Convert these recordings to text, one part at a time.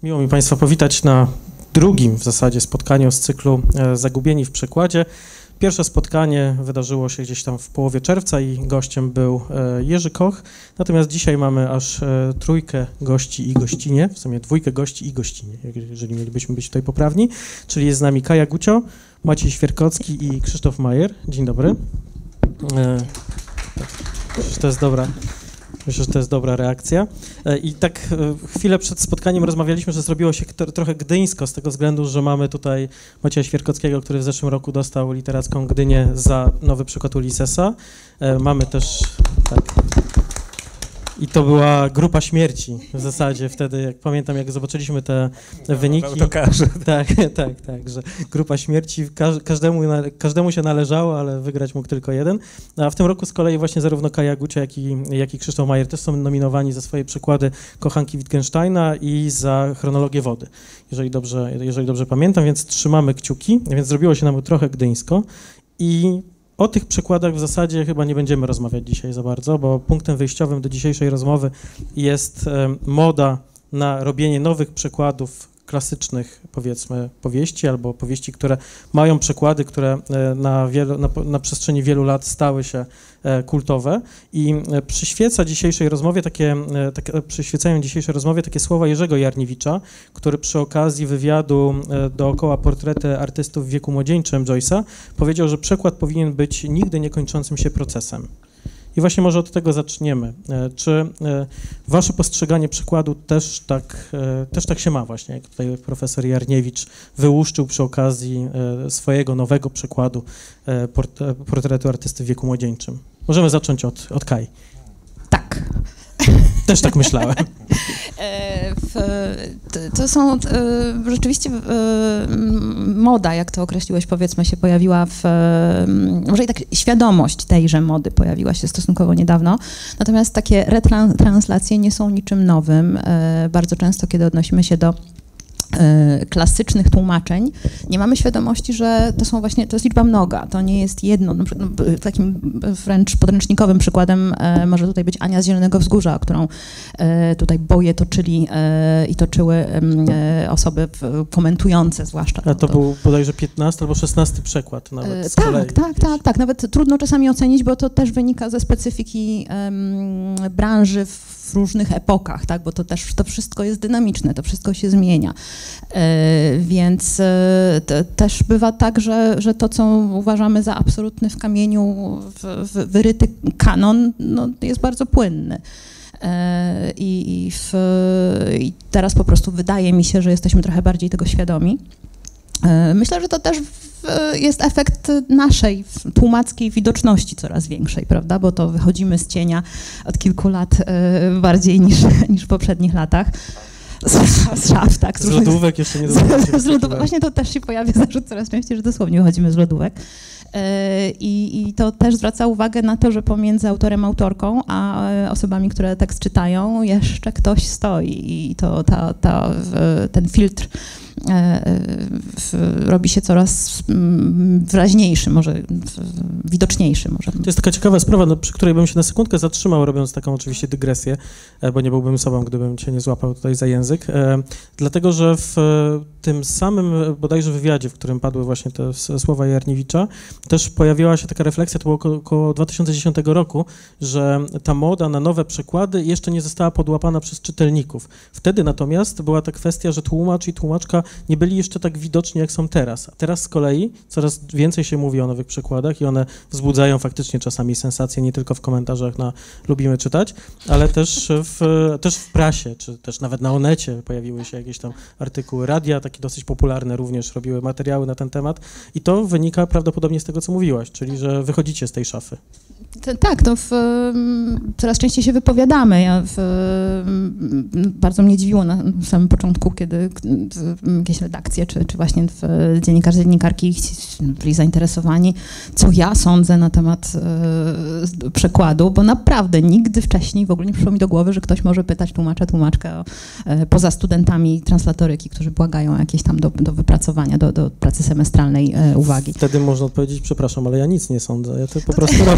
Miło mi Państwa powitać na drugim w zasadzie spotkaniu z cyklu Zagubieni w przekładzie. Pierwsze spotkanie wydarzyło się gdzieś tam w połowie czerwca i gościem był Jerzy Koch, natomiast dzisiaj mamy aż trójkę gości i gościnie, w sumie dwójkę gości i gościnie, jeżeli mielibyśmy być tutaj poprawni, czyli jest z nami Kaja Gucio, Maciej Świerkocki i Krzysztof Majer. Dzień dobry. Myślę, że to jest dobra reakcja. I tak chwilę przed spotkaniem rozmawialiśmy, że zrobiło się trochę gdyńsko z tego względu, że mamy tutaj Macieja Świerkockiego, który w zeszłym roku dostał literacką Gdynię za nowy przykład Ulyssesa. Mamy też, tak, i to była grupa śmierci w zasadzie wtedy, jak pamiętam, jak zobaczyliśmy te wyniki. Tak, że grupa śmierci, każdemu się należało, ale wygrać mógł tylko jeden. A w tym roku z kolei właśnie zarówno Kaja Gucio, jak i Krzysztof Majer też są nominowani za swoje przykłady Kochanki Wittgensteina i za Chronologię wody, jeżeli dobrze pamiętam, więc trzymamy kciuki, więc zrobiło się nam trochę gdyńsko i o tych przykładach w zasadzie chyba nie będziemy rozmawiać dzisiaj za bardzo, bo punktem wyjściowym do dzisiejszej rozmowy jest moda na robienie nowych przekładów klasycznych, powiedzmy, powieści albo powieści, które mają przekłady, które na przestrzeni wielu lat stały się kultowe i przyświecają dzisiejszej rozmowie takie słowa Jerzego Jarniewicza, który przy okazji wywiadu dookoła portrety artystów w wieku młodzieńczym Joyce'a powiedział, że przekład powinien być nigdy niekończącym się procesem. I właśnie może od tego zaczniemy. Czy wasze postrzeganie przykładu też tak się ma właśnie, jak tutaj profesor Jarniewicz wyłuszczył przy okazji swojego nowego przykładu portretu artysty w wieku młodzieńczym? Możemy zacząć od Kai. Tak. Też tak myślałem. To są rzeczywiście moda, jak to określiłeś, powiedzmy, się pojawiła może i tak świadomość tejże mody pojawiła się stosunkowo niedawno, natomiast takie retranslacje nie są niczym nowym. Bardzo często, kiedy odnosimy się do klasycznych tłumaczeń, nie mamy świadomości, że to jest liczba mnoga, to nie jest jedno. Takim wręcz podręcznikowym przykładem może tutaj być Ania z Zielonego Wzgórza, którą tutaj boje toczyły osoby komentujące zwłaszcza. A to był bodajże 15 albo 16 przekład nawet. Tak. Nawet trudno czasami ocenić, bo to też wynika ze specyfiki branży w różnych epokach, tak? Bo to wszystko jest dynamiczne, to wszystko się zmienia. Więc też bywa tak, że to, co uważamy za absolutny w kamieniu wyryty kanon, jest bardzo płynny. I teraz po prostu wydaje mi się, że jesteśmy trochę bardziej tego świadomi. Myślę, że to też jest efekt naszej tłumackiej widoczności coraz większej, prawda? Bo to wychodzimy z cienia od kilku lat bardziej niż w poprzednich latach. Z szaf, tak. Z lodówek jeszcze nie Właśnie to też się pojawia zarzut coraz częściej, że dosłownie wychodzimy z lodówek. I to też zwraca uwagę na to, że pomiędzy autorem, autorką, a osobami, które tekst czytają, jeszcze ktoś stoi i ten filtr robi się coraz wyraźniejszy, może widoczniejszy. Może. To jest taka ciekawa sprawa, przy której bym się na sekundkę zatrzymał, robiąc taką oczywiście dygresję, bo nie byłbym sobą, gdybym cię nie złapał tutaj za język, dlatego, że w tym samym bodajże wywiadzie, w którym padły właśnie te słowa Jarniewicza, też pojawiła się taka refleksja, to było około 2010 roku, że ta moda na nowe przekłady jeszcze nie została podłapana przez czytelników. Wtedy natomiast była ta kwestia, że tłumacz i tłumaczka nie byli jeszcze tak widoczni, jak są teraz. A teraz z kolei coraz więcej się mówi o nowych przekładach i one wzbudzają faktycznie czasami sensacje, nie tylko w komentarzach na Lubimy Czytać, ale też w prasie, czy też nawet na Onecie pojawiły się jakieś tam artykuły. Radia, takie dosyć popularne również, robiły materiały na ten temat i to wynika prawdopodobnie z tego, co mówiłaś, czyli że wychodzicie z tej szafy. Tak, coraz częściej się wypowiadamy. Bardzo mnie dziwiło na samym początku, kiedy jakieś redakcje, czy właśnie dziennikarze, dziennikarki byli zainteresowani, co ja sądzę na temat przekładu, bo naprawdę nigdy wcześniej w ogóle nie przyszło mi do głowy, że ktoś może pytać tłumaczkę poza studentami translatoryki, którzy błagają jakieś tam do wypracowania, do pracy semestralnej uwagi. Wtedy można odpowiedzieć, przepraszam, ale ja nic nie sądzę, ja to po prostu robię.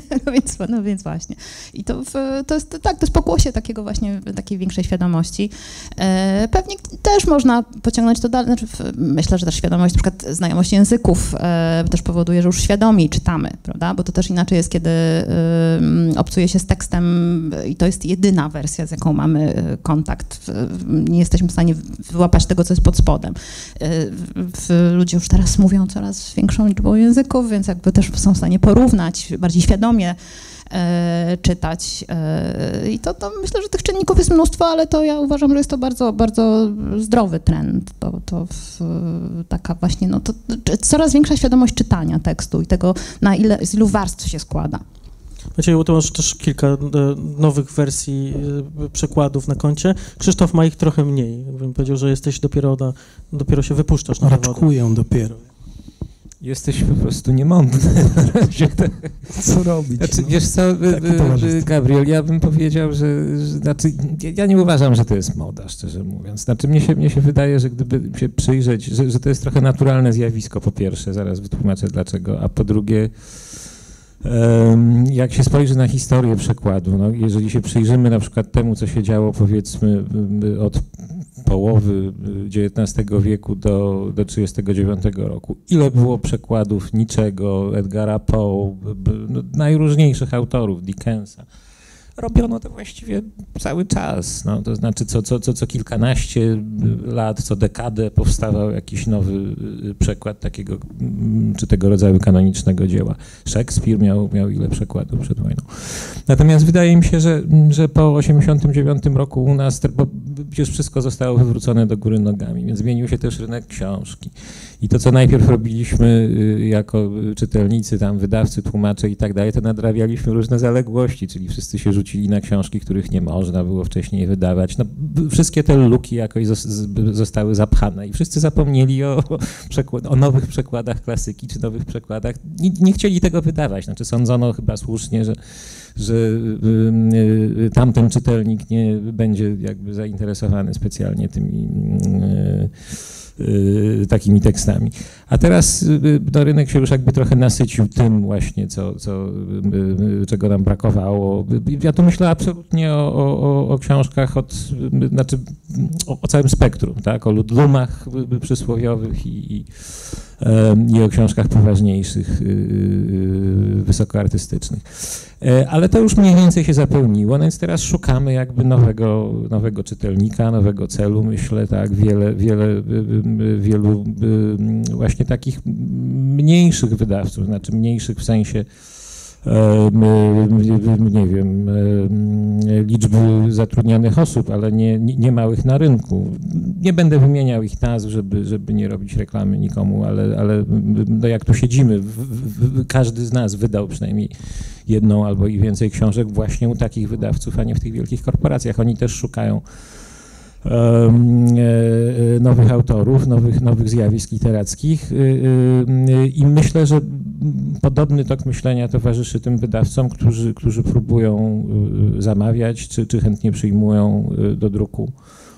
No więc właśnie. I to jest pokłosie takiego właśnie, takiej większej świadomości. Pewnie też można pociągnąć to dalej. Znaczy, myślę, że też świadomość, na przykład znajomość języków też powoduje, że już świadomiej czytamy, prawda? Bo to też inaczej jest, kiedy obcuje się z tekstem i to jest jedyna wersja, z jaką mamy kontakt. Nie jesteśmy w stanie wyłapać tego, co jest pod spodem. Ludzie już teraz mówią coraz większą liczbą języków, więc jakby też są w stanie porównać, bardziej świadomie czytać. I to myślę, że tych czynników jest mnóstwo, ale to ja uważam, że jest to bardzo, bardzo zdrowy trend. Taka właśnie, no to coraz większa świadomość czytania tekstu i tego, z ilu warstw się składa. Macieju, to masz też kilka nowych wersji przekładów na koncie. Krzysztof ma ich trochę mniej. Bym powiedział, że jesteś dopiero się wypuszczasz na zawody. Raczkuję dopiero. Jesteś po prostu niemądry. Co robić? Znaczy, wiesz co, Gabriel, ja bym powiedział, że znaczy, ja nie uważam, że to jest moda, szczerze mówiąc. Znaczy, mnie się wydaje, że gdyby się przyjrzeć, że to jest trochę naturalne zjawisko, po pierwsze, zaraz wytłumaczę dlaczego, a po drugie, jak się spojrzy na historię przekładu, no, jeżeli się przyjrzymy na przykład temu, co się działo, powiedzmy, od połowy XIX wieku do 1939 roku. Ile było przekładów niczego, Edgara Poe, najróżniejszych autorów, Dickensa. Robiono to właściwie cały czas, no, to znaczy co kilkanaście lat, co dekadę powstawał jakiś nowy przekład takiego, czy tego rodzaju kanonicznego dzieła. Szekspir miał ile przekładów przed wojną. Natomiast wydaje mi się, że po 1989 roku u nas, bo przecież wszystko zostało wywrócone do góry nogami, więc zmienił się też rynek książki. I to, co najpierw robiliśmy jako czytelnicy, tam wydawcy, tłumacze i tak dalej, to nadrabialiśmy różne zaległości, czyli wszyscy się rzucili na książki, których nie można było wcześniej wydawać. No, wszystkie te luki jakoś zostały zapchane i wszyscy zapomnieli o nowych przekładach klasyki czy nowych przekładach. Nie chcieli tego wydawać. Znaczy sądzono chyba słusznie, że tamten czytelnik nie będzie jakby zainteresowany specjalnie tymi takimi tekstami. A teraz no, rynek się już jakby trochę nasycił tym właśnie, czego nam brakowało. Ja tu myślę absolutnie o książkach znaczy o całym spektrum, tak? O ludlumach przysłowiowych i o książkach poważniejszych, wysokoartystycznych. Ale to już mniej więcej się zapełniło, no więc teraz szukamy jakby nowego czytelnika, nowego celu, myślę, tak, wielu właśnie takich mniejszych wydawców, znaczy mniejszych w sensie nie wiem, liczby zatrudnianych osób, ale nie małych na rynku. Nie będę wymieniał ich nazw, żeby nie robić reklamy nikomu, ale no jak tu siedzimy, każdy z nas wydał przynajmniej jedną albo i więcej książek właśnie u takich wydawców, a nie w tych wielkich korporacjach. Oni też szukają nowych autorów, nowych zjawisk literackich i myślę, że podobny tok myślenia towarzyszy tym wydawcom, którzy próbują zamawiać, czy chętnie przyjmują do druku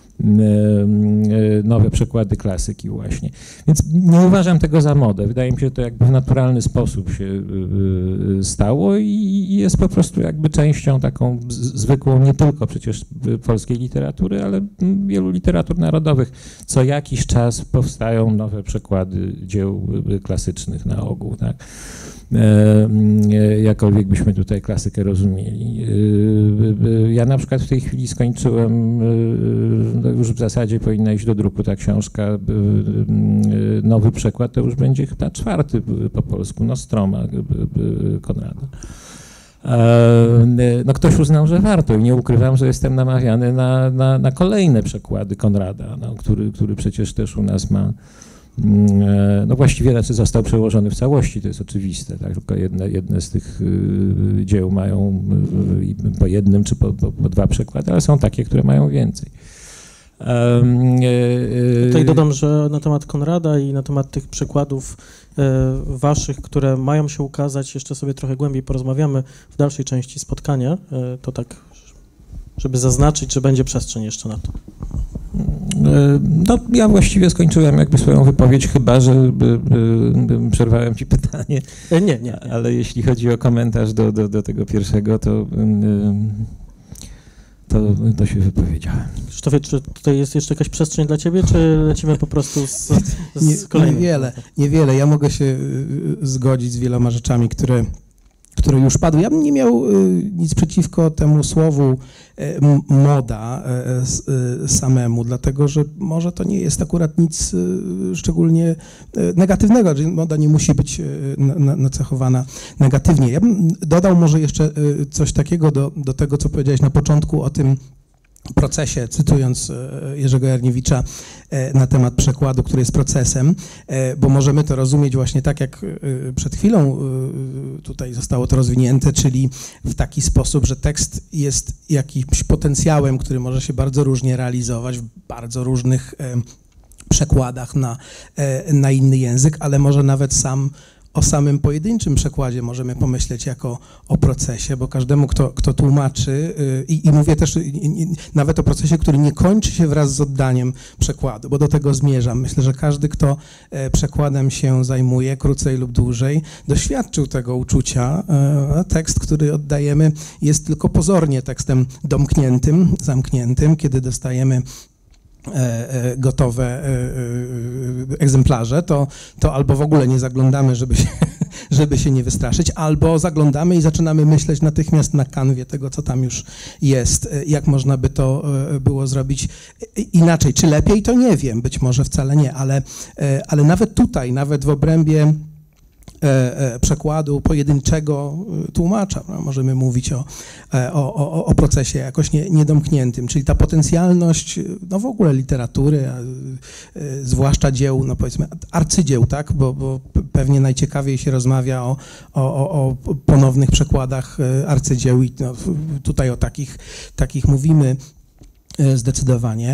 nowe przekłady klasyki właśnie. Więc nie uważam tego za modę. Wydaje mi się, że to jakby w naturalny sposób się stało i jest po prostu jakby częścią taką zwykłą, nie tylko przecież polskiej literatury, ale wielu literatur narodowych. Co jakiś czas powstają nowe przekłady dzieł klasycznych na ogół, tak? Jakkolwiek byśmy tutaj klasykę rozumieli. Ja na przykład w tej chwili skończyłem, no już w zasadzie powinna iść do druku ta książka, nowy przekład to już będzie chyba 4. po polsku, Nostroma Konrada. No ktoś uznał, że warto i nie ukrywam, że jestem namawiany na kolejne przekłady Konrada, no, który przecież też u nas ma. No właściwie znaczy został przełożony w całości, to jest oczywiste, tak? Tylko jedne z tych dzieł mają po jednym czy po 2 przekłady, ale są takie, które mają więcej. Tutaj dodam, że na temat Konrada i na temat tych przekładów waszych, które mają się ukazać, jeszcze sobie trochę głębiej porozmawiamy w dalszej części spotkania, to tak, żeby zaznaczyć, że będzie przestrzeń jeszcze na to. No, ja właściwie skończyłem jakby swoją wypowiedź, chyba że przerwałem ci pytanie. Nie. Ale jeśli chodzi o komentarz do tego pierwszego, to się wypowiedziałem. Krzysztofie, czy tutaj jest jeszcze jakaś przestrzeń dla ciebie, czy lecimy po prostu z kolejnym? Niewiele. Ja mogę się zgodzić z wieloma rzeczami, które już padły. Ja bym nie miał nic przeciwko temu słowu moda samemu, dlatego że może to nie jest akurat nic szczególnie negatywnego, że moda nie musi być nacechowana negatywnie. Ja bym dodał może jeszcze coś takiego do tego, co powiedziałeś na początku o tym procesie, cytując Jerzego Jarniewicza na temat przekładu, który jest procesem, bo możemy to rozumieć właśnie tak, jak przed chwilą tutaj zostało to rozwinięte, czyli w taki sposób, że tekst jest jakimś potencjałem, który może się bardzo różnie realizować w bardzo różnych przekładach na inny język, ale może nawet o samym pojedynczym przekładzie możemy pomyśleć jako o procesie, bo każdemu, kto tłumaczy, i mówię też nawet o procesie, który nie kończy się wraz z oddaniem przekładu, bo do tego zmierzam. Myślę, że każdy, kto przekładem się zajmuje, krócej lub dłużej, doświadczył tego uczucia. Tekst, który oddajemy, jest tylko pozornie tekstem domkniętym, zamkniętym, kiedy dostajemy gotowe egzemplarze, to albo w ogóle nie zaglądamy, żeby się nie wystraszyć, albo zaglądamy i zaczynamy myśleć natychmiast na kanwie tego, co tam już jest. Jak można by to było zrobić inaczej? Czy lepiej, to nie wiem, być może wcale nie, ale nawet tutaj, nawet w obrębie przekładu pojedynczego tłumacza. Możemy mówić o procesie jakoś niedomkniętym, czyli ta potencjalność w ogóle literatury, zwłaszcza dzieł, powiedzmy arcydzieł, tak, bo pewnie najciekawiej się rozmawia o ponownych przekładach arcydzieł i tutaj o takich mówimy zdecydowanie.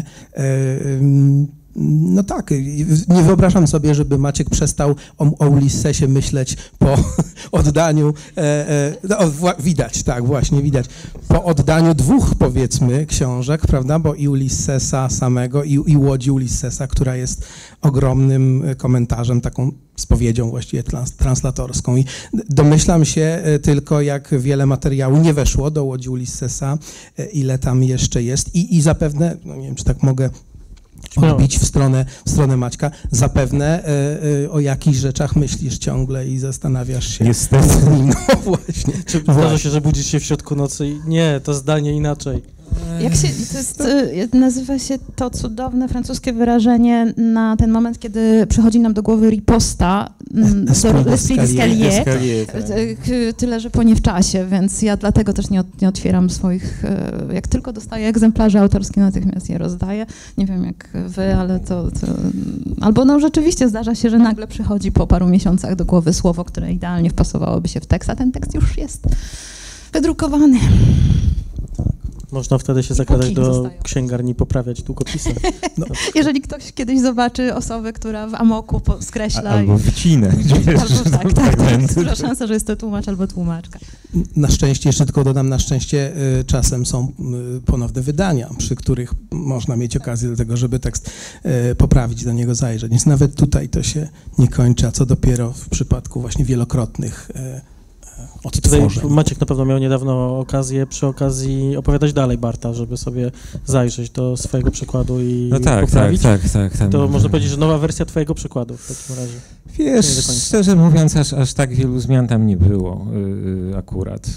No tak, nie wyobrażam sobie, żeby Maciek przestał o Ulissesie myśleć po oddaniu, widać, tak, właśnie widać, po oddaniu dwóch, powiedzmy, książek, prawda, bo i Ulissesa samego, i Łodzi Ulissesa, która jest ogromnym komentarzem, taką spowiedzią właściwie translatorską. I domyślam się tylko, jak wiele materiału nie weszło do Łodzi Ulissesa, ile tam jeszcze jest i zapewne, nie wiem, czy tak mogę odbić w stronę Maćka. Zapewne o jakichś rzeczach myślisz ciągle i zastanawiasz się. Niestety. No właśnie. Czy zdarza się, że budzisz się w środku nocy i nie, to zdanie inaczej. Nazywa się to cudowne francuskie wyrażenie na ten moment, kiedy przychodzi nam do głowy riposta, l'esprit d'escalier, tyle, że płynie w czasie, więc ja dlatego też nie otwieram swoich, jak tylko dostaję egzemplarze autorskie, natychmiast je rozdaję. Nie wiem jak wy, ale to albo rzeczywiście zdarza się, że nagle przychodzi po paru miesiącach do głowy słowo, które idealnie wpasowałoby się w tekst, a ten tekst już jest wydrukowany. Można wtedy się zakładać do księgarni, poprawiać długopisem. No. Jeżeli ktoś kiedyś zobaczy osobę, która w amoku skreśla... Albo wycina. Tak. Duża szansa, że jest to tłumacz albo tłumaczka. Na szczęście, jeszcze tylko dodam, na szczęście czasem są ponowne wydania, przy których można mieć okazję do tego, żeby tekst poprawić, do niego zajrzeć. Więc nawet tutaj to się nie kończy, a co dopiero w przypadku właśnie wielokrotnych Tutaj Maciek na pewno miał niedawno okazję przy okazji opowiadać dalej Barta, żeby sobie zajrzeć do swojego przykładu i poprawić. Tak. To można powiedzieć, że nowa wersja twojego przykładu w takim razie. Wiesz, szczerze mówiąc, aż tak wielu zmian tam nie było akurat.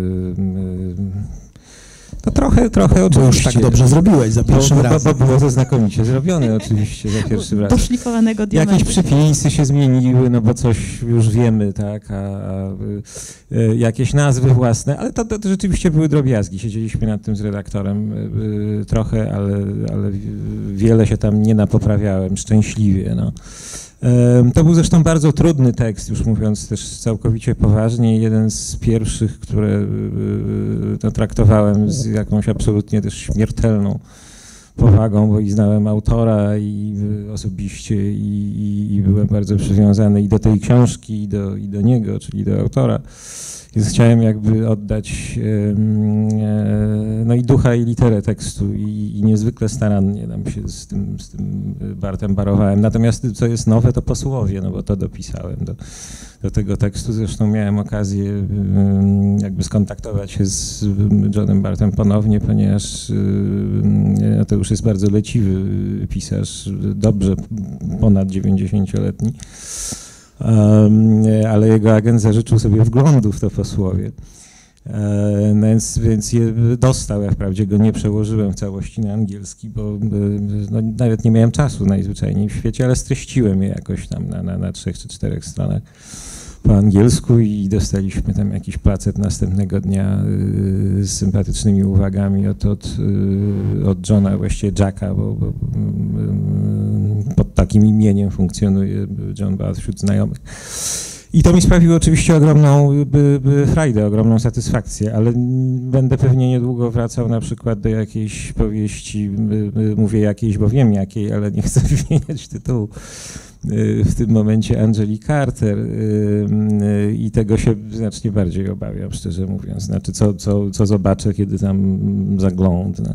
To trochę oczywiście. Bo już tak dobrze zrobiłeś za pierwszym razem. Bo było to znakomicie zrobione oczywiście za pierwszym razem. Doszlifowanego diamentu. Jakieś przepisy się zmieniły, bo coś już wiemy, tak, jakieś nazwy własne, ale to rzeczywiście były drobiazgi. Siedzieliśmy nad tym z redaktorem trochę, ale wiele się tam nie napoprawiałem, szczęśliwie, no. To był zresztą bardzo trudny tekst, już mówiąc też całkowicie poważnie. Jeden z pierwszych, które traktowałem z jakąś absolutnie też śmiertelną powagą, bo i znałem autora i osobiście i byłem bardzo przywiązany i do tej książki, i do niego, czyli do autora. Więc chciałem jakby oddać no i ducha i literę tekstu i niezwykle starannie tam się z tym Bartem barowałem. Natomiast co jest nowe, to posłowie, no bo to dopisałem do tego tekstu. Zresztą miałem okazję jakby skontaktować się z Johnem Bartem ponownie, ponieważ to już jest bardzo leciwy pisarz, dobrze ponad 90-letni. Ale jego agent zażyczył sobie wglądu w to posłowie. Więc je dostał, ja wprawdzie go nie przełożyłem w całości na angielski, bo no, nawet nie miałem czasu najzwyczajniej w świecie, ale streściłem je jakoś tam na 3 czy 4 stronach po angielsku i dostaliśmy tam jakiś placet następnego dnia z sympatycznymi uwagami od Johna, właściwie Jacka, bo pod takim imieniem funkcjonuje John Bart wśród znajomych. I to mi sprawiło oczywiście ogromną frajdę, ogromną satysfakcję, ale będę pewnie niedługo wracał na przykład do jakiejś powieści, mówię jakiejś, bo wiem jakiej, ale nie chcę wymieniać tytułu. W tym momencie Angeli Carter i tego się znacznie bardziej obawiam, szczerze mówiąc. Znaczy, co zobaczę, kiedy tam zaglądnę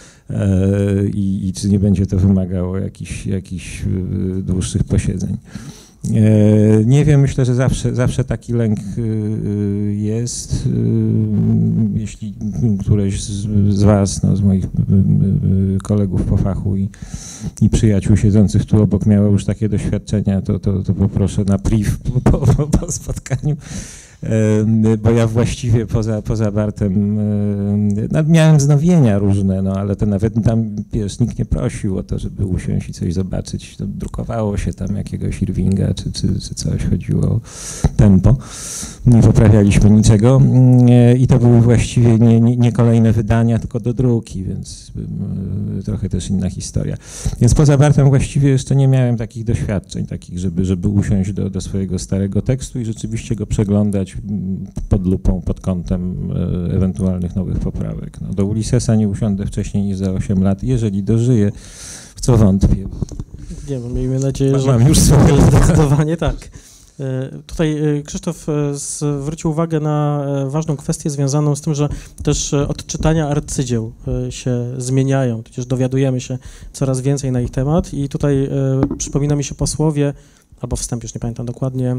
i czy nie będzie to wymagało jakichś dłuższych posiedzeń. Nie wiem, myślę, że zawsze taki lęk jest. Jeśli któreś z was, no, z moich kolegów po fachu i przyjaciół siedzących tu obok miało już takie doświadczenia, to poproszę na priv po spotkaniu. Bo ja właściwie poza Bartem miałem wznowienia różne, no ale to nawet tam, wiesz, nikt nie prosił o to, żeby usiąść i coś zobaczyć. To drukowało się tam jakiegoś Irvinga czy coś, chodziło o tempo. Nie poprawialiśmy niczego i to były właściwie nie kolejne wydania, tylko do druki, więc trochę też inna historia. Więc poza Bartem właściwie jeszcze nie miałem takich doświadczeń, żeby usiąść do swojego starego tekstu i rzeczywiście go przeglądać pod lupą, pod kątem ewentualnych nowych poprawek. No, do Ulyssesa nie usiądę wcześniej niż za 8 lat, jeżeli dożyję, w co wątpię. Nie wiem, miejmy nadzieję, że mam już swoje. Zdecydowanie tak. Tutaj Krzysztof zwrócił uwagę na ważną kwestię związaną z tym, że też odczytania arcydzieł się zmieniają, tudzież dowiadujemy się coraz więcej na ich temat i tutaj przypomina mi się posłowie, albo wstęp, już nie pamiętam dokładnie,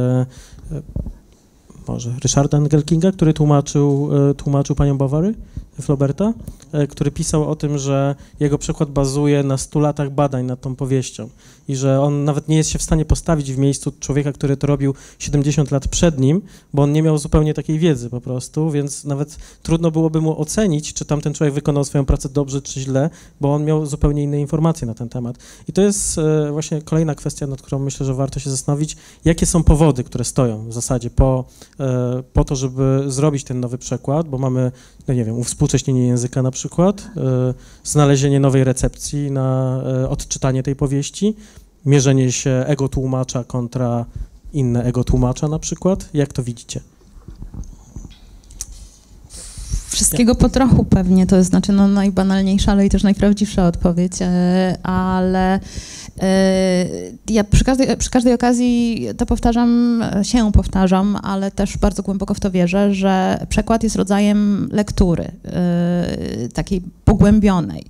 może Ryszarda Engelkinga, który tłumaczył panią Bovary, Flauberta, który pisał o tym, że jego przykład bazuje na 100 latach badań nad tą powieścią i że on nawet nie jest się w stanie postawić w miejscu człowieka, który to robił 70 lat przed nim, bo on nie miał zupełnie takiej wiedzy po prostu, więc nawet trudno byłoby mu ocenić, czy tamten człowiek wykonał swoją pracę dobrze czy źle, bo on miał zupełnie inne informacje na ten temat. I to jest właśnie kolejna kwestia, nad którą myślę, że warto się zastanowić, jakie są powody, które stoją w zasadzie po to, żeby zrobić ten nowy przekład, bo mamy, no nie wiem, uwspółcześnienie języka na przykład, znalezienie nowej recepcji na odczytanie tej powieści, mierzenie się ego tłumacza kontra inne ego tłumacza na przykład. Jak to widzicie? Wszystkiego po trochu pewnie, to znaczy no, najbanalniejsza, ale i też najprawdziwsza odpowiedź, ale ja przy każdej okazji to powtarzam, ale też bardzo głęboko w to wierzę, że przekład jest rodzajem lektury, takiej pogłębionej.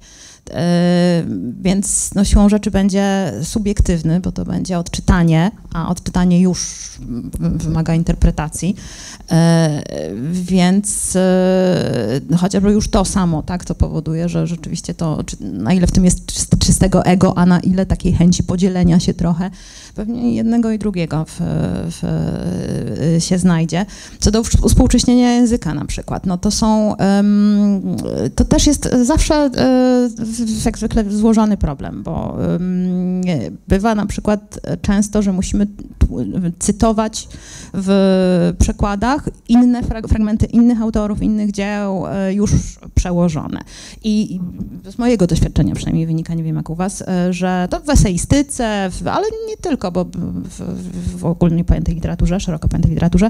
Więc no, siłą rzeczy będzie subiektywny, bo to będzie odczytanie, a odczytanie już wymaga interpretacji, więc chociażby już to samo, tak, to powoduje, że rzeczywiście to, na ile w tym jest czystego ego, a na ile takiej chęci podzielenia się trochę, pewnie jednego i drugiego się znajdzie. Co do współcześnienia języka na przykład, no to są, to też jest zawsze jak zwykle złożony problem, bo bywa na przykład często, że musimy cytować w przekładach inne fragmenty innych autorów, innych dzieł już przełożone. I z mojego doświadczenia przynajmniej wynika, nie wiem jak u was, że to w eseistyce, ale nie tylko, bo w ogólnie pojętej literaturze, szeroko pojętej literaturze,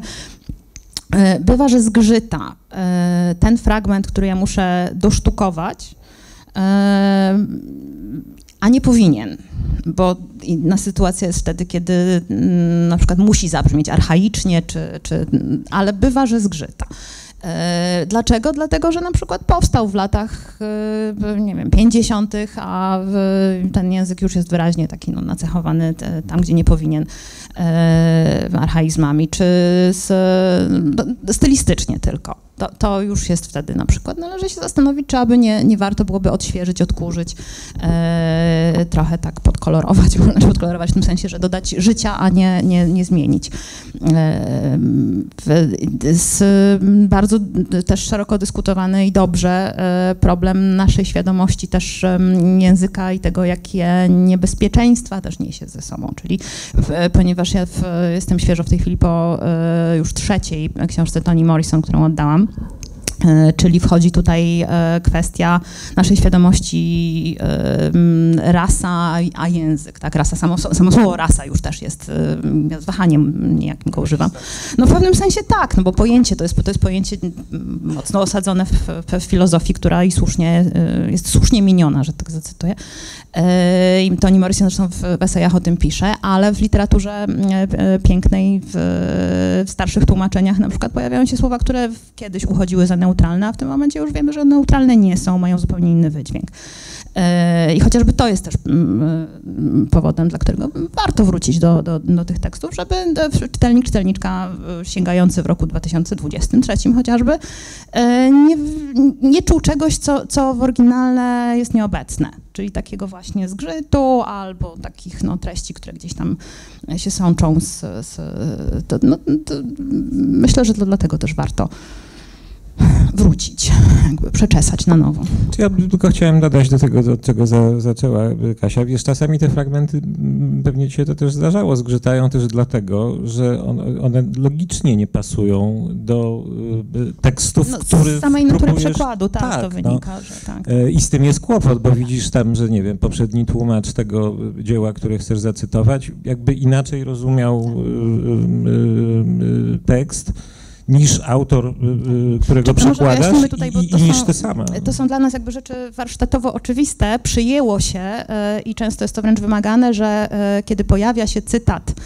bywa, że zgrzyta ten fragment, który ja muszę dosztukować, a nie powinien, bo inna sytuacja jest wtedy, kiedy na przykład musi zabrzmieć archaicznie, ale bywa, że zgrzyta. Dlaczego? Dlatego, że na przykład powstał w latach, nie wiem, 50., a ten język już jest wyraźnie taki nacechowany tam, gdzie nie powinien, archaizmami, czy stylistycznie tylko. To już jest wtedy na przykład, należy się zastanowić, czy aby nie warto byłoby odświeżyć, odkurzyć, trochę tak podkolorować w tym sensie, że dodać życia, a nie zmienić. Bardzo też szeroko dyskutowany i dobrze problem naszej świadomości też języka i tego, jakie niebezpieczeństwa też niesie ze sobą, czyli ponieważ ja jestem świeżo w tej chwili po już trzeciej książce Toni Morrison, którą oddałam, czyli wchodzi tutaj kwestia naszej świadomości rasa, a język, tak, rasa, samo słowo rasa już też jest, ja z wahaniem niejakim go używam. No w pewnym sensie tak, no bo pojęcie to jest pojęcie mocno osadzone w filozofii, która jest słusznie miniona, że tak zacytuję. I Toni Morrison zresztą w esejach o tym pisze, ale w literaturze pięknej, w starszych tłumaczeniach na przykład pojawiają się słowa, które kiedyś uchodziły za neutralne, a w tym momencie już wiemy, że neutralne nie są, mają zupełnie inny wydźwięk. I chociażby to jest też powodem, dla którego warto wrócić do tych tekstów, żeby czytelnik, czytelniczka sięgający w roku 2023 chociażby nie czuł czegoś, co w oryginale jest nieobecne, czyli takiego właśnie zgrzytu albo takich treści, które gdzieś tam się sączą myślę, że to dlatego też warto wrócić, jakby przeczesać na nowo. Ja tylko chciałem dodać do tego, od czego zaczęła Kasia. Wiesz, czasami te fragmenty, pewnie ci się to też zdarzało, zgrzytają też dlatego, że one logicznie nie pasują do tekstów, których z samej natury próbujesz... przekładu, tak, to wynika, że tak. I z tym jest kłopot, bo widzisz tam, że nie wiem, poprzedni tłumacz tego dzieła, które chcesz zacytować, jakby inaczej rozumiał tekst, niż autor, którego przekładasz i niż ty sama. To są dla nas jakby rzeczy warsztatowo oczywiste. Przyjęło się i często jest to wręcz wymagane, że kiedy pojawia się cytat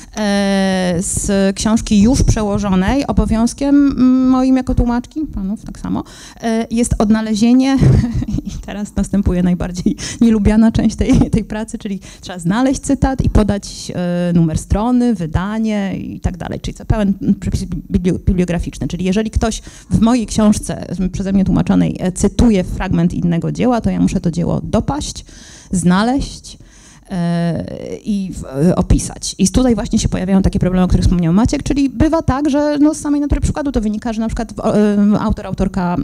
z książki już przełożonej, obowiązkiem moim jako tłumaczki, panów tak samo, jest odnalezienie, i teraz następuje najbardziej nielubiana część tej pracy, czyli trzeba znaleźć cytat i podać numer strony, wydanie i tak dalej, czyli pełen przepis bibliograficzny, czyli jeżeli ktoś w mojej książce przeze mnie tłumaczonej cytuje fragment innego dzieła, to ja muszę to dzieło dopaść, znaleźć i opisać. I tutaj właśnie się pojawiają takie problemy, o których wspomniał Maciek, czyli bywa tak, że z samej natury przykładu to wynika, że na przykład autorka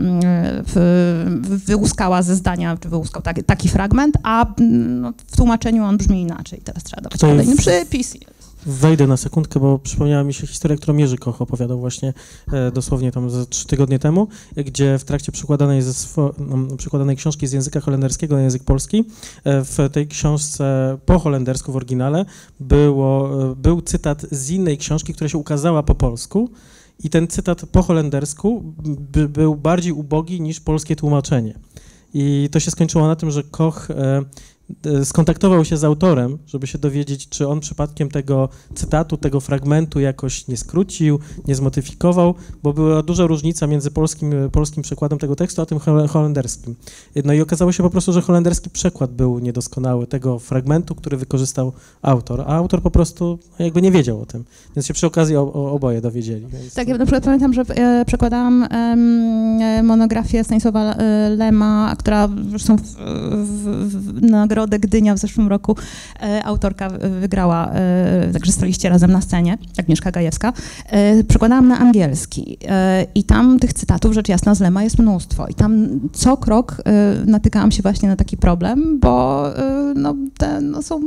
wyłuskała ze zdania, czy wyłuskał taki fragment, a w tłumaczeniu on brzmi inaczej. Teraz trzeba dawać kolejny przypis. Wejdę na sekundkę, bo przypomniała mi się historia, którą Jerzy Koch opowiadał właśnie dosłownie tam ze 3 tygodnie temu, gdzie w trakcie przekładanej książki z języka holenderskiego na język polski, w tej książce po holendersku w oryginale był cytat z innej książki, która się ukazała po polsku i ten cytat po holendersku był bardziej ubogi niż polskie tłumaczenie. I to się skończyło na tym, że Koch skontaktował się z autorem, żeby się dowiedzieć, czy on przypadkiem tego cytatu, tego fragmentu jakoś nie skrócił, nie zmodyfikował, bo była duża różnica między polskim przekładem tego tekstu, a tym holenderskim. No i okazało się po prostu, że holenderski przekład był niedoskonały tego fragmentu, który wykorzystał autor, a autor po prostu jakby nie wiedział o tym, więc się przy okazji oboje dowiedzieli. Więc tak, ja na przykład pamiętam, że przekładałam monografię Stanisława Lema, która zresztą w Nagrodę Gdynia w zeszłym roku autorka wygrała, także staliście razem na scenie, Agnieszka Gajewska. Przekładałam na angielski i tam tych cytatów, rzecz jasna, z Lema jest mnóstwo i tam co krok natykałam się właśnie na taki problem, bo są...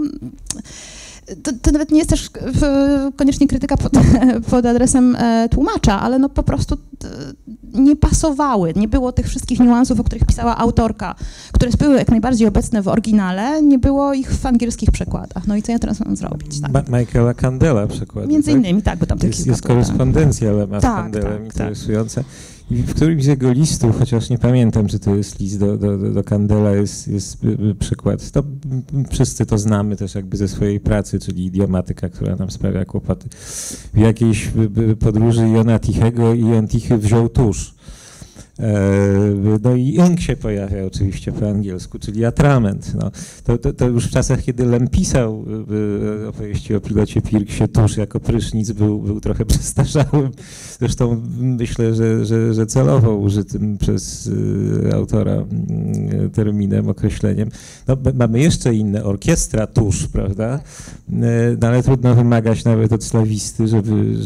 To nawet nie jest też koniecznie krytyka pod adresem tłumacza, ale po prostu nie pasowały, nie było tych wszystkich niuansów, o których pisała autorka, które były jak najbardziej obecne w oryginale, nie było ich w angielskich przekładach. No i co ja teraz mam zrobić? Tak. Michaela Candela przykład. Między innymi, tak, bo tam jest korespondencja Lema z Candelem interesująca. I w którymś z jego listów, chociaż nie pamiętam, czy to jest list do Kandela, jest przykład. To wszyscy to znamy też jakby ze swojej pracy, czyli idiomatyka, która nam sprawia kłopoty. W jakiejś podróży Jona Tichego i Jon Tichy wziął tusz. No i ink się pojawia oczywiście po angielsku, czyli atrament. No, to już w czasach, kiedy Lem pisał opowieści o pilocie Pirksie, tusz jako prysznic był trochę przestarzałym. Zresztą myślę, że celowo użytym przez autora terminem, określeniem. No, mamy jeszcze inne, orkiestra tusz, prawda? No, ale trudno wymagać nawet od slawisty, żeby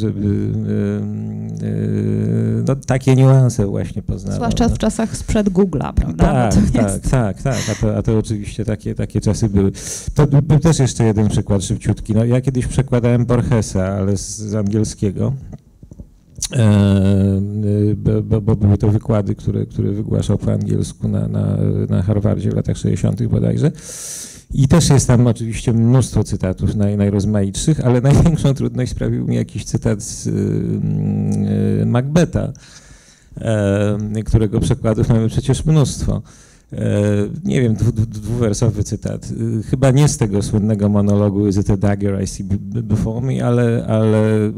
no, takie niuanse właśnie poznawał. Zwłaszcza w czasach sprzed Google'a, prawda? Tak. A to oczywiście takie czasy były. To był też jeszcze jeden przykład szybciutki. No, ja kiedyś przekładałem Borgesa, ale z angielskiego, bo były to wykłady, które wygłaszał po angielsku na Harvardzie w latach 60. bodajże. I też jest tam oczywiście mnóstwo cytatów najrozmaitszych, ale największą trudność sprawił mi jakiś cytat z Macbetha, którego przekładów mamy przecież mnóstwo. Nie wiem, dwuwersowy cytat. Chyba nie z tego słynnego monologu Is it a dagger I see before me, ale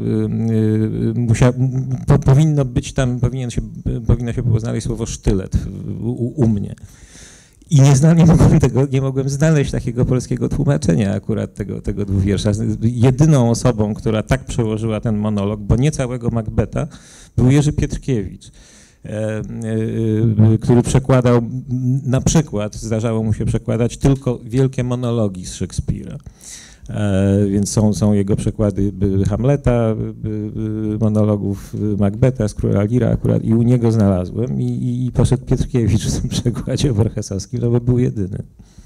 powinno się było znaleźć słowo sztylet u mnie. I nie mogłem znaleźć takiego polskiego tłumaczenia akurat tego dwuwiersza. Jedyną osobą, która tak przełożyła ten monolog, bo nie całego Macbetha, był Jerzy Pietrkiewicz, który przekładał, na przykład zdarzało mu się przekładać tylko wielkie monologi z Szekspira. Więc są jego przekłady Hamleta, monologów Macbetha, z Króla Leara akurat i u niego znalazłem i poszedł Pietrkiewicz w tym przekładzie borgesowskim, no bo był jedyny.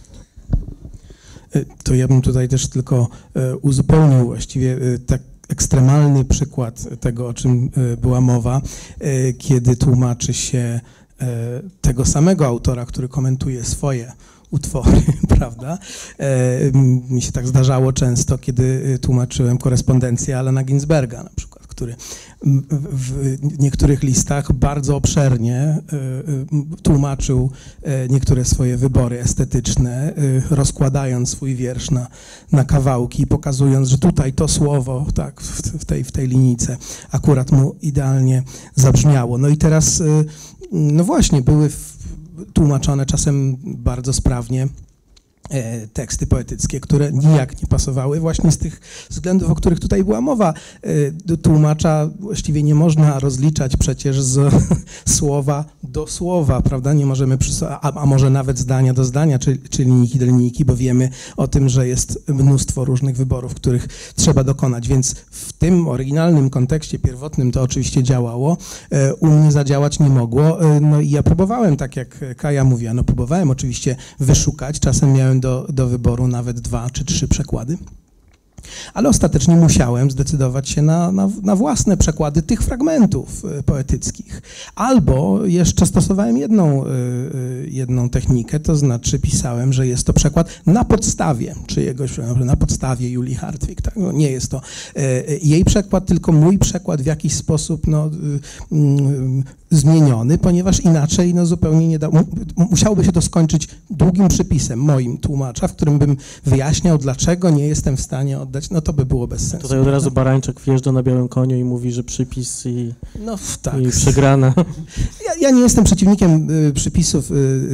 To ja bym tutaj też tylko uzupełnił właściwie tak ekstremalny przykład tego, o czym była mowa, kiedy tłumaczy się tego samego autora, który komentuje swoje utwory, prawda? Mi się tak zdarzało często, kiedy tłumaczyłem korespondencję Allena Ginsberga na przykład, który w niektórych listach bardzo obszernie tłumaczył niektóre swoje wybory estetyczne, rozkładając swój wiersz na kawałki, pokazując, że tutaj to słowo, tak, w tej linijce akurat mu idealnie zabrzmiało. No i teraz, no właśnie, były tłumaczone czasem bardzo sprawnie teksty poetyckie, które nijak nie pasowały właśnie z tych względów, o których tutaj była mowa. Tłumacza właściwie nie można rozliczać przecież z słowa do słowa, prawda? Nie możemy, a może nawet zdania do zdania, czy linijki do linijki, bo wiemy o tym, że jest mnóstwo różnych wyborów, których trzeba dokonać, więc w tym oryginalnym kontekście pierwotnym to oczywiście działało, u mnie zadziałać nie mogło, no i ja próbowałem, tak jak Kaja mówiła, no próbowałem oczywiście wyszukać, czasem miałem do wyboru nawet 2 czy 3 przekłady, ale ostatecznie musiałem zdecydować się na własne przekłady tych fragmentów poetyckich. Albo jeszcze stosowałem jedną technikę, to znaczy pisałem, że jest to przekład na podstawie czyjegoś, na podstawie Julii Hartwig. Tak? No, nie jest to jej przekład, tylko mój przekład w jakiś sposób zmieniony, ponieważ inaczej zupełnie nie musiałoby się to skończyć długim przypisem moim tłumacza, w którym bym wyjaśniał, dlaczego nie jestem w stanie oddać, no to by było bez sensu. Tutaj od razu Barańczak wjeżdża na białym koniu i mówi, że przypis i przegrana. Ja nie jestem przeciwnikiem przypisów,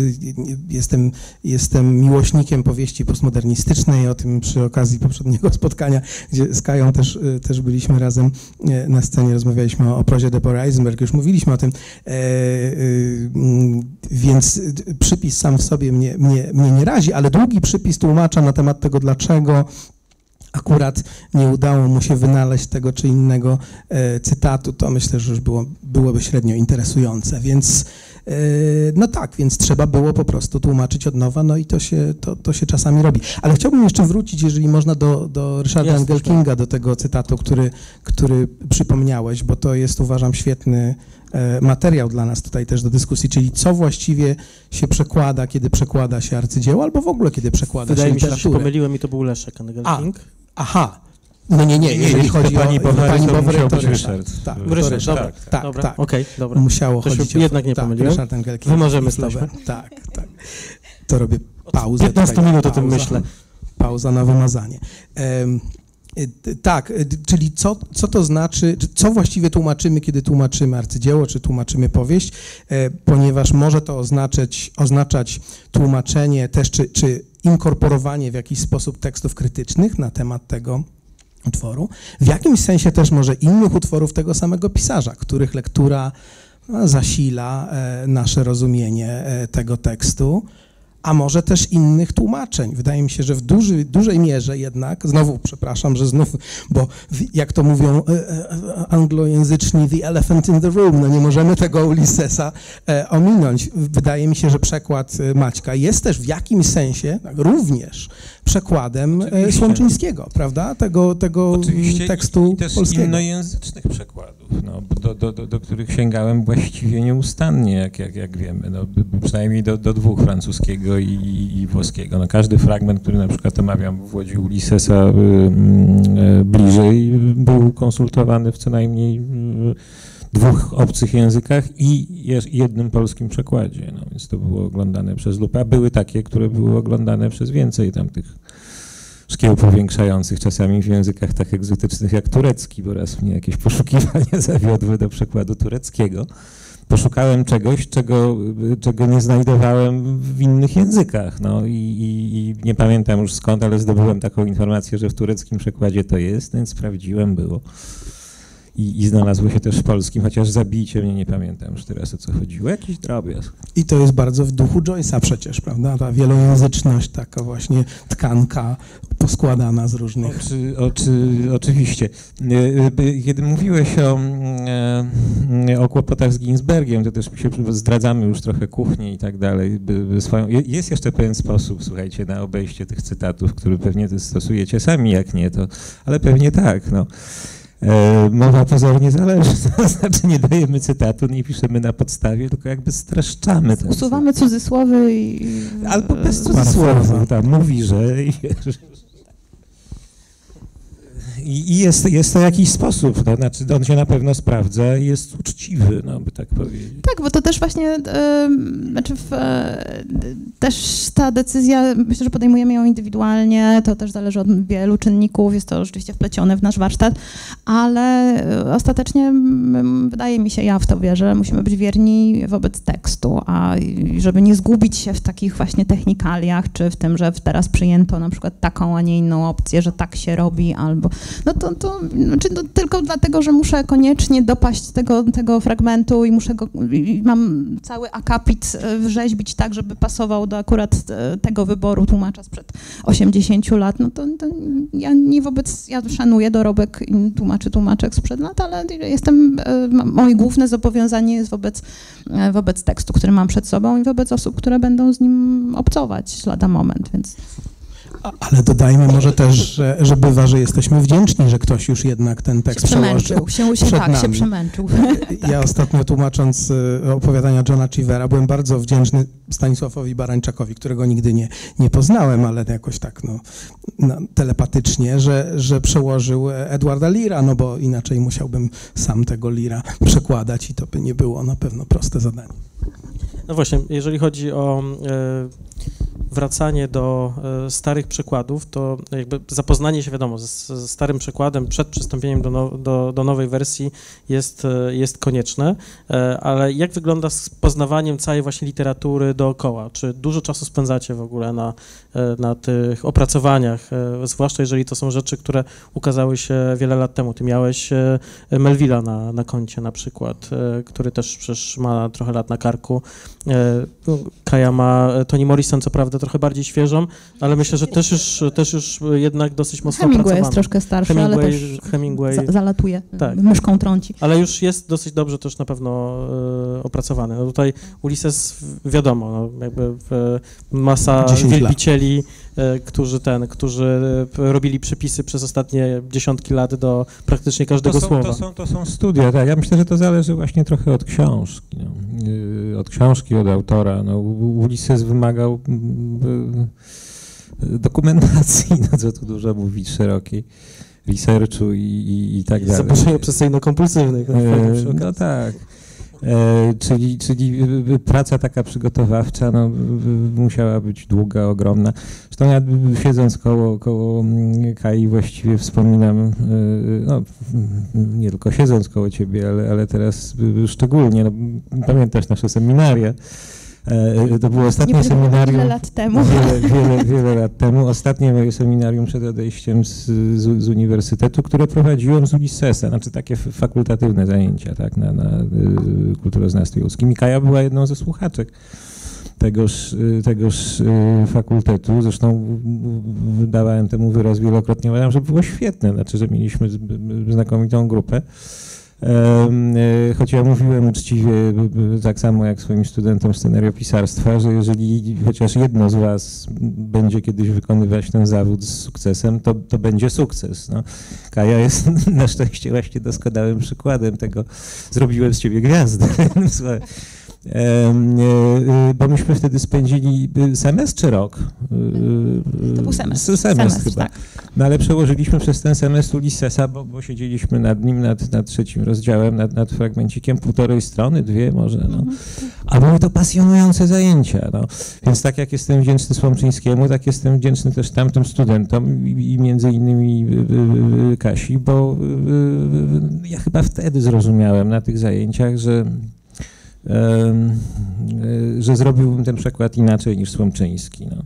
jestem miłośnikiem powieści postmodernistycznej, o tym przy okazji poprzedniego spotkania, gdzie z Kają też byliśmy razem na scenie, rozmawialiśmy o prozie Deborah Eisenberg, już mówiliśmy o tym, więc przypis sam w sobie mnie nie razi, ale długi przypis tłumacza na temat tego, dlaczego akurat nie udało mu się wynaleźć tego czy innego cytatu, to myślę, że już byłoby średnio interesujące, więc no tak, więc trzeba było po prostu tłumaczyć od nowa, no i to się czasami robi. Ale chciałbym jeszcze wrócić, jeżeli można, do Ryszarda Engelkinga, do tego cytatu, który przypomniałeś, bo to jest, uważam, świetny materiał dla nas tutaj też do dyskusji, czyli co właściwie się przekłada, kiedy przekłada się arcydzieło, albo w ogóle kiedy przekłada się literaturę. Wydaje mi się, że się pomyliłem i to był Leszek Engelking. Aha, No nie, jeżeli chodzi o pani Bowary, to Ryszard. Tak, Ryszard, tak. Okej, dobra. Musiało chodzić o... Jednak nie pomyliłem. Ryszard Engelke. Wymarzymy jesteśmy. Tak. To robię pauzę. 15 minut o tym myślę. Pauza na wymazanie. Tak, czyli co to znaczy, co właściwie tłumaczymy, kiedy tłumaczymy arcydzieło, czy tłumaczymy powieść, ponieważ może to oznaczać tłumaczenie też, czy inkorporowanie w jakiś sposób tekstów krytycznych na temat tego utworu. W jakimś sensie też może innych utworów tego samego pisarza, których lektura zasila nasze rozumienie tego tekstu, a może też innych tłumaczeń. Wydaje mi się, że w dużej mierze jednak, znowu przepraszam, że znów, bo jak to mówią anglojęzyczni, the elephant in the room, no nie możemy tego Ulyssesa ominąć. Wydaje mi się, że przekład Maćka jest też w jakimś sensie również przekładem Słomczyńskiego, prawda? Tego tekstu i też polskiego. Innojęzycznych przekładów, no, do których sięgałem właściwie nieustannie, jak wiemy, no, przynajmniej do dwóch, francuskiego i włoskiego. No, każdy fragment, który na przykład omawiam w Łodzi Ulyssesa bliżej, był konsultowany w co najmniej dwóch obcych językach i jednym polskim przekładzie, no, więc to było oglądane przez lupę, a były takie, które były oglądane przez więcej tam tych szkieł powiększających, czasami w językach tak egzotycznych jak turecki, bo raz mnie jakieś poszukiwania zawiodły do przekładu tureckiego. Poszukałem czegoś, czego nie znajdowałem w innych językach, no i nie pamiętam już skąd, ale zdobyłem taką informację, że w tureckim przekładzie to jest, więc sprawdziłem, było. I znalazło się też w polskim, chociaż zabijcie mnie, nie pamiętam już teraz, o co chodziło, jakiś drobiazg. I to jest bardzo w duchu Joyce'a przecież, prawda? Ta wielojęzyczność, taka właśnie tkanka poskładana z różnych... Oczywiście. Kiedy mówiłeś o kłopotach z Ginsbergiem, to też mi się zdradzamy już trochę kuchnię i tak dalej. Jest jeszcze pewien sposób, słuchajcie, na obejście tych cytatów, który pewnie stosujecie sami, jak nie, to, ale pewnie tak, no. Mowa pozornie zależy, to znaczy nie dajemy cytatu, nie piszemy na podstawie, tylko jakby streszczamy. Usuwamy cudzysłowy i... Albo bez cudzysłowu, tam mówi, że... I jest to jakiś sposób, to znaczy on się na pewno sprawdza i jest uczciwy, no by tak powiedzieć. Tak, bo to też właśnie, też ta decyzja, myślę, że podejmujemy ją indywidualnie, to też zależy od wielu czynników, jest to rzeczywiście wplecione w nasz warsztat, ale ostatecznie wydaje mi się, ja w to wierzę, musimy być wierni wobec tekstu, a żeby nie zgubić się w takich właśnie technikaliach, czy w tym, że teraz przyjęto na przykład taką, a nie inną opcję, że tak się robi, albo no to tylko dlatego, że muszę koniecznie dopaść tego fragmentu i mam cały akapit wrzeźbić tak, żeby pasował do akurat tego wyboru tłumacza sprzed 80 lat, no to ja szanuję dorobek tłumaczek sprzed lat, ale moje główne zobowiązanie jest wobec tekstu, który mam przed sobą i wobec osób, które będą z nim obcować lada moment, więc... Ale dodajmy może też, że bywa, że jesteśmy wdzięczni, że ktoś już jednak ten tekst przełożył przed nami. się przemęczył. Ja ostatnio tłumacząc opowiadania Johna Cheevera byłem bardzo wdzięczny Stanisławowi Barańczakowi, którego nigdy nie poznałem, ale jakoś tak telepatycznie, że przełożył Edwarda Leara, no bo inaczej musiałbym sam tego Leara przekładać i to by nie było na pewno proste zadanie. No właśnie, jeżeli chodzi o wracanie do starych przekładów, to jakby zapoznanie się, wiadomo, z starym przekładem przed przystąpieniem do nowej wersji jest konieczne, ale jak wygląda z poznawaniem całej właśnie literatury dookoła? Czy dużo czasu spędzacie w ogóle na tych opracowaniach, zwłaszcza jeżeli to są rzeczy, które ukazały się wiele lat temu? Ty miałeś Melville'a na koncie na przykład, który też przecież ma trochę lat na karku. Kaja ma Toni Morrison, co prawda trochę bardziej świeżą, ale myślę, że też już jednak dosyć mocno opracowana. Hemingway jest troszkę starszy, ale też zalatuje, tak. Myszką trąci. Ale już jest dosyć dobrze też na pewno opracowany. No tutaj Ulysses, wiadomo, no jakby masa wielbicieli, którzy robili przepisy przez ostatnie dziesiątki lat do praktycznie każdego słowa. To są studia, tak. Ja myślę, że to zależy właśnie trochę od książki. No. Od książki, od autora. No, Ulysses wymagał dokumentacji, no co tu dużo mówić, szerokiej. researchu i tak dalej. Zaburzeń obsesyjno-kompulsywnych. No tak. Czyli praca taka przygotowawcza no, musiała być długa, ogromna. Zresztą ja siedząc koło Kai właściwie wspominam, no, nie tylko siedząc koło ciebie, ale teraz szczególnie, no, pamiętasz nasze seminaria. To było ostatnie seminarium. Wiele lat temu. Wiele lat temu. Ostatnie moje seminarium przed odejściem z uniwersytetu, które prowadziłem z Ulyssesa, znaczy takie fakultatywne zajęcia, tak, na kulturoznawstwie ludzkim. I Kaja była jedną ze słuchaczek tegoż fakultetu. Zresztą dawałem temu wyraz wielokrotnie. Uważam, że było świetne, znaczy, że mieliśmy znakomitą grupę. Choć ja mówiłem uczciwie, tak samo jak swoim studentom scenariopisarstwa, że jeżeli chociaż jedno z was będzie kiedyś wykonywać ten zawód z sukcesem, to będzie sukces. No. Kaja jest na szczęście właśnie doskonałym przykładem tego. Zrobiłem z ciebie gwiazdę. Bo myśmy wtedy spędzili semestr czy rok? To był semestr. Semestr chyba. Tak. No ale przełożyliśmy przez ten semestr Ulyssesa, bo siedzieliśmy nad nim, nad trzecim rozdziałem, nad fragmencikiem, 1,5 strony, 2 może. No. A były to pasjonujące zajęcia. No. Więc tak jak jestem wdzięczny Słomczyńskiemu, tak jestem wdzięczny też tamtym studentom i między innymi Kasi, bo ja chyba wtedy zrozumiałem na tych zajęciach, że zrobiłbym ten przekład inaczej niż Słomczyński. No.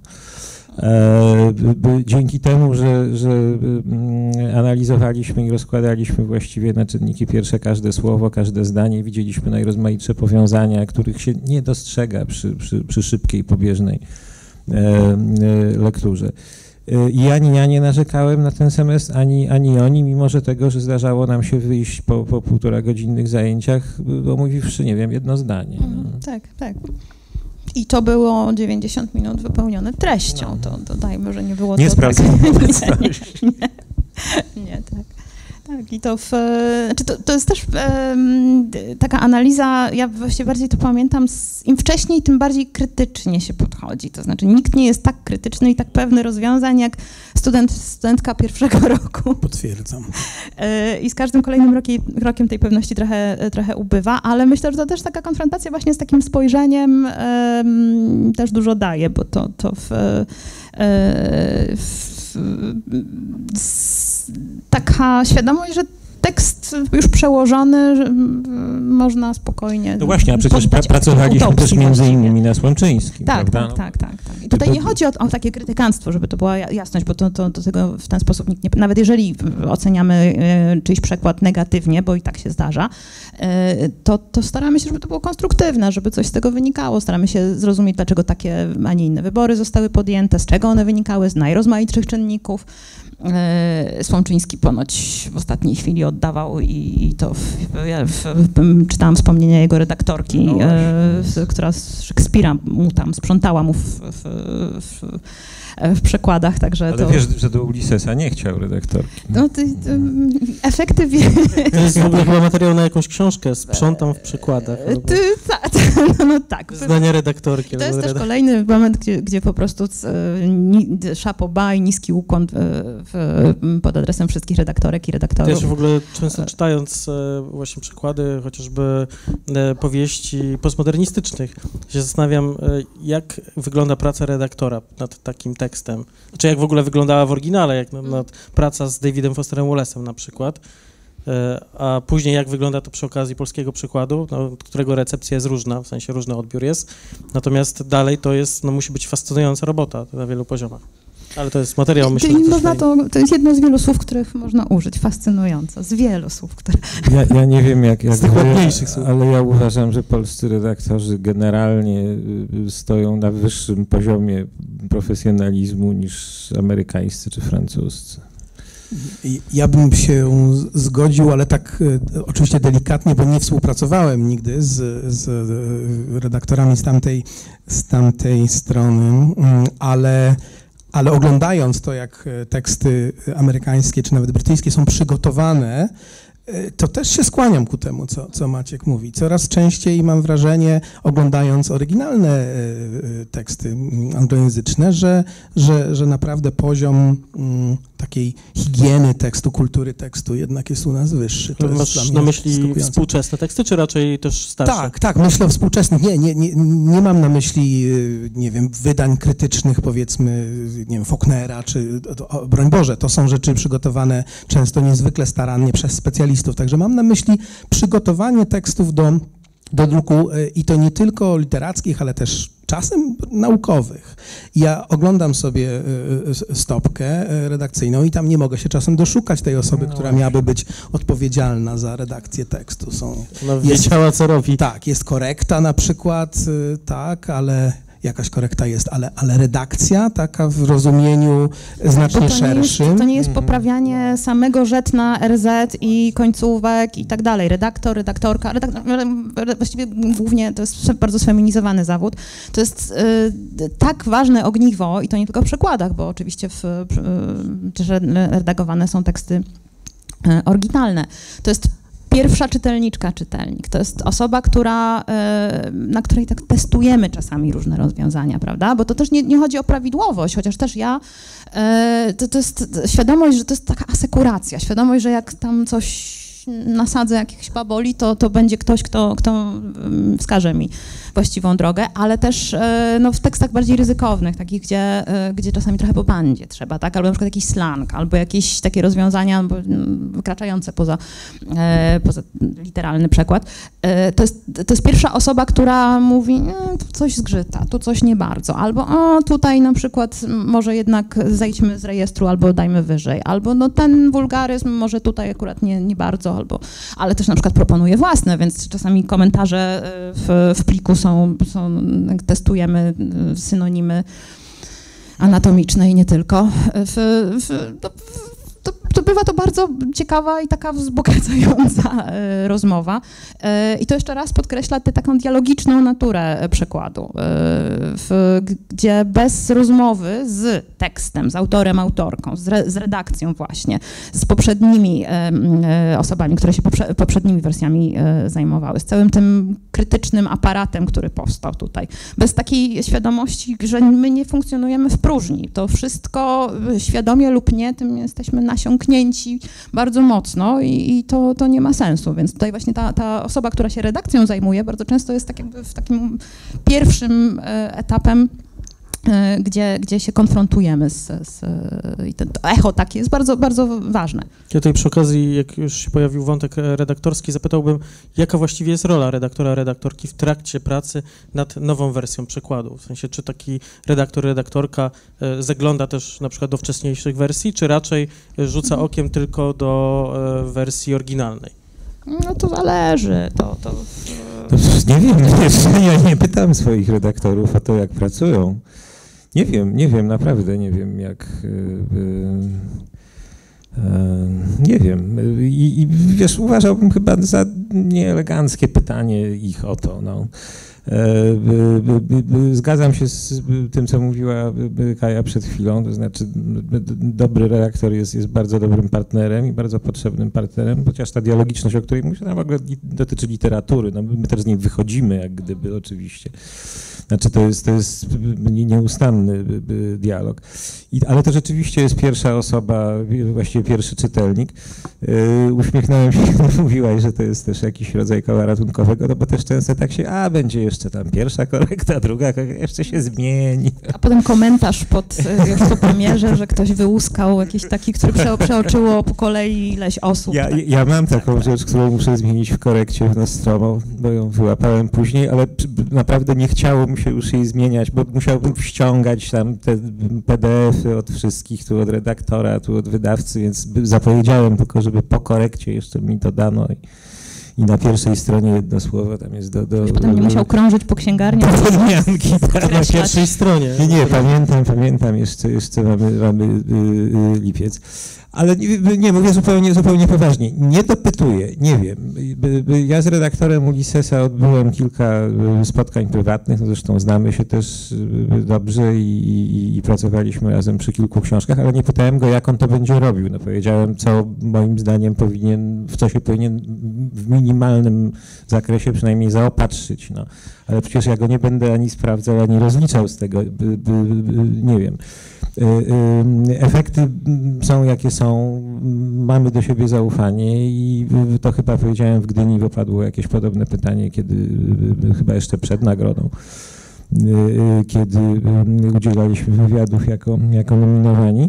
Dzięki temu, że analizowaliśmy i rozkładaliśmy właściwie na czynniki pierwsze każde słowo, każde zdanie, widzieliśmy najrozmaitsze powiązania, których się nie dostrzega przy szybkiej, pobieżnej lekturze. I ani ja nie narzekałem na ten semestr, ani oni, mimo że tego, że zdarzało nam się wyjść po 1,5-godzinnych zajęciach, omówiwszy, nie wiem, jedno zdanie. No. Tak, tak. I to było 90 minut wypełnione treścią, no. To dodajmy, że nie było nie to sprawdzam. Tak, nie, tak. Tak, i to to jest też taka analiza, ja właściwie bardziej to pamiętam, im wcześniej, tym bardziej krytycznie się podchodzi. To znaczy nikt nie jest tak krytyczny i tak pewny rozwiązań jak studentka pierwszego roku. Potwierdzam. I z każdym kolejnym rokiem tej pewności trochę ubywa, ale myślę, że to też taka konfrontacja właśnie z takim spojrzeniem też dużo daje, bo to taka świadomość, że tekst już przełożony, że można spokojnie. No właśnie, a przecież pracowaliśmy też między innymi na Słomczyńskim, tak, prawda? Tak. I tutaj nie chodzi o takie krytykanstwo, żeby to była jasność, bo to tego w ten sposób nikt nie... Nawet jeżeli oceniamy czyjś przekład negatywnie, bo i tak się zdarza, to staramy się, żeby to było konstruktywne, żeby coś z tego wynikało. Staramy się zrozumieć, dlaczego takie, a nie inne wybory zostały podjęte, z czego one wynikały, z najrozmaitszych czynników. Słomczyński ponoć w ostatniej chwili oddawał i to czytałam wspomnienia jego redaktorki, która z Szekspira mu tam sprzątała mu w przekładach, także ale to... wiesz, że do Ulyssesa nie chciał redaktorki. No, efekty... To jest w ogóle chyba materiał na jakąś książkę, sprzątam w przekładach. No tak. Zdania redaktorki. To jest też kolejny moment, gdzie po prostu chapeau bas i niski ukłon pod adresem wszystkich redaktorek i redaktorów. Ja się w ogóle często czytając właśnie przykłady chociażby powieści postmodernistycznych, się zastanawiam, jak wygląda praca redaktora nad takim tekstem. Czy jak w ogóle wyglądała w oryginale, jak nad praca z Davidem Fosterem Wallace'em na przykład, a później jak wygląda to przy okazji polskiego przykładu, którego recepcja jest różna, w sensie różny odbiór jest, natomiast dalej to jest, musi być fascynująca robota na wielu poziomach. Ale to jest materiał, myślę, czyli można to jest jedno z wielu słów, których można użyć, fascynująca, z wielu słów, które... Ja nie wiem, jak z tych ładniejszych słów. Ale ja uważam, że polscy redaktorzy generalnie stoją na wyższym poziomie profesjonalizmu niż amerykańscy czy francuscy. Ja bym się zgodził, ale tak oczywiście delikatnie, bo nie współpracowałem nigdy z redaktorami z tamtej strony, ale oglądając to, jak teksty amerykańskie czy nawet brytyjskie są przygotowane, To też się skłaniam ku temu, co Maciek mówi. Coraz częściej mam wrażenie, oglądając oryginalne teksty anglojęzyczne, że naprawdę poziom takiej higieny tekstu, kultury tekstu jednak jest u nas wyższy. To masz na myśli współczesne teksty, czy raczej też starsze? Tak, myślę o współczesnych. Nie mam na myśli, nie wiem, wydań krytycznych, powiedzmy, nie wiem, Faulknera, czy, broń Boże, to są rzeczy przygotowane często niezwykle starannie przez specjalistów, także mam na myśli przygotowanie tekstów do druku i to nie tylko literackich, ale też czasem naukowych. Ja oglądam sobie stopkę redakcyjną i tam nie mogę się czasem doszukać tej osoby, która miałaby być odpowiedzialna za redakcję tekstu. Ona wiedziała, co robi. Tak, jest korekta na przykład, tak, ale jakaś korekta jest, ale redakcja taka w rozumieniu znacznie szerszym. To nie jest poprawianie samego żetna RZ i końcówek i tak dalej. Redaktor, redaktorka, właściwie głównie to jest bardzo sfeminizowany zawód. To jest tak ważne ogniwo i to nie tylko w przekładach, bo oczywiście też redagowane są teksty oryginalne. To jest pierwsza czytelniczka, czytelnik. To jest osoba, na której tak testujemy czasami różne rozwiązania, prawda? Bo to też nie chodzi o prawidłowość, chociaż też to jest świadomość, że to jest taka asekuracja, świadomość, że jak tam coś nasadzę jakichś baboli, to będzie ktoś, kto wskaże mi właściwą drogę, ale też w tekstach bardziej ryzykownych, takich, gdzie czasami trochę po bandzie trzeba, tak? Albo na przykład jakiś slang, albo jakieś takie rozwiązania wykraczające poza literalny przekład. To jest pierwsza osoba, która mówi, tu coś zgrzyta, tu coś nie bardzo, albo tutaj na przykład może jednak zejdźmy z rejestru, albo dajmy wyżej, albo ten wulgaryzm może tutaj akurat nie bardzo, ale też na przykład proponuję własne, więc czasami komentarze w pliku testujemy synonimy anatomiczne i nie tylko. To bywa to bardzo ciekawa i taka wzbogacająca rozmowa. I to jeszcze raz podkreśla tę taką dialogiczną naturę przekładu, gdzie bez rozmowy z tekstem, z autorem, autorką, z redakcją właśnie, z poprzednimi osobami, które się poprzednimi wersjami zajmowały, z całym tym krytycznym aparatem, który powstał tutaj, bez takiej świadomości, że my nie funkcjonujemy w próżni. To wszystko świadomie lub nie, tym jesteśmy nasiąknięci bardzo mocno i to nie ma sensu, więc tutaj właśnie ta osoba, która się redakcją zajmuje, bardzo często jest tak jakby w takim pierwszym etapem, gdzie się konfrontujemy i to echo takie jest bardzo, bardzo ważne. Ja tutaj przy okazji, jak już się pojawił wątek redaktorski, zapytałbym, jaka właściwie jest rola redaktora, redaktorki w trakcie pracy nad nową wersją przekładu? W sensie, czy taki redaktor, redaktorka zagląda też na przykład do wcześniejszych wersji, czy raczej rzuca okiem tylko do wersji oryginalnej? No to zależy. Nie wiem, ja nie pytam swoich redaktorów o to, jak pracują. Nie wiem, naprawdę nie wiem, jak... nie wiem. I wiesz, uważałbym chyba za nieeleganckie pytanie ich o to, no. Zgadzam się z tym, co mówiła Kaja przed chwilą, to znaczy dobry redaktor jest bardzo dobrym partnerem i bardzo potrzebnym partnerem, chociaż ta dialogiczność, o której mówię, ona w ogóle dotyczy literatury, no my też z niej wychodzimy jak gdyby oczywiście. Znaczy to jest nieustanny dialog. Ale to rzeczywiście jest pierwsza osoba, właściwie pierwszy czytelnik. Uśmiechnąłem się, kiedy mówiłaś, że to jest też jakiś rodzaj koła ratunkowego, no bo też często tak się, będzie jeszcze tam pierwsza korekta, druga korekta, jeszcze się zmieni. A potem komentarz już po premierze, że ktoś wyłuskał jakiś taki, który przeoczyło po kolei ileś osób. Ja mam taką rzecz, którą muszę zmienić w korekcie w Nostromo, bo ją wyłapałem później, ale naprawdę nie chciało mi się już jej zmieniać, bo musiałbym ściągać tam te PDF-y od wszystkich, tu od redaktora, tu od wydawcy, więc zapowiedziałem tylko, żeby po korekcie jeszcze mi to dano i na pierwszej stronie jedno słowo tam jest do potem nie musiał krążyć po księgarniach. Do podmianki, tak. Na pierwszej stronie. Nie, pamiętam, jeszcze mamy lipiec. Ale nie, mówię zupełnie poważnie. Nie dopytuję, nie wiem. Ja z redaktorem Ulisesa odbyłem kilka spotkań prywatnych, no zresztą znamy się też dobrze i pracowaliśmy razem przy kilku książkach, ale nie pytałem go, jak on to będzie robił. No powiedziałem, co moim zdaniem w co się powinien w minimalnym zakresie przynajmniej zaopatrzyć. No. Ale przecież ja go nie będę ani sprawdzał, ani rozliczał z tego. Nie wiem. Efekty są jakie są, mamy do siebie zaufanie i to chyba powiedziałem w Gdyni, bo padło jakieś podobne pytanie, kiedy chyba jeszcze przed nagrodą, kiedy udzielaliśmy wywiadów jako nominowani.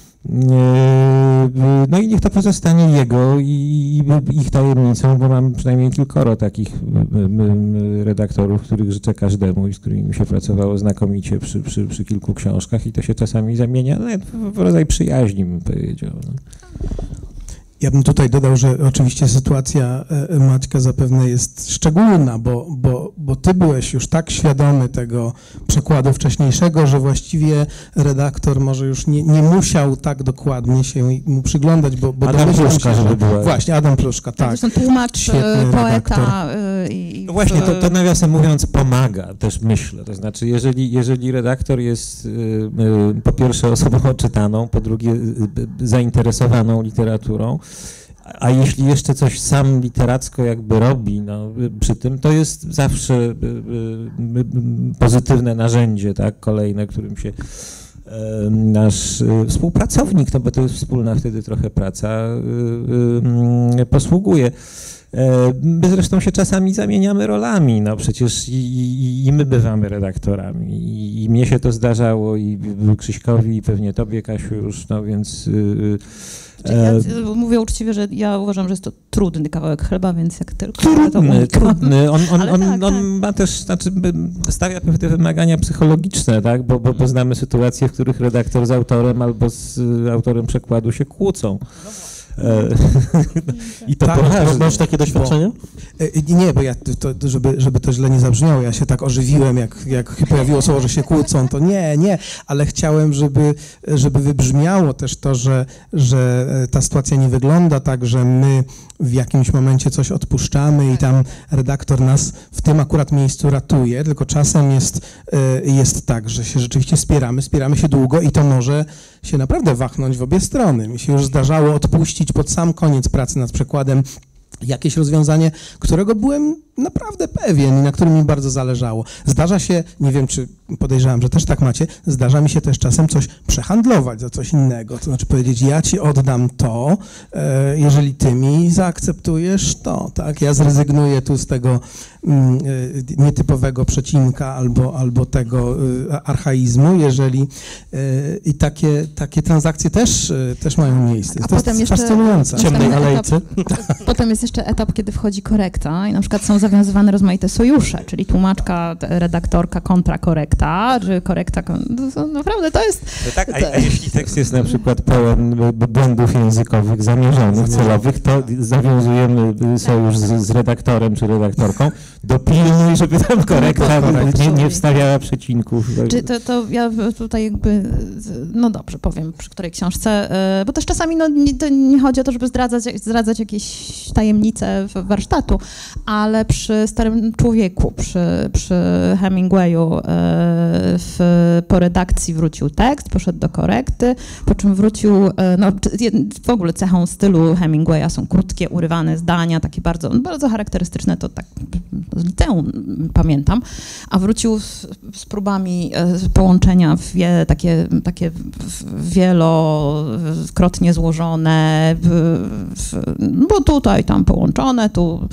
No i niech to pozostanie jego i ich tajemnicą, bo mam przynajmniej kilkoro takich redaktorów, których życzę każdemu i z którymi się pracowało znakomicie przy kilku książkach i to się czasami zamienia w rodzaj przyjaźni, bym powiedział. No. Ja bym tutaj dodał, że oczywiście sytuacja Maćka zapewne jest szczególna, bo ty byłeś już tak świadomy tego przekładu wcześniejszego, że właściwie redaktor może już nie musiał tak dokładnie się mu przyglądać, bo Adam Pluszka, żeby była. Właśnie, Adam Pluszka, tak. Zresztą tłumacz, poeta. No właśnie, to nawiasem mówiąc pomaga, też myślę. To znaczy, jeżeli redaktor jest po pierwsze osobą oczytaną, po drugie zainteresowaną literaturą, a jeśli jeszcze coś sam literacko jakby robi przy tym, to jest zawsze pozytywne narzędzie, tak, kolejne, którym się nasz współpracownik, no bo to jest wspólna wtedy trochę praca, posługuje. My zresztą się czasami zamieniamy rolami, no przecież i my bywamy redaktorami i mnie się to zdarzało i Krzyśkowi i pewnie tobie, Kasiu, już, no więc... Ja mówię uczciwie, że ja uważam, że jest to trudny kawałek chleba, więc jak tylko... Trudny. On ma też, znaczy stawia pewne wymagania psychologiczne, tak, bo znamy sytuacje, w których redaktor z autorem albo z autorem przekładu się kłócą. I to tak, masz takie doświadczenie? Nie, bo ja, żeby to źle nie zabrzmiało, ja się tak ożywiłem, jak pojawiło słowo, że się kłócą, to nie, ale chciałem, żeby wybrzmiało też to, że ta sytuacja nie wygląda tak, że my w jakimś momencie coś odpuszczamy i tam redaktor nas w tym akurat miejscu ratuje, tylko czasem jest tak, że się rzeczywiście spieramy się długo i to może się naprawdę wachnąć w obie strony. Mi się już zdarzało odpuścić pod sam koniec pracy nad przekładem jakieś rozwiązanie, którego byłem naprawdę pewien i na którym mi bardzo zależało. Zdarza się, nie wiem, czy podejrzewam, że też tak macie, zdarza mi się też czasem coś przehandlować za coś innego, to znaczy powiedzieć, ja ci oddam to, jeżeli ty mi zaakceptujesz to, tak? Ja zrezygnuję tu z tego nietypowego przecinka albo tego archaizmu, jeżeli i takie transakcje też mają miejsce. A to potem jest fascynujące. Ciemnej alejce. Potem jest jeszcze etap, kiedy wchodzi korekta i na przykład są zawiązywane rozmaite sojusze, czyli tłumaczka, redaktorka kontra korekta, czy korekta, naprawdę to jest... No tak, a jeśli tekst jest na przykład pełen błędów językowych, zamierzonych, celowych, to zawiązujemy sojusz z redaktorem czy redaktorką, dopilnuj, żeby tam korekta nie wstawiała przecinków. Czy to ja tutaj jakby, no dobrze, powiem przy której książce, bo też czasami to nie chodzi o to, żeby zdradzać jakieś tajemnice warsztatu, ale przy Starym Człowieku, przy Hemingwayu po redakcji wrócił tekst, poszedł do korekty, po czym wrócił, w ogóle cechą stylu Hemingwaya są krótkie, urywane zdania, takie bardzo, bardzo charakterystyczne, to tak z liceum pamiętam, a wrócił z próbami połączenia takie wielokrotnie złożone, bo tutaj tam połączone, tu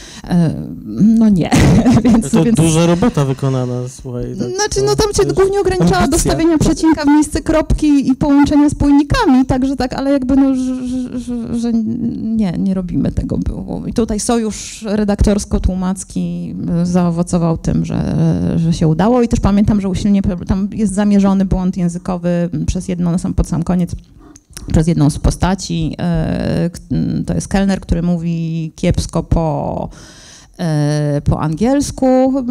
no nie. Więc duża robota wykonana, słuchaj. Tak, znaczy, tam cię głównie ograniczała do stawienia przecinka w miejsce kropki i połączenia z pojnikami, także tak, ale jakby że nie robimy tego było. I tutaj sojusz redaktorsko-tłumacki zaowocował tym, że się udało i też pamiętam, że usilnie tam jest zamierzony błąd językowy przez jedno pod sam koniec. przez jedną z postaci. To jest kelner, który mówi kiepsko po angielsku.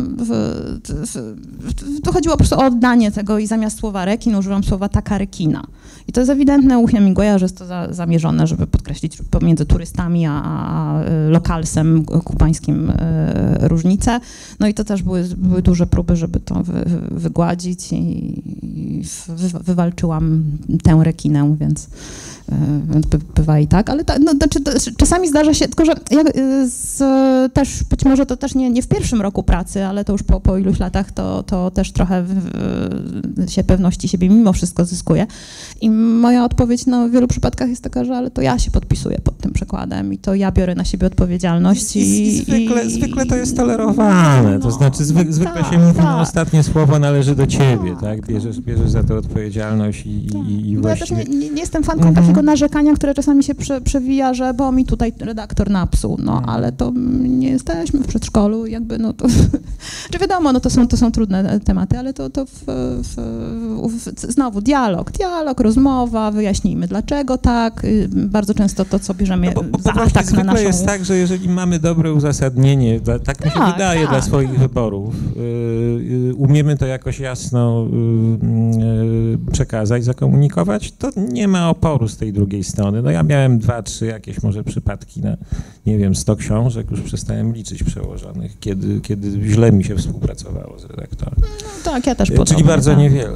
To chodziło po prostu o oddanie tego i zamiast słowa rekin używam słowa taka rekina. I to jest ewidentne u Hemingwaya, że jest to zamierzone, żeby podkreślić pomiędzy turystami a lokalsem kubańskim różnice. No i to też były duże próby, żeby to wygładzić i wywalczyłam tę rekinę, więc bywa i tak, ale czasami zdarza się, tylko że ja też być może to też nie w pierwszym roku pracy, ale to już po iluś latach to też trochę się pewności siebie mimo wszystko zyskuje. I moja odpowiedź w wielu przypadkach jest taka, że ale to ja się podpisuję pod tym przekładem i to ja biorę na siebie odpowiedzialność. Zwykle to jest tolerowane, to znaczy zwykle się mówi, ostatnie słowo należy do ciebie, tak? Bierzesz za to odpowiedzialność i właściwie... Ja też nie jestem fanką takiego narzekania, które czasami się przewija, że bo mi tutaj redaktor napsuł, ale to nie jesteśmy w przedszkolu, jakby to... Czy wiadomo, to są trudne tematy, ale to znowu dialog, rozmowa, wyjaśnijmy dlaczego tak, bardzo często to, co bierzemy za atak na naszą... jest tak, że jeżeli mamy dobre uzasadnienie, tak mi się wydaje, dla swoich wyborów, umiemy to jakoś jasno przekazać, zakomunikować, to nie ma oporu z tej drugiej strony. Ja miałem 2-3 jakieś może przypadki na, 100 książek, już przestałem liczyć przełożonych, kiedy źle mi się współpracowało z redaktorem. Tak, ja też Czyli bardzo niewiele.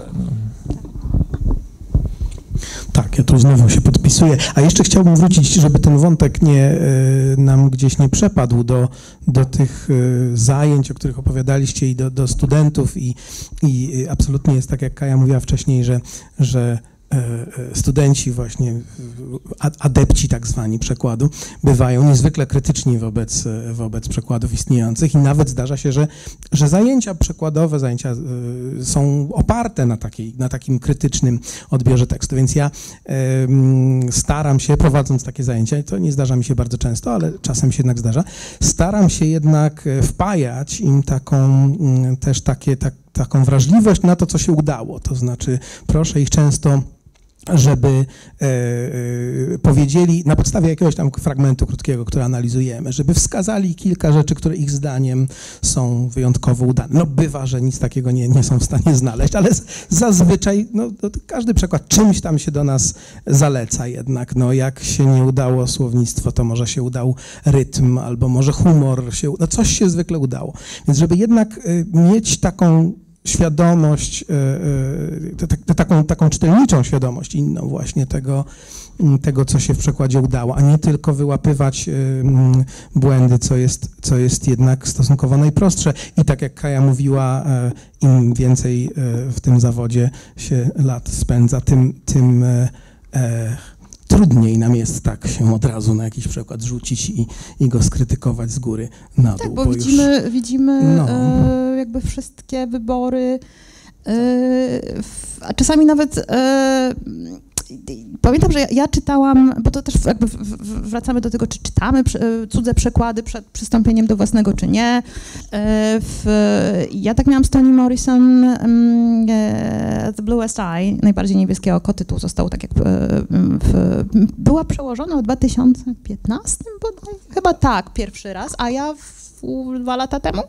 Tak, ja tu znowu się podpisuję. A jeszcze chciałbym wrócić, żeby ten wątek nam gdzieś nie przepadł do tych zajęć, o których opowiadaliście i do studentów i absolutnie jest tak, jak Kaja mówiła wcześniej, że studenci właśnie, adepci tak zwani przekładu, bywają niezwykle krytyczni wobec przekładów istniejących i nawet zdarza się, że zajęcia przekładowe, są oparte na takim krytycznym odbiorze tekstu, więc ja staram się, prowadząc takie zajęcia, i to nie zdarza mi się bardzo często, ale czasem się jednak zdarza, staram się jednak wpajać im taką wrażliwość na to, co się udało, to znaczy proszę ich często, żeby powiedzieli na podstawie jakiegoś tam fragmentu krótkiego, który analizujemy, żeby wskazali kilka rzeczy, które ich zdaniem są wyjątkowo udane. Bywa, że nic takiego nie są w stanie znaleźć, ale zazwyczaj każdy przykład czymś tam się do nas zaleca jednak. Jak się nie udało słownictwo, to może się udał rytm, albo może humor coś się zwykle udało. Więc żeby jednak mieć taką świadomość, taką czytelniczą świadomość inną właśnie tego, co się w przekładzie udało, a nie tylko wyłapywać błędy, co jest jednak stosunkowo najprostsze. I tak jak Kaja mówiła, im więcej w tym zawodzie się lat spędza, tym trudniej nam jest tak się od razu na jakiś przykład rzucić i go skrytykować z góry na dół. Tak, bo widzimy jakby wszystkie wybory, a czasami nawet pamiętam, że ja czytałam, bo to też jakby wracamy do tego, czy czytamy cudze przekłady przed przystąpieniem do własnego, czy nie. Ja tak miałam z Toni Morrison The Bluest Eye, najbardziej niebieskie oko, tytuł został tak jak była przełożona w 2015 bodaj, chyba tak, pierwszy raz, a ja 2 lata temu.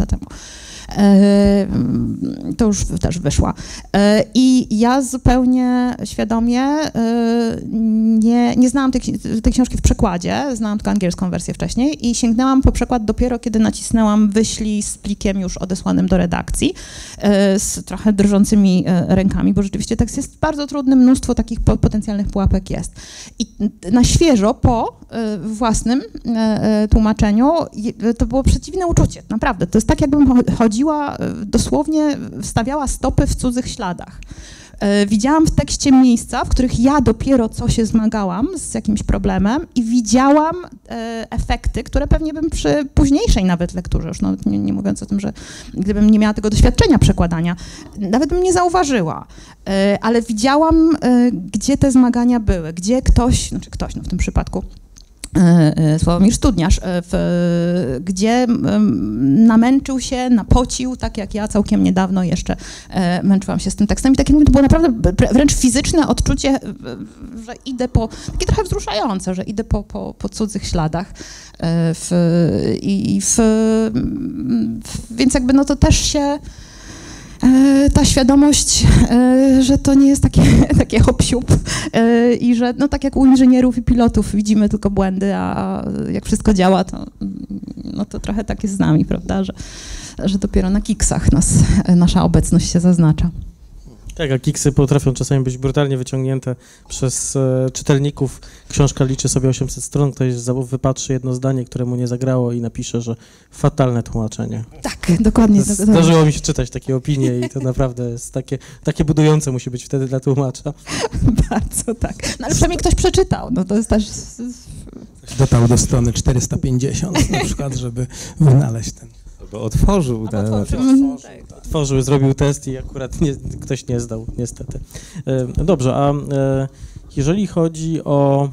To już też wyszła. I ja zupełnie świadomie nie znałam tej książki w przekładzie, znałam tylko angielską wersję wcześniej i sięgnęłam po przekład dopiero, kiedy nacisnęłam wyślij z plikiem już odesłanym do redakcji z trochę drżącymi rękami, bo rzeczywiście tekst jest bardzo trudny, mnóstwo takich potencjalnych pułapek jest. I na świeżo po własnym tłumaczeniu to było przeciwne uczucie, naprawdę. To jest tak, jakbym chodziła, dosłownie wstawiała stopy w cudzych śladach. Widziałam w tekście miejsca, w których ja dopiero co się zmagałam z jakimś problemem i widziałam efekty, które pewnie bym przy późniejszej nawet lekturze, już nie mówiąc o tym, że gdybym nie miała tego doświadczenia przekładania, nawet bym nie zauważyła, ale widziałam, gdzie te zmagania były, gdzie ktoś w tym przypadku Sławomir Studniarz, gdzie namęczył się, napocił, tak jak ja całkiem niedawno jeszcze męczyłam się z tym tekstem. I tak jak mówię, to było naprawdę wręcz fizyczne odczucie, że idę takie trochę wzruszające, że idę po cudzych śladach. Więc jakby no to też się... ta świadomość, że to nie jest takie hop-siup i że no tak jak u inżynierów i pilotów widzimy tylko błędy, a jak wszystko działa, to trochę tak jest z nami, prawda, że dopiero na kiksach nasza obecność się zaznacza. Tak, a kiksy potrafią czasami być brutalnie wyciągnięte przez czytelników. Książka liczy sobie 800 stron, ktoś wypatrzy jedno zdanie, które mu nie zagrało i napisze, że fatalne tłumaczenie. Tak, dokładnie. Zdarzyło mi się czytać takie opinie i to naprawdę jest takie budujące musi być wtedy dla tłumacza. Bardzo tak. No ale przynajmniej ktoś przeczytał, no to jest też... Dotarł do strony 450 na przykład, żeby wynaleźć ten... Otworzył. Otworzył, zrobił test i akurat ktoś nie zdał, niestety. Dobrze, a jeżeli chodzi o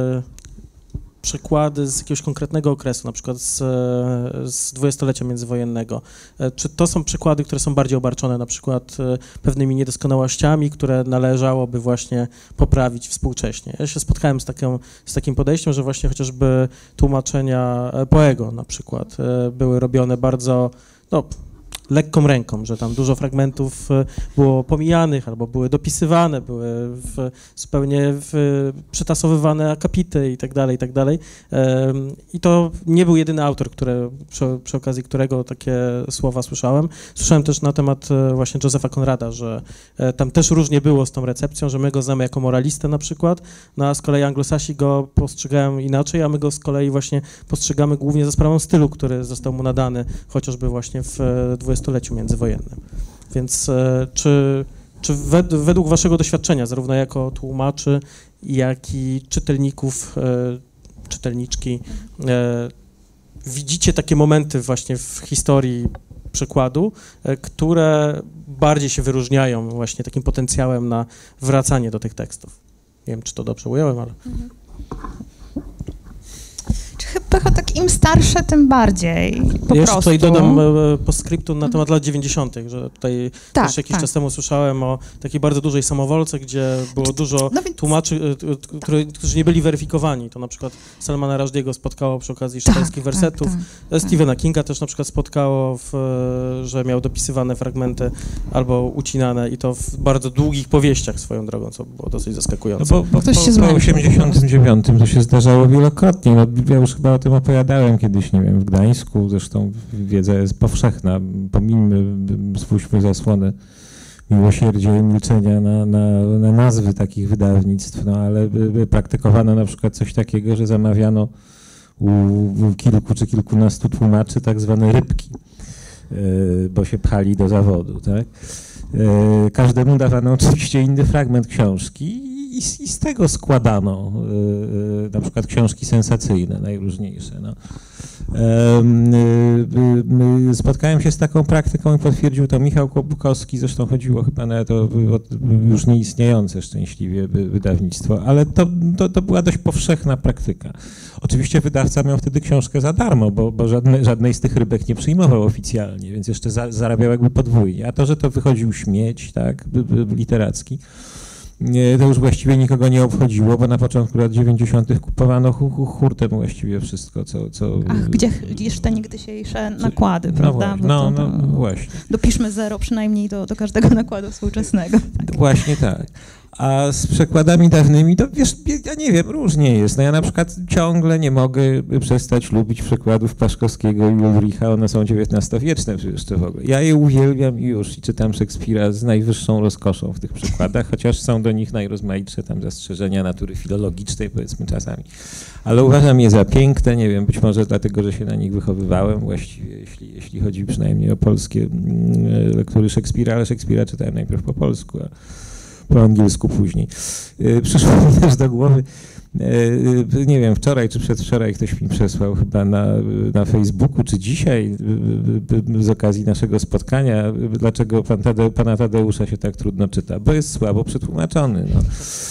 przykłady z jakiegoś konkretnego okresu, na przykład z dwudziestolecia międzywojennego, czy to są przykłady, które są bardziej obarczone na przykład pewnymi niedoskonałościami, które należałoby właśnie poprawić współcześnie? Ja się spotkałem z takim podejściem, że właśnie chociażby tłumaczenia Poego na przykład były robione bardzo, lekką ręką, że tam dużo fragmentów było pomijanych albo były dopisywane, były zupełnie przetasowywane akapity i tak dalej, i tak dalej. I to nie był jedyny autor, przy okazji którego takie słowa słyszałem. Słyszałem też na temat właśnie Josepha Conrada, że tam też różnie było z tą recepcją, że my go znamy jako moralistę na przykład, a z kolei Anglosasi go postrzegają inaczej, a my go z kolei właśnie postrzegamy głównie za sprawą stylu, który został mu nadany, chociażby właśnie w dwudziestoleciu międzywojennym. Więc czy według waszego doświadczenia, zarówno jako tłumaczy, jak i czytelników, czytelniczki, widzicie takie momenty właśnie w historii przekładu, które bardziej się wyróżniają właśnie takim potencjałem na wracanie do tych tekstów? Nie wiem, czy to dobrze ująłem, ale... Chyba tak im starsze, tym bardziej. Ja jeszcze tutaj dodam postscriptum na temat lat 90., że tutaj też jakiś czas temu słyszałem o takiej bardzo dużej samowolce, gdzie było dużo tłumaczy, którzy nie byli weryfikowani. To na przykład Salmana Rushdie'ego spotkało przy okazji szatańskich wersetów. Stephena Kinga też na przykład spotkało, że miał dopisywane fragmenty albo ucinane i to w bardzo długich powieściach swoją drogą, co było dosyć zaskakujące. No bo ktoś się po 89 to się zdarzało wielokrotnie. No, ja już chyba o tym opowiadałem kiedyś, nie wiem, w Gdańsku, zresztą wiedza jest powszechna, pomińmy, spójrzmy zasłonę miłosierdzia i milczenia na nazwy takich wydawnictw, ale praktykowano na przykład coś takiego, że zamawiano u kilku czy kilkunastu tłumaczy tak zwane rybki, bo się pchali do zawodu, tak? Każdemu dawano oczywiście inny fragment książki i z tego składano na przykład książki sensacyjne, najróżniejsze. No. Spotkałem się z taką praktyką i potwierdził to Michał Kłobukowski, zresztą chodziło chyba nawet o już nieistniejące szczęśliwie wydawnictwo, ale to była dość powszechna praktyka. Oczywiście wydawca miał wtedy książkę za darmo, bo żadnej z tych rybek nie przyjmował oficjalnie, więc jeszcze zarabiał jakby podwójnie. A to, że to wychodził śmieć, tak, literacki, to już właściwie nikogo nie obchodziło, bo na początku lat 90. kupowano hurtem właściwie wszystko, co... Ach, gdzież te niegdysiejsze nakłady, prawda? No właśnie. Dopiszmy 0 przynajmniej do każdego nakładu współczesnego. Tak. Właśnie tak. A z przekładami dawnymi, to wiesz, ja nie wiem, różnie jest. No ja na przykład ciągle nie mogę przestać lubić przekładów Paszkowskiego i Ulricha, one są XIX-wieczne jeszcze w ogóle. Ja je uwielbiam i już, i czytam Szekspira z najwyższą rozkoszą w tych przekładach, chociaż są do nich najrozmaitsze tam zastrzeżenia natury filologicznej, powiedzmy czasami. Ale uważam je za piękne, nie wiem, być może dlatego, że się na nich wychowywałem właściwie, jeśli chodzi przynajmniej o polskie lektury Szekspira, ale Szekspira czytałem najpierw po polsku, a po angielsku później. Przyszło mi też do głowy, nie wiem, wczoraj czy przedwczoraj ktoś mi przesłał chyba na Facebooku, czy dzisiaj z okazji naszego spotkania, dlaczego pana Tadeusza się tak trudno czyta, bo jest słabo przetłumaczony. No.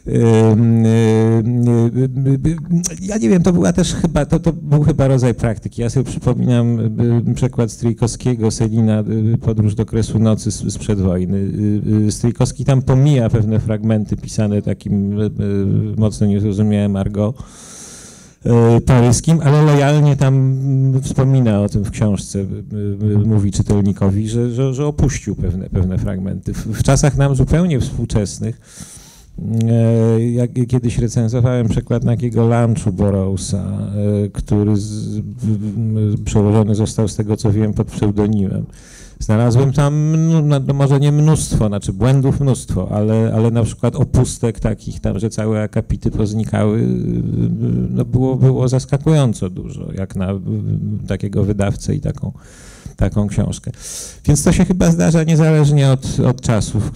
Ja nie wiem, to była też chyba, to był chyba rodzaj praktyki. Ja sobie przypominam przekład Stryjkowskiego, Selina, Podróż do kresu nocy sprzed wojny. Stryjkowski tam pomija pewne fragmenty pisane takim mocno niezrozumiałym argot paryskim, ale lojalnie tam wspomina o tym w książce, mówi czytelnikowi, że opuścił pewne fragmenty. W czasach nam zupełnie współczesnych, jak kiedyś recenzowałem przekład Nagiego Lunchu Burroughsa, który przełożony został, z tego co wiem, pod pseudonimem. Znalazłem tam, no może nie mnóstwo, znaczy błędów mnóstwo, ale na przykład opustek takich tam, że całe akapity poznikały, no było zaskakująco dużo, jak na takiego wydawcę i taką książkę. Więc to się chyba zdarza niezależnie od czasów,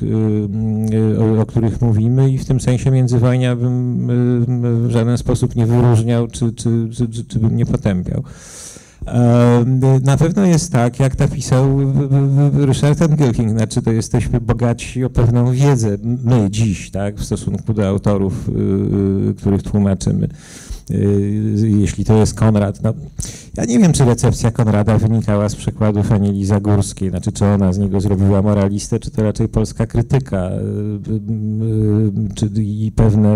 o których mówimy, i w tym sensie międzywojnia bym w żaden sposób nie wyróżniał, czy bym nie potępiał. Na pewno jest tak, jak napisał Richard Engelking, znaczy to jesteśmy bogaci o pewną wiedzę, my dziś, tak, w stosunku do autorów, których tłumaczymy. Jeśli to jest Konrad, no ja nie wiem, czy recepcja Konrada wynikała z przekładów Anieli Zagórskiej, znaczy czy ona z niego zrobiła moralistę, czy to raczej polska krytyka, i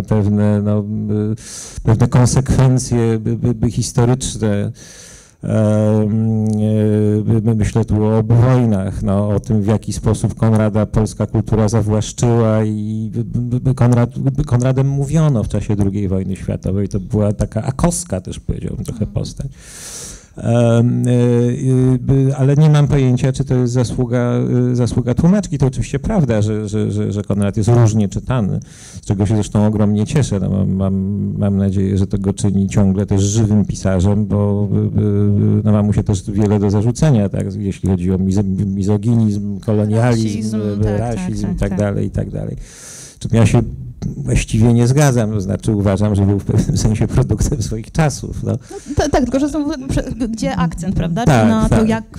pewne konsekwencje historyczne. Myślę tu o obu wojnach, no, o tym, w jaki sposób Konrada polska kultura zawłaszczyła, i Konradem mówiono w czasie II wojny światowej. To była taka akowska też, powiedziałbym, trochę postać. Ale nie mam pojęcia, czy to jest zasługa tłumaczki. To oczywiście prawda, że Konrad jest różnie czytany, z czego się zresztą ogromnie cieszę. No, mam nadzieję, że to go czyni ciągle też żywym pisarzem, bo no, ma mu się też wiele do zarzucenia, tak, jeśli chodzi o mizoginizm, kolonializm, rasizm i tak dalej. Czym ja się właściwie nie zgadzam, to znaczy uważam, że był w pewnym sensie produktem swoich czasów. No. No, tak, tylko że są, gdzie akcent, prawda? Tak, na tak. to, jak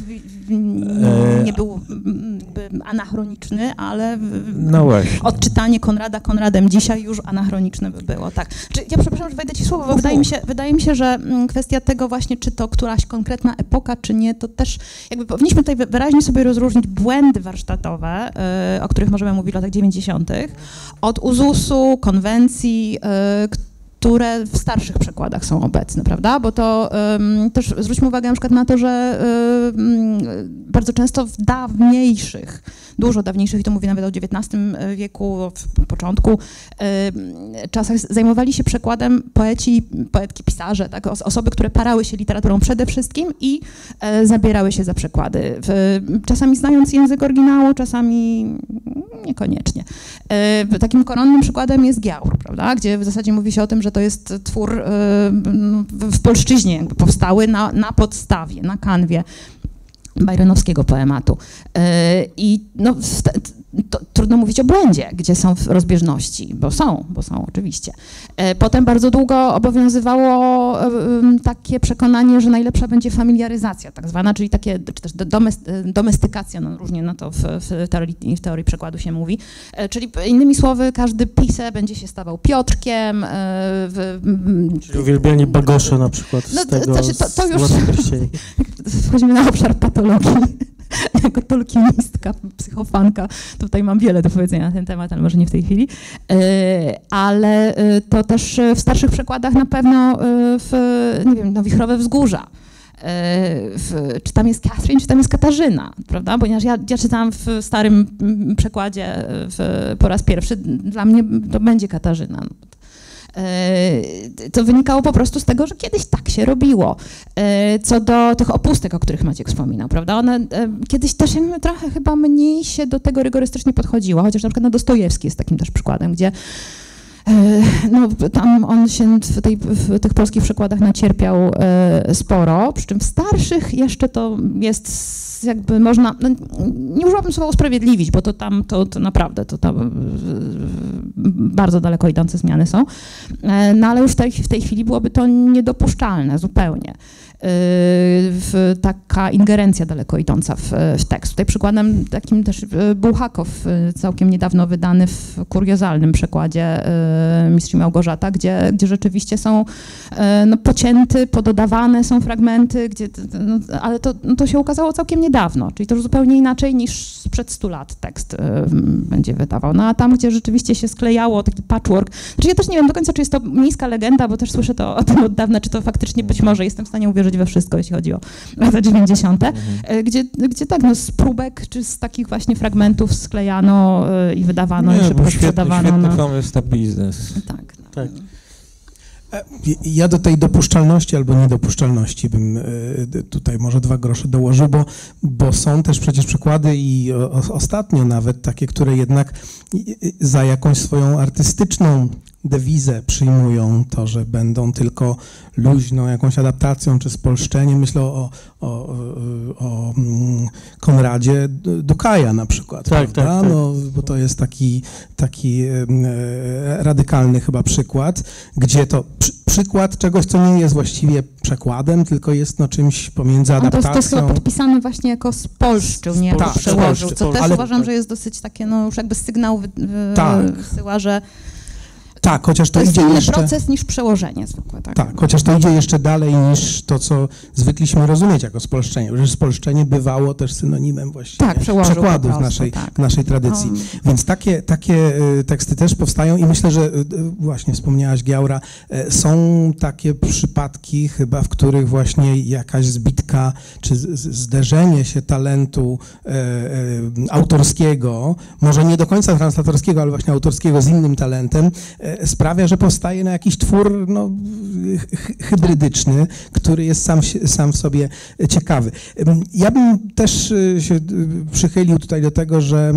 nie był anachroniczny, ale no właśnie. odczytanie Konrada Konradem dzisiaj już anachroniczne by było, tak. Ja przepraszam, że wejdę ci słowo, bo wydaje mi się, że kwestia tego właśnie, czy to któraś konkretna epoka, czy nie, to też jakby powinniśmy tutaj wyraźnie sobie rozróżnić błędy warsztatowe, o których możemy mówić w latach 90., od uzusu, konwencji, które w starszych przekładach są obecne, prawda? Bo to też zwróćmy uwagę na przykład na to, że bardzo często w dawniejszych, dużo dawniejszych, i to mówię nawet o XIX wieku, w początku, czasach zajmowali się przekładem poetki, pisarze, tak? Osoby, które parały się literaturą przede wszystkim i zabierały się za przekłady. Czasami znając język oryginału, czasami niekoniecznie. Takim koronnym przykładem jest Giaur, prawda? Gdzie w zasadzie mówi się o tym, że to jest twór w polszczyźnie jakby powstały na podstawie, na kanwie byronowskiego poematu. I no, trudno mówić o błędzie, gdzie są rozbieżności, bo są oczywiście. Potem bardzo długo obowiązywało takie przekonanie, że najlepsza będzie familiaryzacja tak zwana, czyli takie, czy też domestykacja, no różnie na to w teorii przekładu się mówi, czyli innymi słowy każdy pisę będzie się stawał Piotrkiem. Czyli uwielbianie Bagosze na przykład z tego, to już wchodzimy na obszar patologii. Jako tolkienistka, psychofanka, tutaj mam wiele do powiedzenia na ten temat, ale może nie w tej chwili. Ale to też w starszych przekładach na pewno nie wiem, no, Wichrowe Wzgórza. Czy tam jest Catherine, czy tam jest Katarzyna, prawda? Ponieważ ja czytałam w starym przekładzie po raz pierwszy, dla mnie to będzie Katarzyna. To wynikało po prostu z tego, że kiedyś tak się robiło. Co do tych opustek, o których Maciek wspominał, prawda? One kiedyś też trochę chyba mniej się do tego rygorystycznie podchodziło, chociaż na przykład Dostojewski jest takim też przykładem, gdzie no, tam on się w tych polskich przykładach nacierpiał sporo, przy czym w starszych jeszcze to jest jakby można, no, nie użyłabym słowa usprawiedliwić, bo to tam naprawdę to tam bardzo daleko idące zmiany są, no ale już w tej chwili byłoby to niedopuszczalne zupełnie. taka ingerencja daleko idąca w tekst. Tutaj przykładem takim też Bułhakow, całkiem niedawno wydany w kuriozalnym przekładzie Mistrz i Małgorzata, gdzie rzeczywiście są pocięty, pododawane są fragmenty, ale to się ukazało całkiem niedawno, czyli to już zupełnie inaczej niż sprzed 100 lat tekst będzie wydawał. No a tam, gdzie rzeczywiście się sklejało, taki patchwork, znaczy ja też nie wiem do końca, czy jest to miejska legenda, bo też słyszę to o tym od dawna, czy to faktycznie być może, jestem w stanie uwierzyć we wszystko, jeśli chodzi o lata 90., gdzie tak, z próbek, czy z takich właśnie fragmentów sklejano i wydawano i szybko sprzedawano. Świetny pomysł na biznes. Tak. Ja do tej dopuszczalności albo niedopuszczalności bym tutaj może 2 grosze dołożył, bo są też przecież przykłady i ostatnio nawet takie, które jednak za jakąś swoją artystyczną dewizę przyjmują to, że będą tylko luźną jakąś adaptacją czy spolszczeniem. Myślę o Konradzie Dukaja na przykład, prawda? Tak. No, bo to jest taki radykalny chyba przykład, gdzie to przykład czegoś, co nie jest właściwie przekładem, tylko jest czymś pomiędzy adaptacją. To jest chyba podpisane właśnie jako spolszczył, nie jako przełożył, co też uważam, że jest dosyć takie, już jakby sygnał wysyła, że tak, chociaż to jest idzie inny jeszcze... proces niż przełożenie zwykłe. Tak, chociaż to idzie jeszcze dalej niż to, co zwykliśmy rozumieć jako spolszczenie. Przecież spolszczenie bywało też synonimem właściwie przekładu w naszej tradycji. Więc takie teksty też powstają i myślę, że właśnie wspomniałaś Giaura, są takie przypadki chyba, w których właśnie jakaś zbitka czy zderzenie się talentu autorskiego, może nie do końca translatorskiego, ale właśnie autorskiego z innym talentem, sprawia, że powstaje jakiś twór hybrydyczny, który jest sam w sobie ciekawy. Ja bym też się przychylił tutaj do tego, że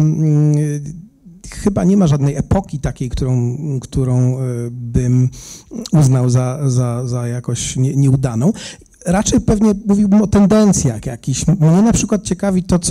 chyba nie ma żadnej epoki takiej, którą bym uznał za jakoś nieudaną. Raczej pewnie mówiłbym o tendencjach jakichś. Mnie na przykład ciekawi to,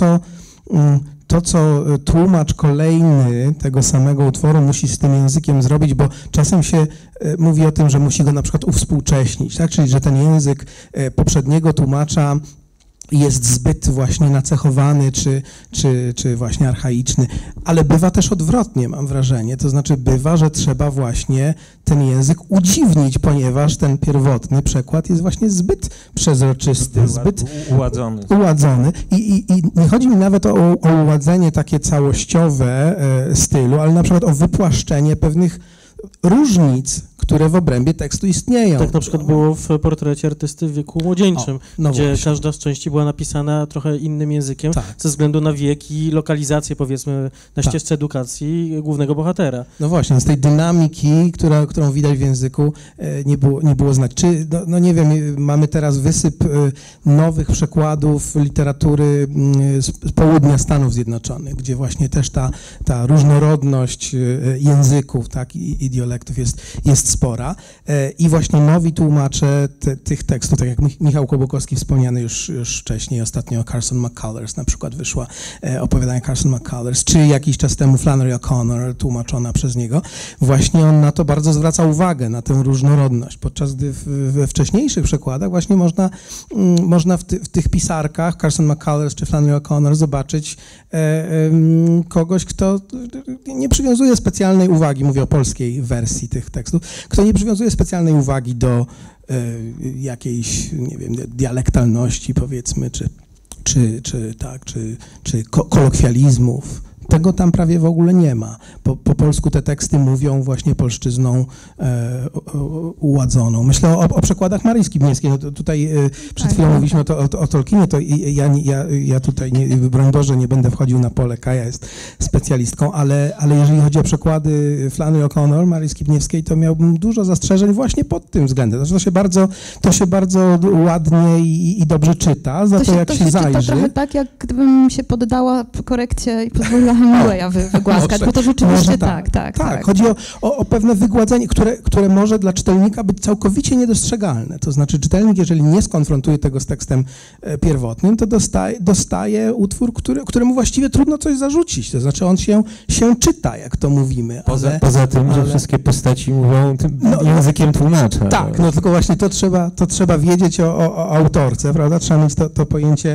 co tłumacz kolejny tego samego utworu musi z tym językiem zrobić, bo czasem się mówi o tym, że musi go na przykład uwspółcześnić, tak? Czyli że ten język poprzedniego tłumacza jest zbyt właśnie nacechowany, czy właśnie archaiczny, ale bywa też odwrotnie, mam wrażenie, to znaczy bywa, że trzeba właśnie ten język udziwnić, ponieważ ten pierwotny przekład jest właśnie zbyt przezroczysty, zbyt uładzony. I nie chodzi mi nawet o uładzenie takie całościowe stylu, ale na przykład o wypłaszczenie pewnych różnic, które w obrębie tekstu istnieją. Tak na przykład było w portrecie artysty w wieku młodzieńczym, gdzie właśnie każda z części była napisana trochę innym językiem, ze względu na wiek i lokalizację, powiedzmy, na ścieżce edukacji głównego bohatera. No właśnie, z tej dynamiki, którą widać w języku, nie było znać. Czy, nie wiem, mamy teraz wysyp nowych przekładów literatury z południa Stanów Zjednoczonych, gdzie właśnie też ta różnorodność języków, tak, i dialektów jest spora i właśnie nowi tłumacze tych tekstów, tak jak Michał Kłobokowski wspomniany już wcześniej, ostatnio Carson McCullers na przykład wyszła opowiadanie Carson McCullers, czy jakiś czas temu Flannery O'Connor tłumaczona przez niego, właśnie on na to bardzo zwraca uwagę, na tę różnorodność, podczas gdy we wcześniejszych przekładach właśnie można w tych pisarkach Carson McCullers czy Flannery O'Connor zobaczyć kogoś, kto nie przywiązuje specjalnej uwagi, mówię o polskiej wersji tych tekstów, kto nie przywiązuje specjalnej uwagi do jakiejś, nie wiem, dialektalności, powiedzmy, czy kolokwializmów. Tego tam prawie w ogóle nie ma. Po polsku te teksty mówią właśnie polszczyzną uładzoną. Myślę o przekładach Maryi Skibniewskiej. No tutaj przed chwilą mówiliśmy o Tolkienie, to ja tutaj, broń Boże, nie będę wchodził na pole, Kaja jest specjalistką, ale jeżeli chodzi o przekłady Flannery O'Connor, Maryi Skibniewskiej, to miałbym dużo zastrzeżeń właśnie pod tym względem. Znaczy to się bardzo ładnie i dobrze czyta, za to jak się zajrzy. To czyta trochę tak, jak gdybym się poddała korekcie i pozwoliła Hemingwaya wygłaskać, bo to rzeczywiście tak. Tak, chodzi o pewne wygładzenie, które może dla czytelnika być całkowicie niedostrzegalne. To znaczy czytelnik, jeżeli nie skonfrontuje tego z tekstem pierwotnym, to dostaje utwór, któremu właściwie trudno coś zarzucić. To znaczy on się czyta, jak to mówimy. Poza tym, że wszystkie postaci mówią tym językiem tłumacza. Tak, no tylko właśnie to trzeba wiedzieć o autorce, prawda? Trzeba mieć to pojęcie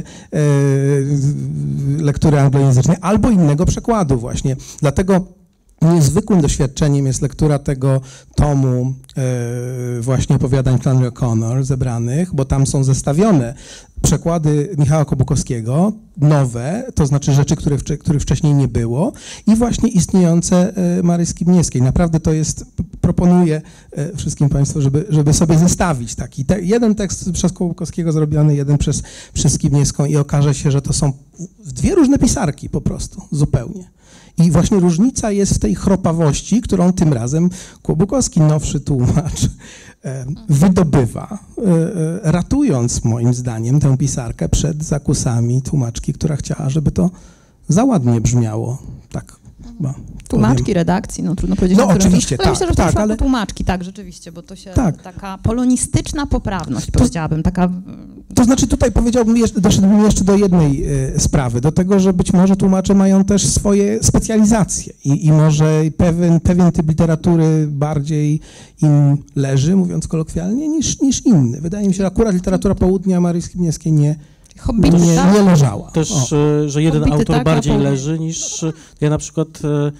lektury anglojęzycznej albo innego przekładu właśnie. Dlatego niezwykłym doświadczeniem jest lektura tego tomu właśnie opowiadań Flannery O'Connor zebranych, bo tam są zestawione przekłady Michała Kobukowskiego, nowe, to znaczy rzeczy, których wcześniej nie było i właśnie istniejące Mary Skibniewskiej. Naprawdę to jest, proponuję wszystkim Państwu, żeby sobie zestawić taki jeden tekst przez Kobukowskiego zrobiony, jeden przez Skibniewską i okaże się, że to są dwie różne pisarki po prostu, zupełnie. I właśnie różnica jest w tej chropawości, którą tym razem Kłobukowski, nowszy tłumacz, wydobywa, ratując moim zdaniem tę pisarkę przed zakusami tłumaczki, która chciała, żeby to za ładnie brzmiało. Tak. Tłumaczki, redakcji, no trudno powiedzieć. No oczywiście, ale myślę, że to ale tłumaczki, tak, rzeczywiście, bo to się taka polonistyczna poprawność, powiedziałabym, taka... To znaczy tutaj doszedłbym jeszcze do jednej sprawy, do tego, że być może tłumacze mają też swoje specjalizacje i może pewien typ literatury bardziej im leży, mówiąc kolokwialnie, niż inny. Wydaje mi się, że akurat literatura południa Marii Skibniewskiej nie leżała. Też, że jeden autor bardziej leży niż... Ja na przykład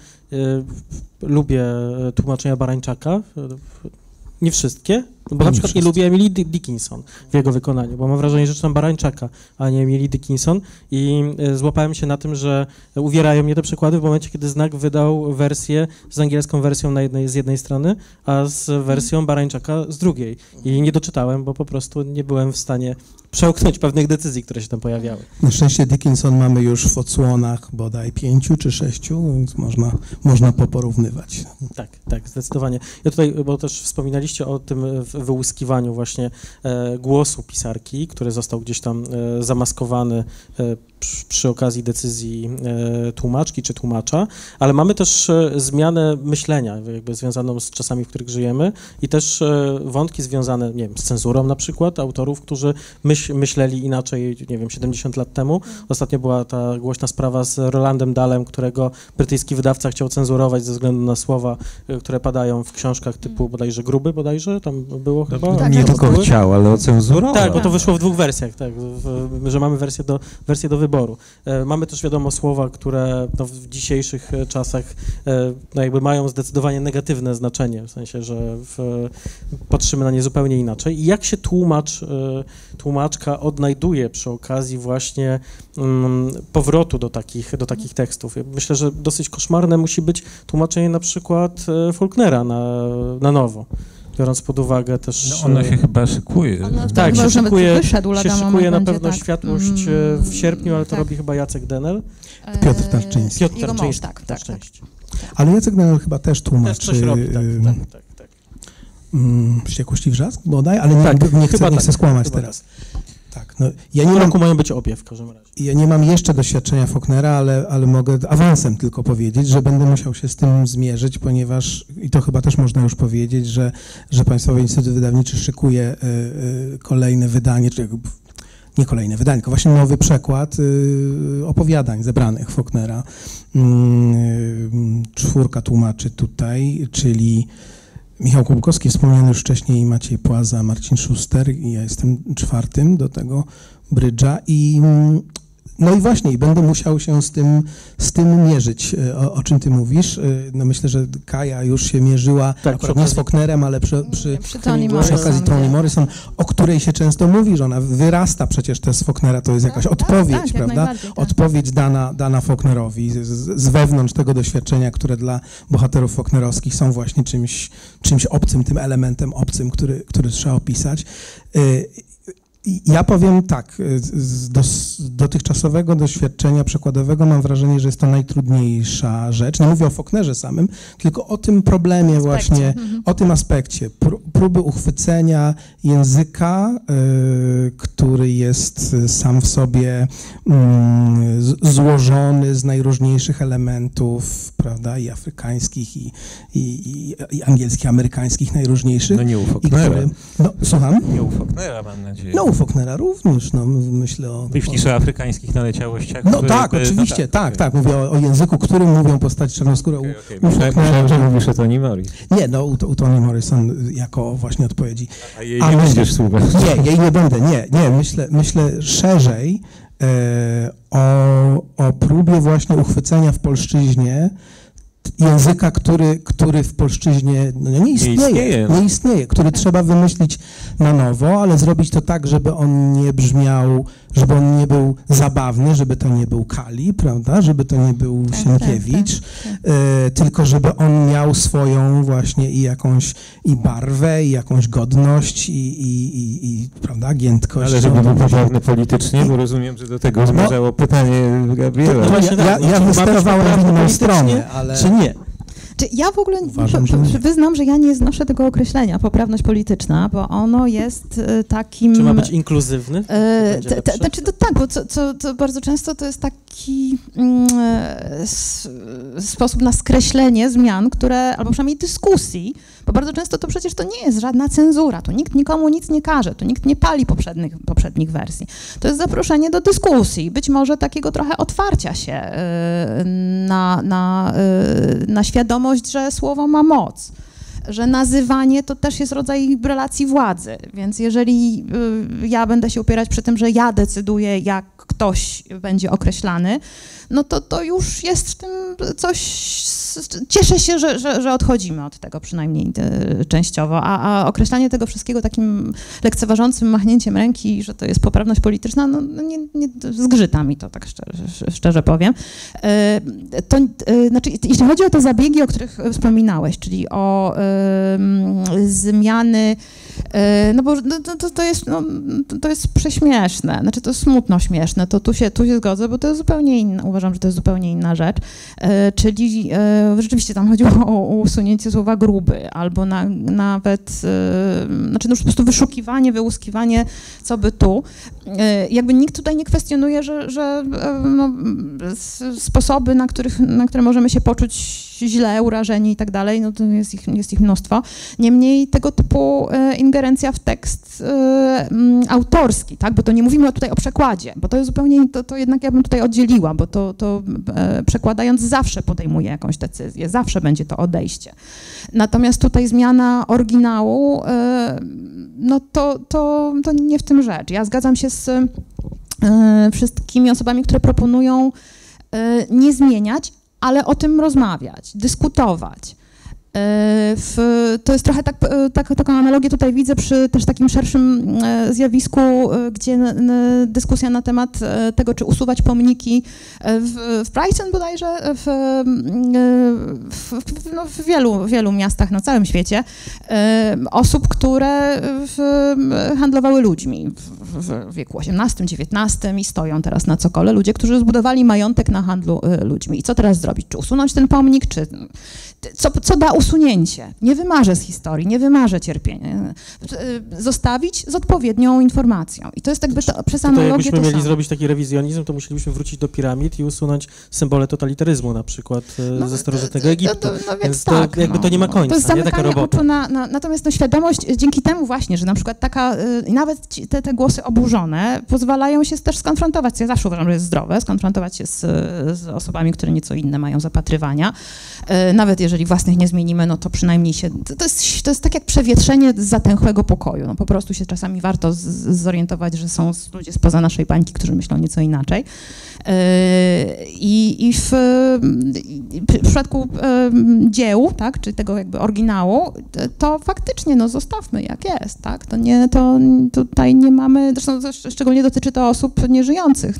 lubię tłumaczenia Barańczaka, nie wszystkie, bo na przykład nie lubię Emily Dickinson w jego wykonaniu, bo mam wrażenie, że czytam Barańczaka, a nie Emily Dickinson i złapałem się na tym, że uwierają mnie te przykłady w momencie, kiedy Znak wydał wersję z angielską wersją z jednej strony, a z wersją Barańczaka z drugiej i nie doczytałem, bo po prostu nie byłem w stanie przełknąć pewnych decyzji, które się tam pojawiały. Na szczęście Dickinson mamy już w odsłonach bodaj 5 czy 6, więc można poporównywać. Tak, zdecydowanie. Ja tutaj, bo też wspominaliście o tym wyłuskiwaniu właśnie głosu pisarki, który został gdzieś tam zamaskowany przy okazji decyzji tłumaczki czy tłumacza, ale mamy też zmianę myślenia, jakby związaną z czasami, w których żyjemy i też wątki związane, nie wiem, z cenzurą na przykład, autorów, którzy myśleli inaczej, nie wiem, 70 lat temu. Ostatnio była ta głośna sprawa z Rolandem Dahlem, którego brytyjski wydawca chciał cenzurować ze względu na słowa, które padają w książkach typu bodajże tam było chyba? Nie tylko chciał, ale ocenzurował. Tak, bo to wyszło w dwóch wersjach, tak, że mamy wersję do wyboru. Mamy też wiadomo słowa, które w dzisiejszych czasach jakby mają zdecydowanie negatywne znaczenie, w sensie, że patrzymy na nie zupełnie inaczej. I jak się tłumaczka odnajduje przy okazji właśnie powrotu do takich tekstów? Myślę, że dosyć koszmarne musi być tłumaczenie na przykład Faulknera na nowo. Biorąc pod uwagę też... No ona się chyba szykuje. Tak, się szykuje na pewno Światłość w sierpniu, ale to robi chyba Jacek Denel. Piotr Tarczyński. Tak. Ale Jacek Denel chyba też tłumaczy... Też coś robi, tak. Wściekłość i Wrzask bodaj, ale nie chcę skłamać teraz. Tak, no, roku mają być obie w każdym razie. Ja nie mam jeszcze doświadczenia Faulknera, ale mogę awansem tylko powiedzieć, że będę musiał się z tym zmierzyć, ponieważ, i to chyba też można już powiedzieć, że Państwowy Instytut Wydawniczy szykuje kolejne wydanie, czy nie kolejne wydanie, tylko właśnie nowy przekład opowiadań zebranych Faulknera. 4 tłumaczy tutaj, czyli Michał Kłobukowski, wspomniany już wcześniej, Maciej Płaza, Marcin Szuster i ja jestem 4 do tego brydża no i właśnie, i będę musiał się z tym mierzyć, o czym ty mówisz. No myślę, że Kaja już się mierzyła, nie z Faulknerem, ale przy okazji Toni Morrison, o której się często mówi, że ona wyrasta przecież też z Faulknera, to jest jakaś odpowiedź, prawda? Odpowiedź dana Faulknerowi z wewnątrz tego doświadczenia, które dla bohaterów faulknerowskich są właśnie czymś obcym, tym elementem obcym, który trzeba opisać. Ja powiem tak, z dotychczasowego doświadczenia przekładowego mam wrażenie, że jest to najtrudniejsza rzecz. Nie mówię o Faulknerze samym, tylko o tym problemie właśnie, o tym aspekcie. Próby uchwycenia języka, który jest sam w sobie złożony z najróżniejszych elementów, prawda, i afrykańskich, i angielskich, amerykańskich, najróżniejszych. No nie u Faulknera. Słucham? Nie u Faulknera, mam nadzieję. No u Faulknera również, myślę o... Myślisz o afrykańskich naleciałościach? No tak, oczywiście, tak. Mówię o języku, którym mówią postaci czarnoskóre. Myślałem, że mówisz o Toni Morris. Nie, no u Toni Morrison jako właśnie odpowiedzi. A jej nie będziesz słuchać. Nie, jej nie będę, nie. Myślę szerzej o próbie właśnie uchwycenia w polszczyźnie języka, który w polszczyźnie nie istnieje, który trzeba wymyślić na nowo, ale zrobić to tak, żeby on nie brzmiał, żeby on nie był zabawny, żeby to nie był Kali, prawda, żeby to nie był Sienkiewicz, tylko żeby on miał swoją właśnie i barwę, i jakąś godność, i prawda, giętkość. Ale żeby był poprawny politycznie, bo rozumiem, że do tego zmierzało pytanie Gabriela. Ja występowałem w inną stronę, ale... Czy nie? Ja w ogóle wyznam, że ja nie znoszę tego określenia, poprawność polityczna, bo ono jest takim... Czy ma być inkluzywny? Znaczy to tak, bo co bardzo często to jest taki sposób na skreślenie zmian, albo przynajmniej dyskusji, bo bardzo często to przecież to nie jest żadna cenzura, tu nikt nikomu nic nie każe, tu nikt nie pali poprzednich wersji. To jest zaproszenie do dyskusji, być może takiego trochę otwarcia się na świadomość, że słowo ma moc, że nazywanie to też jest rodzaj relacji władzy, więc jeżeli ja będę się upierać przy tym, że ja decyduję, jak ktoś będzie określany, no to już jest w tym coś, cieszę się, że odchodzimy od tego przynajmniej częściowo, a określanie tego wszystkiego takim lekceważącym machnięciem ręki, że to jest poprawność polityczna, no nie zgrzyta mi to, tak szczerze powiem. Znaczy, jeśli chodzi o te zabiegi, o których wspominałeś, czyli o zmiany, no bo to jest prześmieszne, znaczy to jest smutno śmieszne, to tu się zgodzę, bo to jest zupełnie inna, uważam, że to jest zupełnie inna rzecz, czyli rzeczywiście tam chodziło o usunięcie słowa gruby, albo nawet, znaczy no po prostu wyszukiwanie, wyłuskiwanie, co by tu. Jakby nikt tutaj nie kwestionuje, że no, sposoby, na które możemy się poczuć źle, urażeni i tak dalej, no to jest ich mnóstwo. Niemniej tego typu ingerencja w tekst autorski, tak, bo to nie mówimy tutaj o przekładzie, bo to jest zupełnie, to jednak ja bym tutaj oddzieliła, bo to przekładając zawsze podejmuje jakąś decyzję, zawsze będzie to odejście. Natomiast tutaj zmiana oryginału, no to nie w tym rzecz. Ja zgadzam się z wszystkimi osobami, które proponują nie zmieniać, ale o tym rozmawiać, dyskutować. To jest trochę taką analogię tutaj widzę przy też takim szerszym zjawisku, gdzie dyskusja na temat tego, czy usuwać pomniki w Brighton bodajże, w wielu miastach na całym świecie, osób, które handlowały ludźmi w wieku XVIII, XIX i stoją teraz na cokole, ludzie, którzy zbudowali majątek na handlu ludźmi. I co teraz zrobić? Czy usunąć ten pomnik, czy co da usunięcie? Nie wymarzę z historii, nie wymarzę cierpienia. Zostawić z odpowiednią informacją. I to jest jakby przez analogię to jakbyśmy mieli samo. zrobić taki rewizjonizm, to musielibyśmy wrócić do piramid i usunąć symbole totalitaryzmu, na przykład ze starożytnego Egiptu. Więc to tak, jakby to nie ma końca, to jest nie taka robota. Natomiast świadomość, dzięki temu właśnie, że na przykład nawet te głosy oburzone pozwalają się też skonfrontować, ja zawsze uważam, że jest zdrowe, skonfrontować się z osobami, które nieco inne mają zapatrywania. Nawet jeżeli własnych nie zmienimy, no to przynajmniej się, to jest tak jak przewietrzenie z zatęchłego pokoju. No po prostu się czasami warto zorientować, że są ludzie spoza naszej bańki, którzy myślą nieco inaczej. I w przypadku dzieł, tak, czy tego jakby oryginału, to faktycznie no zostawmy jak jest, tak? To tutaj nie mamy, zresztą szczególnie dotyczy to osób nieżyjących,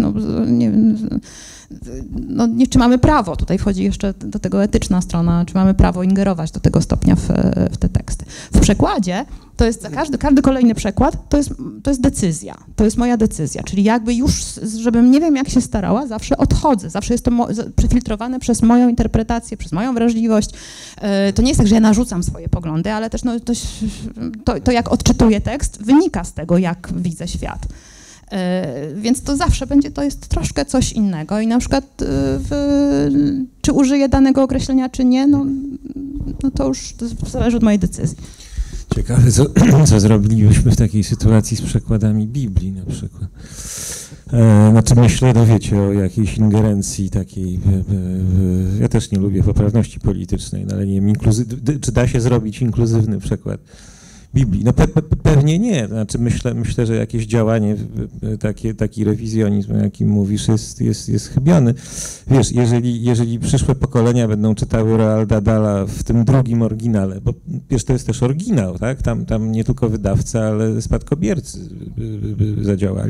czy mamy prawo, tutaj wchodzi jeszcze do tego etyczna strona, czy mamy prawo ingerować do tego stopnia w te teksty. W przekładzie To jest każdy kolejny przekład, to jest decyzja, to jest moja decyzja, czyli jakby już, żebym nie wiem jak się starała, zawsze odchodzę, zawsze jest to przefiltrowane przez moją interpretację, przez moją wrażliwość. To nie jest tak, że ja narzucam swoje poglądy, ale też to jak odczytuję tekst, wynika z tego, jak widzę świat. Więc to zawsze będzie, to jest troszkę coś innego i na przykład czy użyję danego określenia, czy nie, no to już zależy od mojej decyzji. Ciekawe, co zrobilibyśmy w takiej sytuacji z przekładami Biblii na przykład. Znaczy myślę, no wiecie, o jakiejś ingerencji takiej, ja też nie lubię poprawności politycznej, no ale nie wiem, czy da się zrobić inkluzywny przekład Biblii? No pewnie nie, znaczy myślę, że jakieś działanie, taki rewizjonizm, o jakim mówisz, jest chybiony. Wiesz, jeżeli przyszłe pokolenia będą czytały Roalda Dahla w tym drugim oryginale, bo wiesz, to jest też oryginał, tak? Tam nie tylko wydawca, ale spadkobiercy by zadziałali.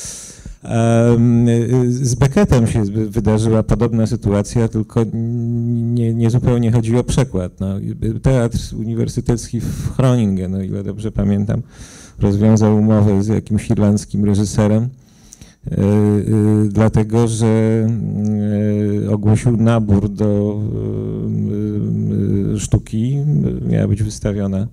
Z Beckettem się wydarzyła podobna sytuacja, tylko nie zupełnie chodzi o przekład. No, Teatr Uniwersytecki w Groningen, o ile dobrze pamiętam, rozwiązał umowę z jakimś irlandzkim reżyserem, dlatego że ogłosił nabór do sztuki, miała być wystawiona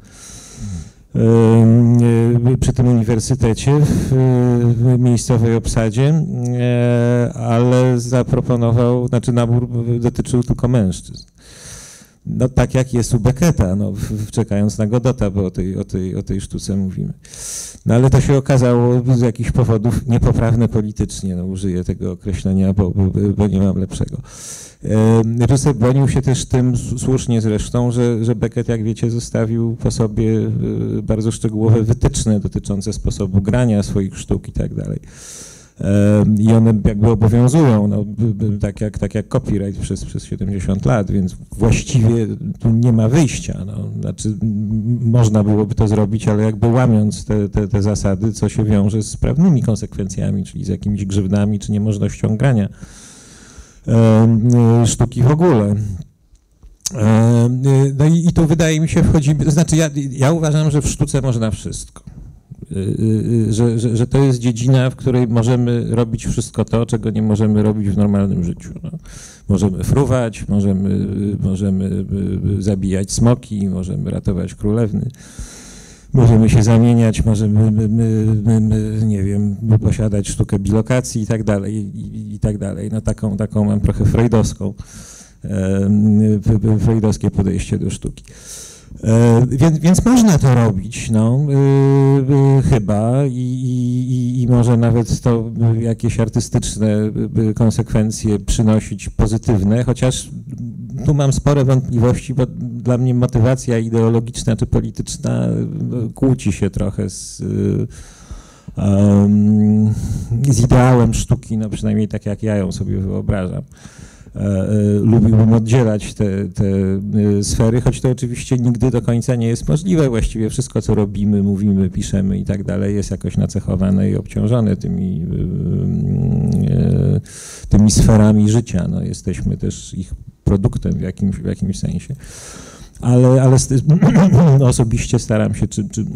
przy tym uniwersytecie w miejscowej obsadzie, ale zaproponował, znaczy nabór dotyczył tylko mężczyzn. No tak jak jest u Becketta, no, czekając na Godota, bo o tej sztuce mówimy. No ale to się okazało z jakichś powodów niepoprawne politycznie, no użyję tego określenia, bo nie mam lepszego. Reżyser bronił się też tym, słusznie zresztą, że Beckett, jak wiecie, zostawił po sobie bardzo szczegółowe wytyczne dotyczące sposobu grania swoich sztuk i tak dalej. I one jakby obowiązują, no, tak jak copyright przez 70 lat, więc właściwie tu nie ma wyjścia. No. Znaczy, można byłoby to zrobić, ale jakby łamiąc te zasady, co się wiąże z prawnymi konsekwencjami, czyli z jakimiś grzywnami, czy niemożnością grania sztuki w ogóle. No i tu wydaje mi się wchodzimy, to znaczy ja uważam, że w sztuce można wszystko. Że to jest dziedzina, w której możemy robić wszystko to, czego nie możemy robić w normalnym życiu. No. Możemy fruwać, możemy zabijać smoki, możemy ratować królewny, możemy się zamieniać, możemy nie wiem, posiadać sztukę bilokacji i tak dalej. No taką mam trochę freudowskie podejście do sztuki. Więc można to robić, no, chyba i może nawet to jakieś artystyczne konsekwencje przynosić pozytywne, chociaż tu mam spore wątpliwości, bo dla mnie motywacja ideologiczna czy polityczna kłóci się trochę z ideałem sztuki, no przynajmniej tak jak ja ją sobie wyobrażam. Lubiłbym oddzielać te sfery, choć to oczywiście nigdy do końca nie jest możliwe. Właściwie wszystko, co robimy, mówimy, piszemy i tak dalej, jest jakoś nacechowane i obciążone tymi sferami życia. No, jesteśmy też ich produktem w jakimś sensie. Ale osobiście staram się,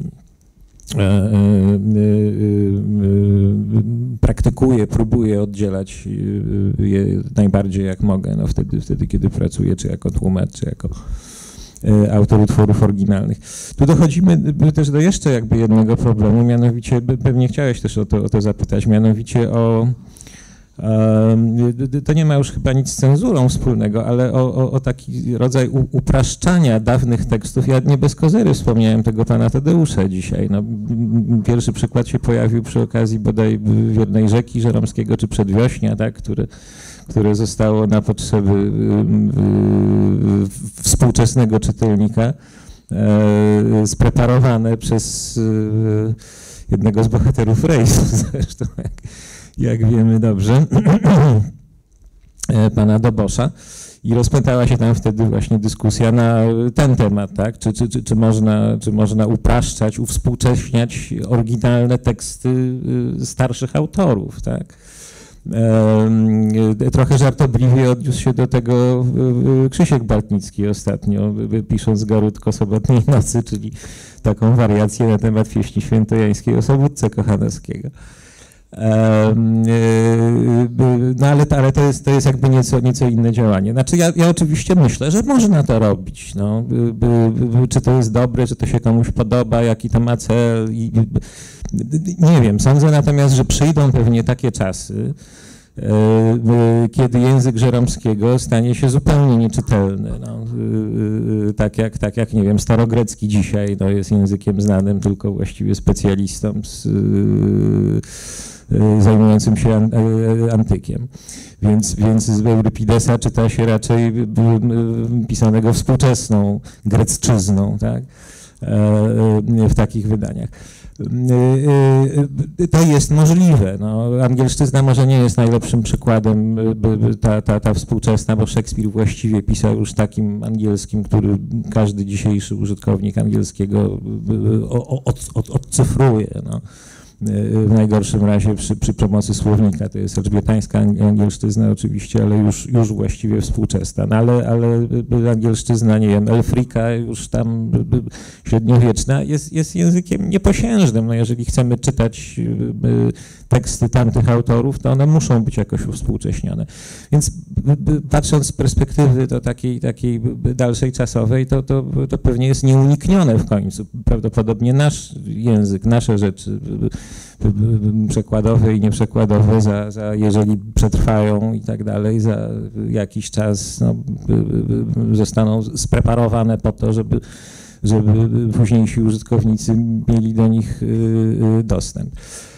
praktykuję, próbuję oddzielać je najbardziej jak mogę, no wtedy kiedy pracuję, czy jako tłumacz, czy jako autor utworów oryginalnych. Tu dochodzimy też do jeszcze jakby jednego problemu, mianowicie, pewnie chciałeś też o to zapytać, mianowicie to nie ma już chyba nic z cenzurą wspólnego, ale o taki rodzaj upraszczania dawnych tekstów. Ja nie bez kozery wspomniałem tego pana Tadeusza dzisiaj. No, pierwszy przykład się pojawił przy okazji bodaj Wiernej Rzeki Żeromskiego czy Przedwiośnia, tak, które zostało na potrzeby współczesnego czytelnika spreparowane przez jednego z bohaterów rejsu zresztą, jak wiemy dobrze, pana Dobosza. I rozpętała się tam wtedy właśnie dyskusja na ten temat, tak? Czy można upraszczać, uwspółcześniać oryginalne teksty starszych autorów, tak? Trochę żartobliwie odniósł się do tego Krzysiek Bartnicki ostatnio, pisząc Garutko sobotniej nocy, czyli taką wariację na temat pieśni świętojańskiej o Sobótce Kochanowskiego. No ale to jest jakby nieco inne działanie. Znaczy ja oczywiście myślę, że można to robić. No. Czy to jest dobre, czy to się komuś podoba, jaki to ma cel. Nie wiem, sądzę natomiast, że przyjdą pewnie takie czasy, kiedy język Żeromskiego stanie się zupełnie nieczytelny. No, tak jak, nie wiem, starogrecki dzisiaj no, jest językiem znanym tylko właściwie specjalistom zajmującym się antykiem. Więc z Eurypidesa czyta się raczej pisanego współczesną grecczyzną, tak? W takich wydaniach. To jest możliwe. No, angielszczyzna może nie jest najlepszym przykładem, ta współczesna, bo Szekspir właściwie pisał już takim angielskim, który każdy dzisiejszy użytkownik angielskiego odcyfruje. No. W najgorszym razie przy pomocy słownika. To jest elżbietańska angielszczyzna oczywiście, ale już właściwie współczesna. No ale angielszczyzna, nie wiem, Elfrika już tam średniowieczna jest językiem nieposiężnym. No jeżeli chcemy czytać teksty tamtych autorów, to one muszą być jakoś uwspółcześnione. Więc patrząc z perspektywy to takiej dalszej czasowej, to pewnie jest nieuniknione w końcu. Prawdopodobnie nasz język, nasze rzeczy przekładowe i nieprzekładowe, jeżeli przetrwają i tak dalej, za jakiś czas no, zostaną spreparowane po to, żeby późniejsi użytkownicy mieli do nich dostęp.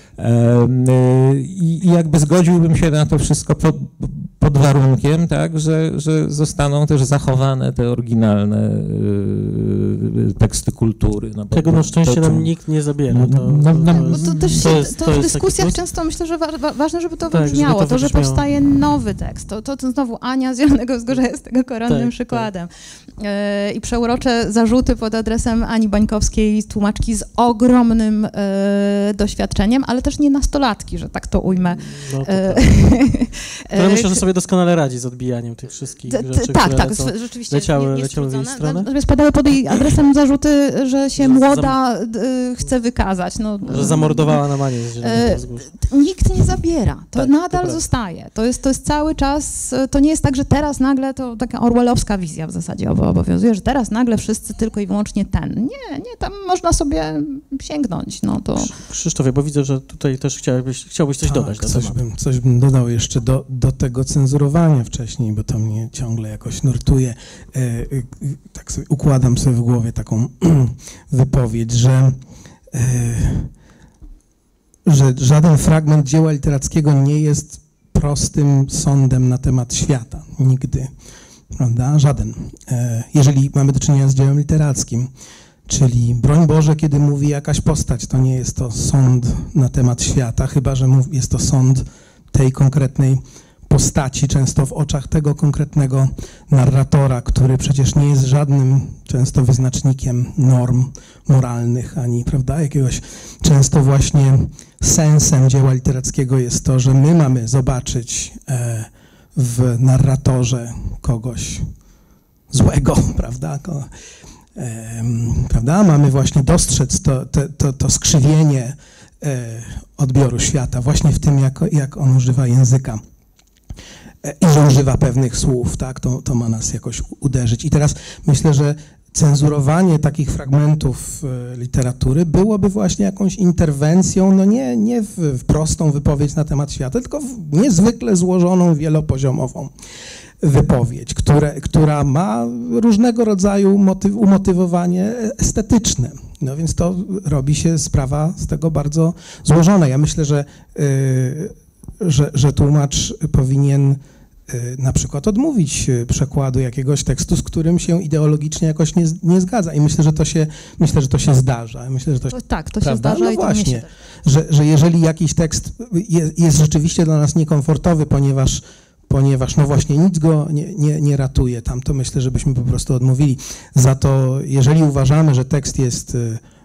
I jakby zgodziłbym się na to wszystko pod warunkiem, tak, że zostaną też zachowane te oryginalne teksty kultury. No, tego na szczęście nam nikt nie zabiera. To w dyskusjach często myślę, że ważne, żeby to wybrzmiało. To, że powstaje nowy tekst. To znowu Ania z Zielonego Wzgórza jest tego koronnym przykładem. Tak. I przeurocze zarzuty pod adresem Ani Bańkowskiej, tłumaczki z ogromnym doświadczeniem, ale też nie nastolatki, że tak to ujmę. No to tak. Ale myślę, że sobie doskonale radzi z odbijaniem tych wszystkich rzeczy, które rzeczywiście leciały w jej stronę. Natomiast padały pod jej adresem zarzuty, że się młoda chce wykazać. No, że zamordowała na Manię z Zielonego Wzgórza. Nikt nie zabiera. To nadal zostaje. To jest cały czas, to nie jest tak, że teraz nagle, to taka orwellowska wizja w zasadzie obowiązuje, że teraz nagle wszyscy tylko i wyłącznie ten. Nie, tam można sobie sięgnąć. No to... Krzysztofie, bo widzę, że tutaj też chciałbyś coś dodać. Coś bym dodał jeszcze do tego cenzurowania wcześniej, bo to mnie ciągle jakoś nurtuje. Tak sobie układam sobie w głowie taką wypowiedź, że żaden fragment dzieła literackiego nie jest prostym sądem na temat świata. Nigdy. Prawda? Żaden. Jeżeli mamy do czynienia z dziełem literackim. Czyli, broń Boże, kiedy mówi jakaś postać, to nie jest to sąd na temat świata, chyba że jest to sąd tej konkretnej postaci, często w oczach tego konkretnego narratora, który przecież nie jest żadnym często wyznacznikiem norm moralnych, ani, prawda, jakiegoś często właśnie sensem dzieła literackiego jest to, że my mamy zobaczyć w narratorze kogoś złego, prawda, prawda? Mamy właśnie dostrzec to skrzywienie odbioru świata właśnie w tym, jak on używa języka i że używa pewnych słów, tak? To ma nas jakoś uderzyć. I teraz myślę, że cenzurowanie takich fragmentów literatury byłoby właśnie jakąś interwencją, no nie w prostą wypowiedź na temat świata, tylko w niezwykle złożoną, wielopoziomową wypowiedź, która ma różnego rodzaju umotywowanie estetyczne. No więc to robi się sprawa z tego bardzo złożona. Ja myślę, że tłumacz powinien na przykład odmówić przekładu jakiegoś tekstu, z którym się ideologicznie jakoś nie zgadza. I myślę, że to się zdarza. Myślę, że to się zdarza. No i właśnie, że jeżeli jakiś tekst jest rzeczywiście dla nas niekomfortowy, ponieważ no właśnie nic go nie ratuje tam, to myślę, żebyśmy po prostu odmówili. Za to, jeżeli uważamy, że tekst jest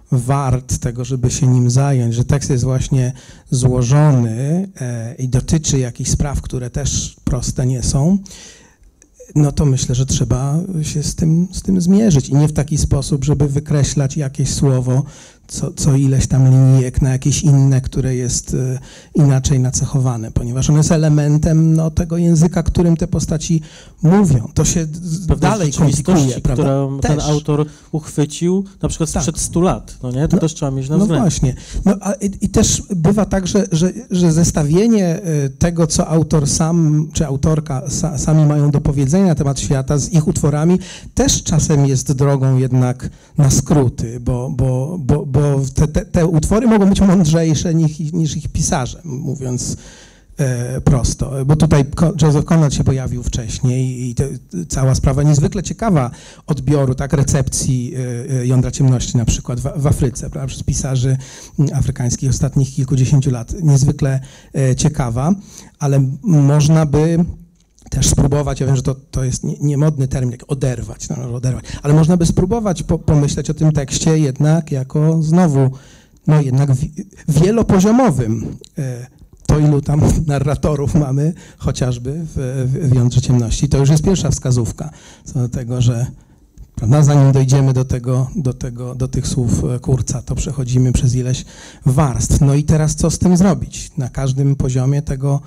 wart tego, żeby się nim zająć, że tekst jest właśnie złożony i dotyczy jakichś spraw, które też proste nie są, no to myślę, że trzeba się z tym zmierzyć i nie w taki sposób, żeby wykreślać jakieś słowo, co ileś tam linijek na jakieś inne, które jest inaczej nacechowane, ponieważ ono jest elementem tego języka, którym te postaci mówią. To się dalej komplikuje, prawda? Którą ten autor uchwycił na przykład sprzed 100 lat, no nie? To też trzeba mieć na względzie. No właśnie. I też bywa tak, że zestawienie tego, co autor sam, czy autorka sami mają do powiedzenia na temat świata z ich utworami, też czasem jest drogą jednak na skróty, bo te utwory mogą być mądrzejsze niż ich pisarze, mówiąc prosto. Bo tutaj Joseph Conrad się pojawił wcześniej i cała sprawa niezwykle ciekawa odbioru, tak, recepcji Jądra Ciemności na przykład w Afryce, prawda, przez pisarzy afrykańskich ostatnich kilkudziesięciu lat. Niezwykle ciekawa, ale można by też spróbować, ja wiem, że to jest niemodny termin, jak oderwać, ale można by spróbować pomyśleć o tym tekście jednak jako znowu, jednak wielopoziomowym. To ilu tam narratorów mamy chociażby w Jądrze Ciemności, to już jest pierwsza wskazówka co do tego, że prawda, zanim dojdziemy do tych słów Kurca, to przechodzimy przez ileś warstw. No i teraz co z tym zrobić? Na każdym poziomie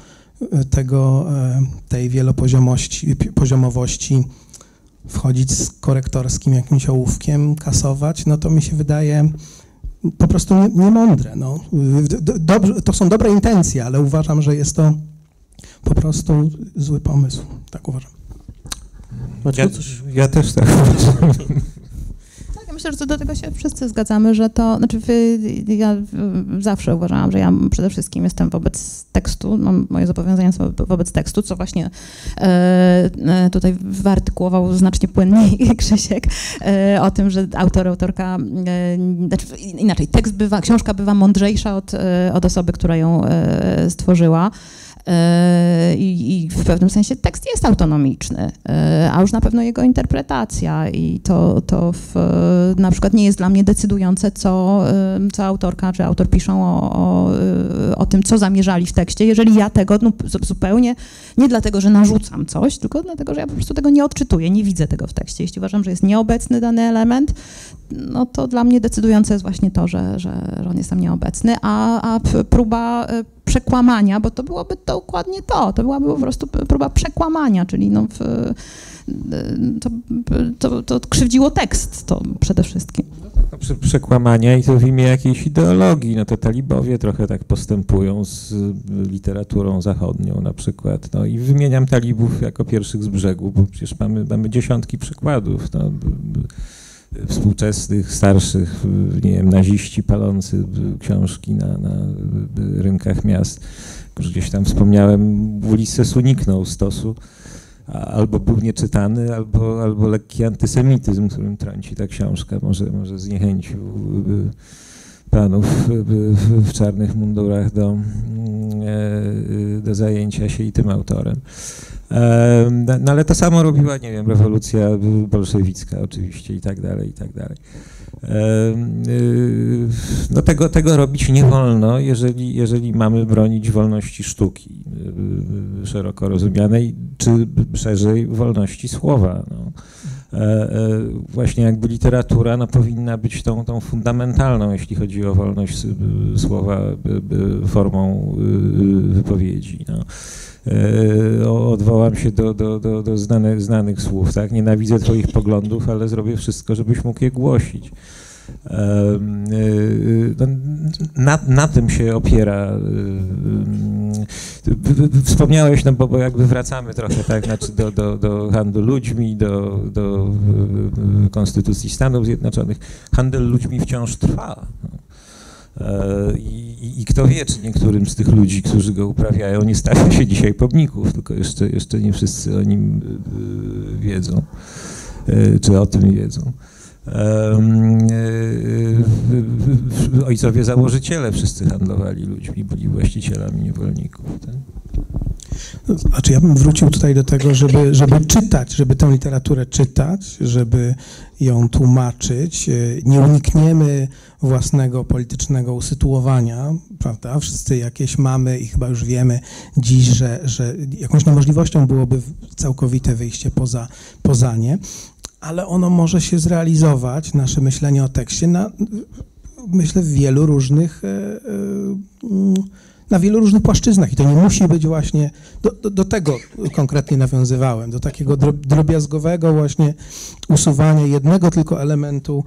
tej wielopoziomowości wchodzić z korektorskim jakimś ołówkiem, kasować, no to mi się wydaje po prostu niemądre. No. To są dobre intencje, ale uważam, że jest to po prostu zły pomysł. Tak uważam. Ja też tak uważam. Ja myślę, że co do tego się wszyscy zgadzamy, że to, ja zawsze uważałam, że ja przede wszystkim jestem wobec tekstu, moje zobowiązania są wobec tekstu, co właśnie tutaj wyartykułował znacznie płynniej Krzysiek, o tym, że autorka, inaczej, książka bywa mądrzejsza od osoby, która ją stworzyła. I w pewnym sensie tekst jest autonomiczny, a już na pewno jego interpretacja i to na przykład nie jest dla mnie decydujące, co autorka czy autor piszą o tym, co zamierzali w tekście, jeżeli ja tego zupełnie, nie dlatego, że narzucam coś, tylko dlatego, że ja po prostu tego nie odczytuję, nie widzę tego w tekście. Jeśli uważam, że jest nieobecny dany element, no to dla mnie decydujące jest właśnie to, że on jest tam nieobecny, a próba przekłamania, bo to byłoby dokładnie to byłaby po prostu próba przekłamania, czyli to krzywdziło tekst, to przede wszystkim. Przekłamania i to w imię jakiejś ideologii, no to talibowie trochę tak postępują z literaturą zachodnią na przykład, no i wymieniam talibów jako pierwszych z brzegu, bo przecież mamy dziesiątki przykładów, no. Współczesnych, starszych, nie wiem, naziści palący książki na rynkach miast. Gdzieś tam wspomniałem, Ulisses uniknął stosu, albo był nieczytany, albo lekki antysemityzm, którym trąci ta książka, może zniechęcił panów w czarnych mundurach do zajęcia się i tym autorem. No ale to samo robiła, nie wiem, rewolucja bolszewicka oczywiście i tak dalej, i tak dalej. No tego robić nie wolno, jeżeli mamy bronić wolności sztuki szeroko rozumianej, czy szerzej wolności słowa. No. Właśnie jakby literatura no, powinna być tą fundamentalną, jeśli chodzi o wolność słowa, formą wypowiedzi. No. Odwołam się do znanych słów, tak? Nienawidzę twoich poglądów, ale zrobię wszystko, żebyś mógł je głosić. Na tym się opiera. Wspomniałeś, no bo jakby wracamy trochę, tak, znaczy do handlu ludźmi, do Konstytucji Stanów Zjednoczonych. Handel ludźmi wciąż trwa. I kto wie, czy niektórym z tych ludzi, którzy go uprawiają, nie stawia się dzisiaj pomników, tylko jeszcze nie wszyscy o nim wiedzą, czy o tym wiedzą. Ojcowie założyciele wszyscy handlowali ludźmi, byli właścicielami niewolników. Tak? Znaczy ja bym wrócił tutaj do tego, żeby czytać, żeby tę literaturę czytać, żeby ją tłumaczyć. Nie unikniemy własnego politycznego usytuowania, prawda? Wszyscy jakieś mamy i chyba już wiemy dziś, że jakąś niemożliwością byłoby całkowite wyjście poza nie, ale ono może się zrealizować, nasze myślenie o tekście, myślę, na wielu różnych płaszczyznach i to nie musi być właśnie, do tego konkretnie nawiązywałem, do takiego drobiazgowego właśnie usuwania jednego tylko elementu,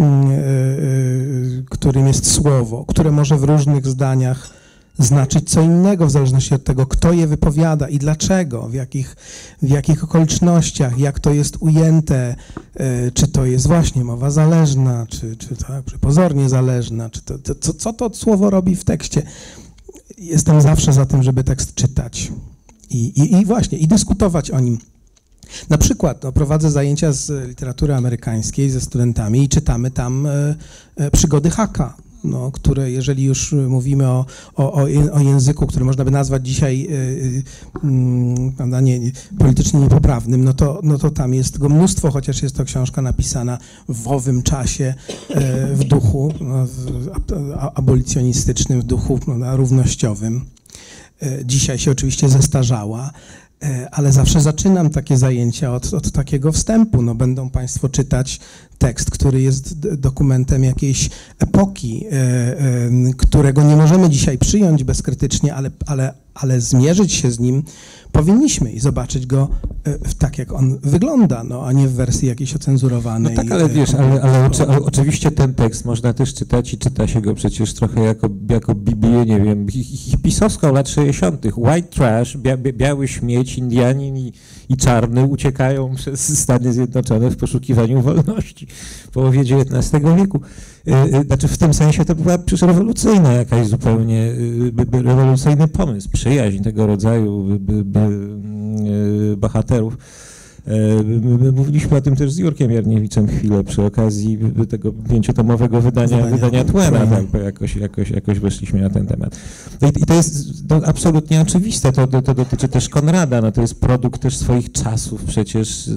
którym jest słowo, które może w różnych zdaniach znaczyć co innego w zależności od tego, kto je wypowiada i dlaczego, w jakich okolicznościach, jak to jest ujęte, czy to jest właśnie mowa zależna, czy pozornie zależna, co to słowo robi w tekście. Jestem zawsze za tym, żeby tekst czytać i właśnie, i dyskutować o nim. Na przykład prowadzę zajęcia z literatury amerykańskiej ze studentami i czytamy tam przygody Haka, które jeżeli już mówimy o języku, który można by nazwać dzisiaj prawda, politycznie niepoprawnym, no to tam jest go mnóstwo, chociaż jest to książka napisana w owym czasie, w duchu abolicjonistycznym, w duchu równościowym. Dzisiaj się oczywiście zestarzała, ale zawsze zaczynam takie zajęcia od takiego wstępu. Będą Państwo czytać tekst, który jest dokumentem jakiejś epoki, którego nie możemy dzisiaj przyjąć bezkrytycznie, ale zmierzyć się z nim powinniśmy i zobaczyć go tak, jak on wygląda, a nie w wersji jakiejś ocenzurowanej. No tak, ale wiesz, ale oczywiście ten tekst można też czytać i czyta się go przecież trochę jako Biblię, nie wiem, hipisowską lat 60. White trash, biały śmieć, Indianin i czarny uciekają przez Stany Zjednoczone w poszukiwaniu wolności w połowie XIX wieku. Znaczy w tym sensie to była przecież rewolucyjna jakaś zupełnie, rewolucyjny pomysł, przyjaźń tego rodzaju bohaterów. Mówiliśmy o tym też z Jurkiem Jarniewiczem chwilę przy okazji tego 5-tomowego wydania Twena, tak, bo jakoś weszliśmy na ten temat. I to jest absolutnie oczywiste, to dotyczy też Konrada, to jest produkt też swoich czasów przecież.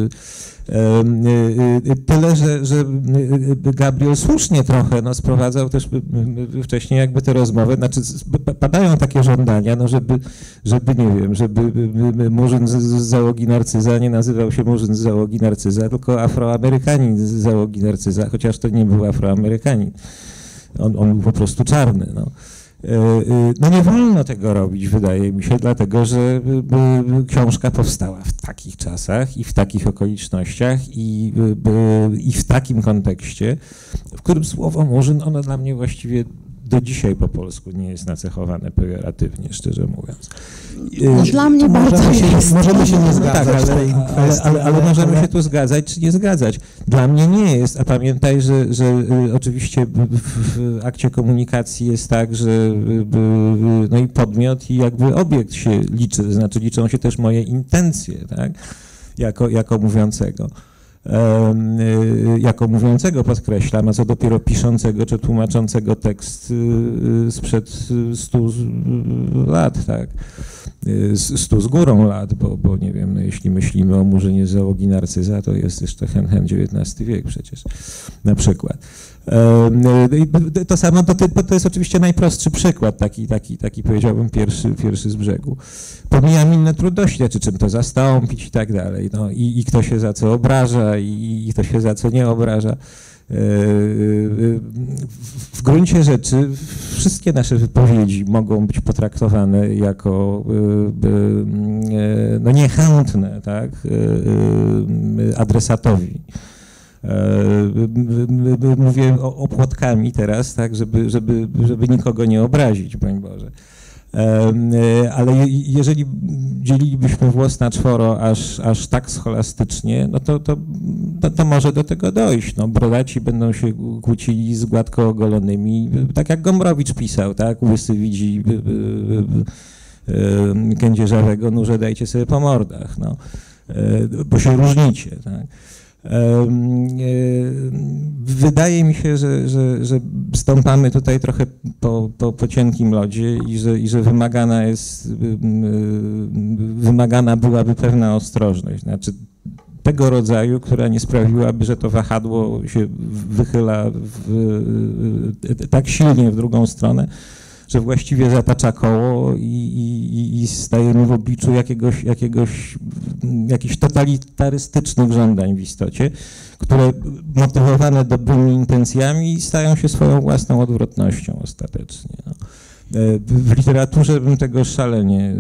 Tyle, że Gabriel słusznie trochę sprowadzał też wcześniej jakby te rozmowy, znaczy padają takie żądania, żeby nie wiem, żeby Murzyn z załogi Narcyza nie nazywał się Murzyn z załogi Narcyza, tylko Afroamerykanin z załogi Narcyza, chociaż to nie był Afroamerykanin. On był po prostu czarny. Nie wolno tego robić, wydaje mi się, dlatego że książka powstała w takich czasach i w takich okolicznościach i w takim kontekście, w którym słowo Murzyn, ono dla mnie właściwie do dzisiaj po polsku nie jest nacechowane pejoratywnie, szczerze mówiąc. Dla mnie bardzo jest. Możemy się nie zgadzać tak, w tej kwestii. Ale możemy się tu zgadzać czy nie zgadzać. Dla mnie nie jest, a pamiętaj, że oczywiście w akcie komunikacji jest tak, że i podmiot i jakby obiekt się liczy, to znaczy liczą się też moje intencje, tak, jako mówiącego. Jako mówiącego podkreślam, a co dopiero piszącego czy tłumaczącego tekst sprzed 100 lat, tak, 100 z górą lat, bo nie wiem, jeśli myślimy o Murzynie z załogi Narcyza, to jest jeszcze hen XIX wiek przecież, na przykład. To samo, to jest oczywiście najprostszy przykład, taki powiedziałbym pierwszy z brzegu. Pomijam inne trudności, znaczy czym to zastąpić i tak dalej, i kto się za co obraża i kto się za co nie obraża. W gruncie rzeczy wszystkie nasze wypowiedzi mogą być potraktowane jako niechętne, tak, adresatowi. Mówię opłotkami teraz, tak, żeby nikogo nie obrazić, broń Boże. Ale jeżeli dzielilibyśmy włos na czworo aż tak scholastycznie, to może do tego dojść. Brodaci będą się kłócili z gładko ogolonymi, tak jak Gombrowicz pisał, tak? Łysy widzi kędzierzawego, nurze dajcie sobie po mordach, bo się różnicie, tak? Wydaje mi się, że stąpamy tutaj trochę po cienkim lodzie i że wymagana byłaby pewna ostrożność. Znaczy tego rodzaju, która nie sprawiłaby, że to wahadło się wychyla tak silnie w drugą stronę, że właściwie zatacza koło i stajemy w obliczu jakichś totalitarystycznych żądań w istocie, które motywowane dobrymi intencjami stają się swoją własną odwrotnością ostatecznie. No. W literaturze bym tego szalenie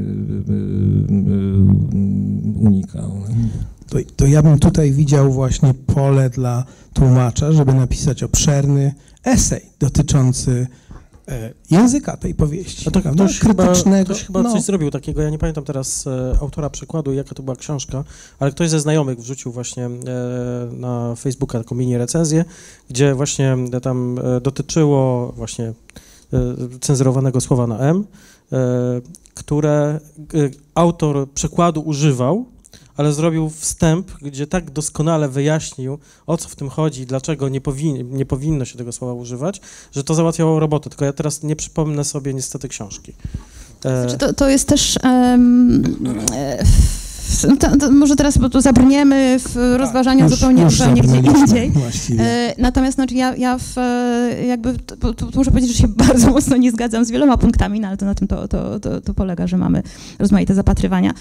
unikał. To ja bym tutaj widział właśnie pole dla tłumacza, żeby napisać obszerny esej dotyczący języka tej powieści. No to krytycznego. Ktoś chyba coś zrobił takiego, ja nie pamiętam teraz autora przekładu, jaka to była książka, ale ktoś ze znajomych wrzucił właśnie na Facebooka taką mini recenzję, gdzie właśnie tam dotyczyło właśnie cenzurowanego słowa na M, które autor przekładu używał, ale zrobił wstęp, gdzie tak doskonale wyjaśnił, o co w tym chodzi, dlaczego nie powinno się tego słowa używać, że to załatwiało robotę. Tylko ja teraz nie przypomnę sobie niestety książki. Znaczy to jest też... może teraz bo tu zabrniemy w rozważaniu zupełnie gdzie indziej. Natomiast znaczy ja tu muszę powiedzieć, że się bardzo mocno nie zgadzam z wieloma punktami, no ale to na tym to polega, że mamy rozmaite zapatrywania.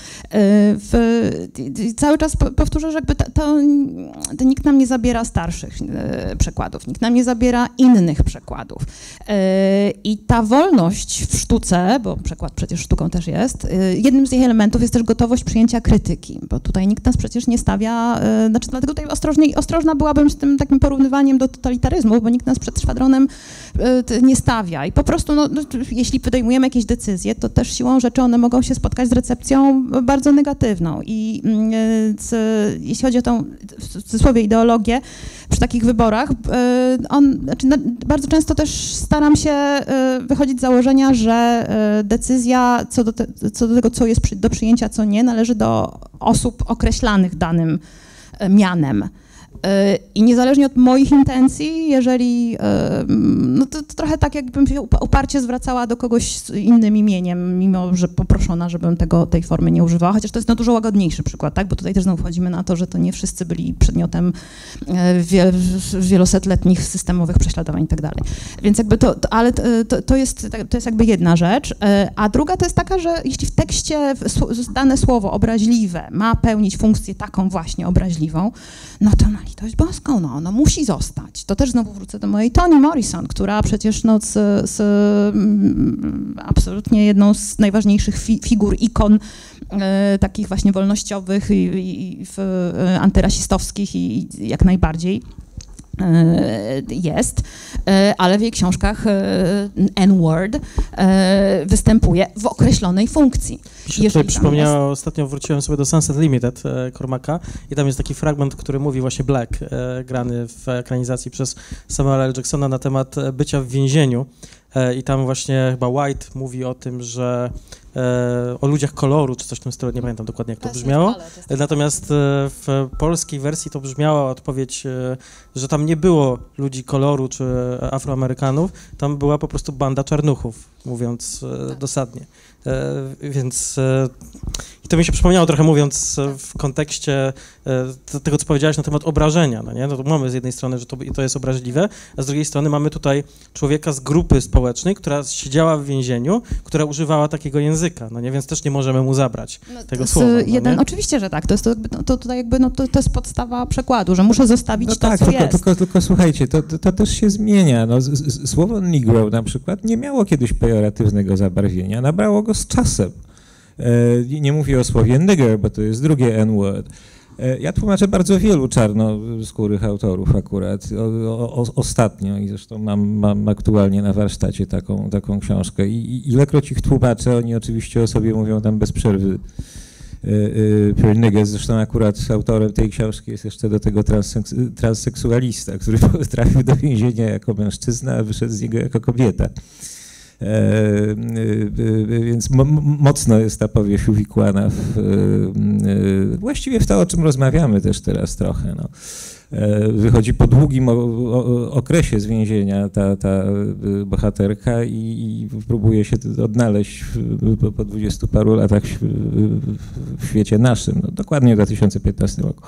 Cały czas powtórzę, że jakby to nikt nam nie zabiera starszych przekładów, nikt nam nie zabiera innych przekładów. I ta wolność w sztuce, bo przekład przecież sztuką też jest, jednym z jej elementów jest też gotowość przyjęcia krytyki, bo tutaj nikt nas przecież nie stawia, znaczy dlatego tutaj ostrożna byłabym z tym takim porównywaniem do totalitaryzmu, bo nikt nas przed szwadronem nie stawia i po prostu, jeśli podejmujemy jakieś decyzje, to też siłą rzeczy one mogą się spotkać z recepcją bardzo negatywną i jeśli chodzi o tą, w cudzysłowie, ideologię, przy takich wyborach, bardzo często też staram się wychodzić z założenia, że decyzja co do tego, co jest do przyjęcia, co nie, należy do osób określanych danym mianem. I niezależnie od moich intencji, jeżeli, no to trochę tak, jakbym się uparcie zwracała do kogoś z innym imieniem, mimo że poproszona, żebym tej formy nie używała, chociaż to jest dużo łagodniejszy przykład, tak? Bo tutaj też znowu wchodzimy na to, że to nie wszyscy byli przedmiotem wielosetletnich systemowych prześladowań i tak dalej. Więc jakby to jest jakby jedna rzecz, a druga to jest taka, że jeśli w tekście dane słowo obraźliwe ma pełnić funkcję taką właśnie obraźliwą, no to na litość boską, no ono musi zostać. To też znowu wrócę do mojej Toni Morrison, która przecież absolutnie jedną z najważniejszych figur, ikon takich właśnie wolnościowych i antyrasistowskich i jak najbardziej jest, ale w jej książkach N-word występuje w określonej funkcji. Tutaj przypomniała, ostatnio wróciłem sobie do Sunset Limited Cormac'a i tam jest taki fragment, który mówi właśnie Black, grany w ekranizacji przez Samuela L. Jacksona na temat bycia w więzieniu. I tam właśnie chyba White mówi o tym, że o ludziach koloru, czy coś w tym stylu, nie pamiętam dokładnie, jak to brzmiało. Natomiast w polskiej wersji to brzmiała odpowiedź, że tam nie było ludzi koloru czy Afroamerykanów, tam była po prostu banda czarnuchów, mówiąc dosadnie. Więc i to mi się przypomniało trochę, mówiąc w kontekście tego, co powiedziałaś na temat obrażenia, no nie? No to mamy z jednej strony, że to jest obraźliwe, a z drugiej strony mamy tutaj człowieka z grupy społecznej, która siedziała w więzieniu, która używała takiego języka, no nie? Więc też nie możemy mu zabrać tego słowa. No oczywiście, że tak. To jest podstawa przekładu, że muszę zostawić to, tak, co jest. Tylko słuchajcie, to też się zmienia. No, słowo Negro na przykład nie miało kiedyś pejoratywnego zabarwienia, nabrało go z czasem. Nie mówię o słowie nigger, bo to jest drugie N-word. Ja tłumaczę bardzo wielu czarnoskórych autorów akurat ostatnio i zresztą mam aktualnie na warsztacie taką książkę i ilekroć ich tłumaczę, oni oczywiście o sobie mówią tam bez przerwy per nigger. Zresztą akurat autorem tej książki jest jeszcze do tego transseksualista, który trafił do więzienia jako mężczyzna, a wyszedł z niego jako kobieta. Więc mocno jest ta powieść uwikłana właściwie w to, o czym rozmawiamy też teraz trochę. No. Wychodzi po długim okresie z więzienia ta bohaterka i próbuje się odnaleźć po 20 paru latach w świecie naszym, no, dokładnie w 2015 roku.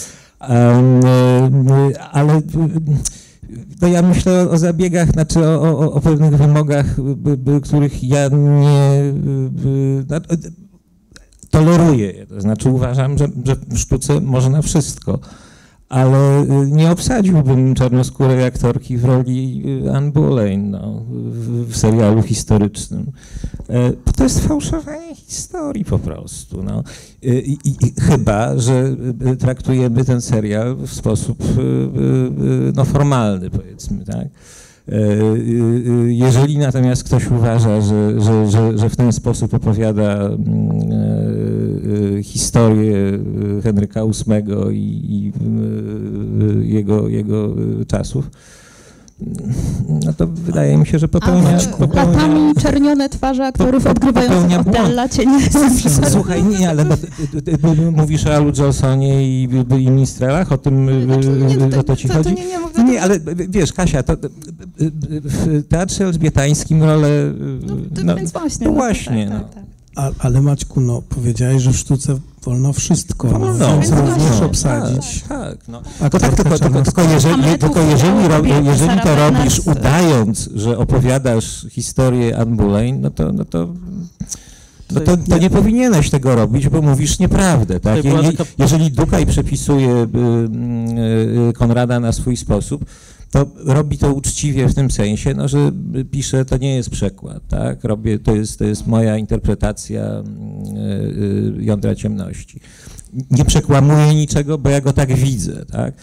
Ale no ja myślę o zabiegach, znaczy o pewnych wymogach, których ja nie toleruję. To znaczy uważam, że w sztuce można wszystko. Ale nie obsadziłbym czarnoskórej aktorki w roli Anne Boleyn w serialu historycznym. Bo to jest fałszowanie historii po prostu. No. Chyba że traktujemy ten serial w sposób formalny, powiedzmy, tak? Jeżeli natomiast ktoś uważa, że w ten sposób opowiada historię Henryka VIII i jego czasów, no to wydaje mi się, że popełnia... Latami czernione twarze aktorów odgrywających Otella cię nie... Słuchaj, nie, ale mówisz o Alu Jolsonie i Minstrelach, o tym, o to ci chodzi? Nie, ale wiesz, Kasia, to w Teatrze Elżbietańskim rolę... No, więc właśnie. No właśnie, tak. Ale Maćku, no powiedziałeś, że w sztuce wolno wszystko. Wolno, więc również obsadzić. Tak, no. Tylko jeżeli to robisz udając, że opowiadasz historię Anne Boleyn, no to nie powinieneś tego robić, bo mówisz nieprawdę. Tak? Jeżeli Dukaj przepisuje Konrada na swój sposób, to robi to uczciwie w tym sensie, no, że pisze, to nie jest przekład, tak? To jest moja interpretacja Jądra Ciemności. Nie przekłamuję niczego, bo ja go tak widzę, tak?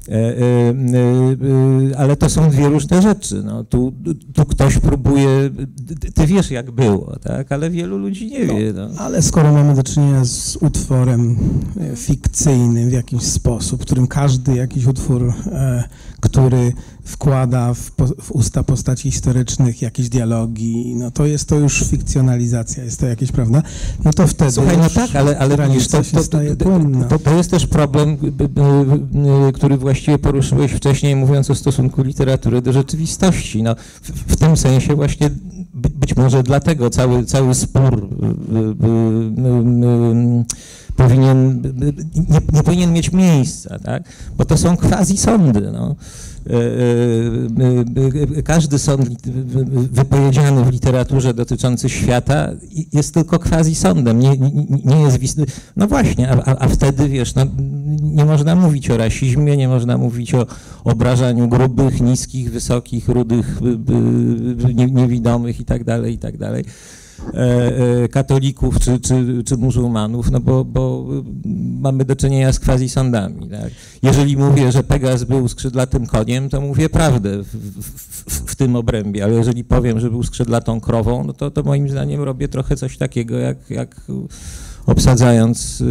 Ale to są dwie różne rzeczy. No, tu ktoś próbuje, ty wiesz jak było, tak? Ale wielu ludzi nie wie. No. Ale skoro mamy do czynienia z utworem fikcyjnym w jakiś sposób, którym każdy jakiś utwór, który wkłada w usta postaci historycznych jakieś dialogi, no to jest to już fikcjonalizacja, jest to jakieś, prawda? No to wtedy. Słuchaj, no tak, ale widzisz, to jest też problem, który właściwie poruszyłeś wcześniej, mówiąc o stosunku literatury do rzeczywistości. No, w tym sensie właśnie być może dlatego cały spór nie powinien mieć miejsca, tak? Bo to są quasi-sądy. No. Każdy sąd wypowiedziany w literaturze dotyczący świata jest tylko quasi-sądem, nie jest... No właśnie, a wtedy, wiesz, no, nie można mówić o rasizmie, nie można mówić o obrażaniu grubych, niskich, wysokich, rudych, niewidomych i tak dalej, katolików czy muzułmanów, no bo mamy do czynienia z quasi-sądami. Tak? Jeżeli mówię, że Pegas był skrzydlatym koniem, to mówię prawdę w tym obrębie, ale jeżeli powiem, że był skrzydlatą krową, no to moim zdaniem robię trochę coś takiego, jak obsadzając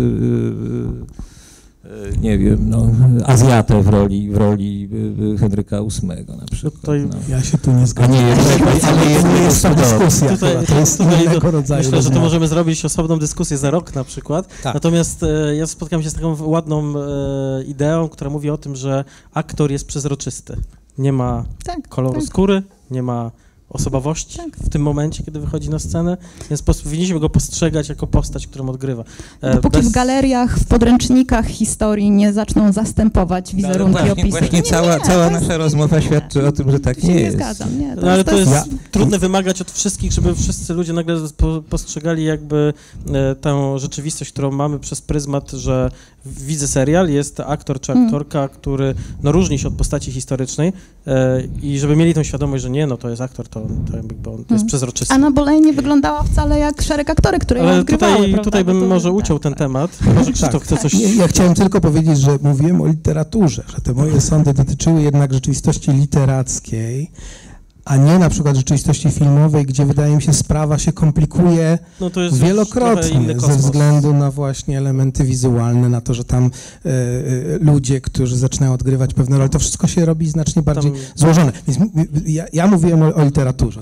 nie wiem, no, Azjatę w roli Henryka VIII na przykład. No. Ja się tu nie zgadzam. Ale nie jest to dyskusja. To jest innego rodzaju. Myślę, że to możemy zrobić osobną dyskusję za rok na przykład. Tak. Natomiast ja spotkałem się z taką ładną ideą, która mówi o tym, że aktor jest przezroczysty. Nie ma koloru skóry, nie ma osobowości w tym momencie, kiedy wychodzi na scenę, więc powinniśmy go postrzegać jako postać, którą odgrywa. Dopóki w galeriach, w podręcznikach historii nie zaczną zastępować wizerunki, opisy. Właśnie cała nasza rozmowa świadczy o tym, że tak nie jest. Zgadzam, nie. Ale to jest trudne wymagać od wszystkich, żeby wszyscy ludzie nagle postrzegali jakby tę rzeczywistość, którą mamy przez pryzmat, że widzę serial, jest aktor czy aktorka, który no, różni się od postaci historycznej i żeby mieli tą świadomość, że nie, no to jest aktor, to jest przezroczysty. Anna Boleyn nie wyglądała wcale jak szereg aktorek, które ją odgrywały. Tutaj bym może uciął ten temat. Może Krzysztof chce coś... Ja chciałem tylko powiedzieć, że mówiłem o literaturze, że te moje sądy dotyczyły jednak rzeczywistości literackiej, a nie na przykład rzeczywistości filmowej, gdzie wydaje mi się sprawa się komplikuje wielokrotnie ze względu na właśnie elementy wizualne, na to, że tam ludzie, którzy zaczynają odgrywać pewne role, to wszystko się robi znacznie bardziej złożone. Więc ja mówiłem o literaturze.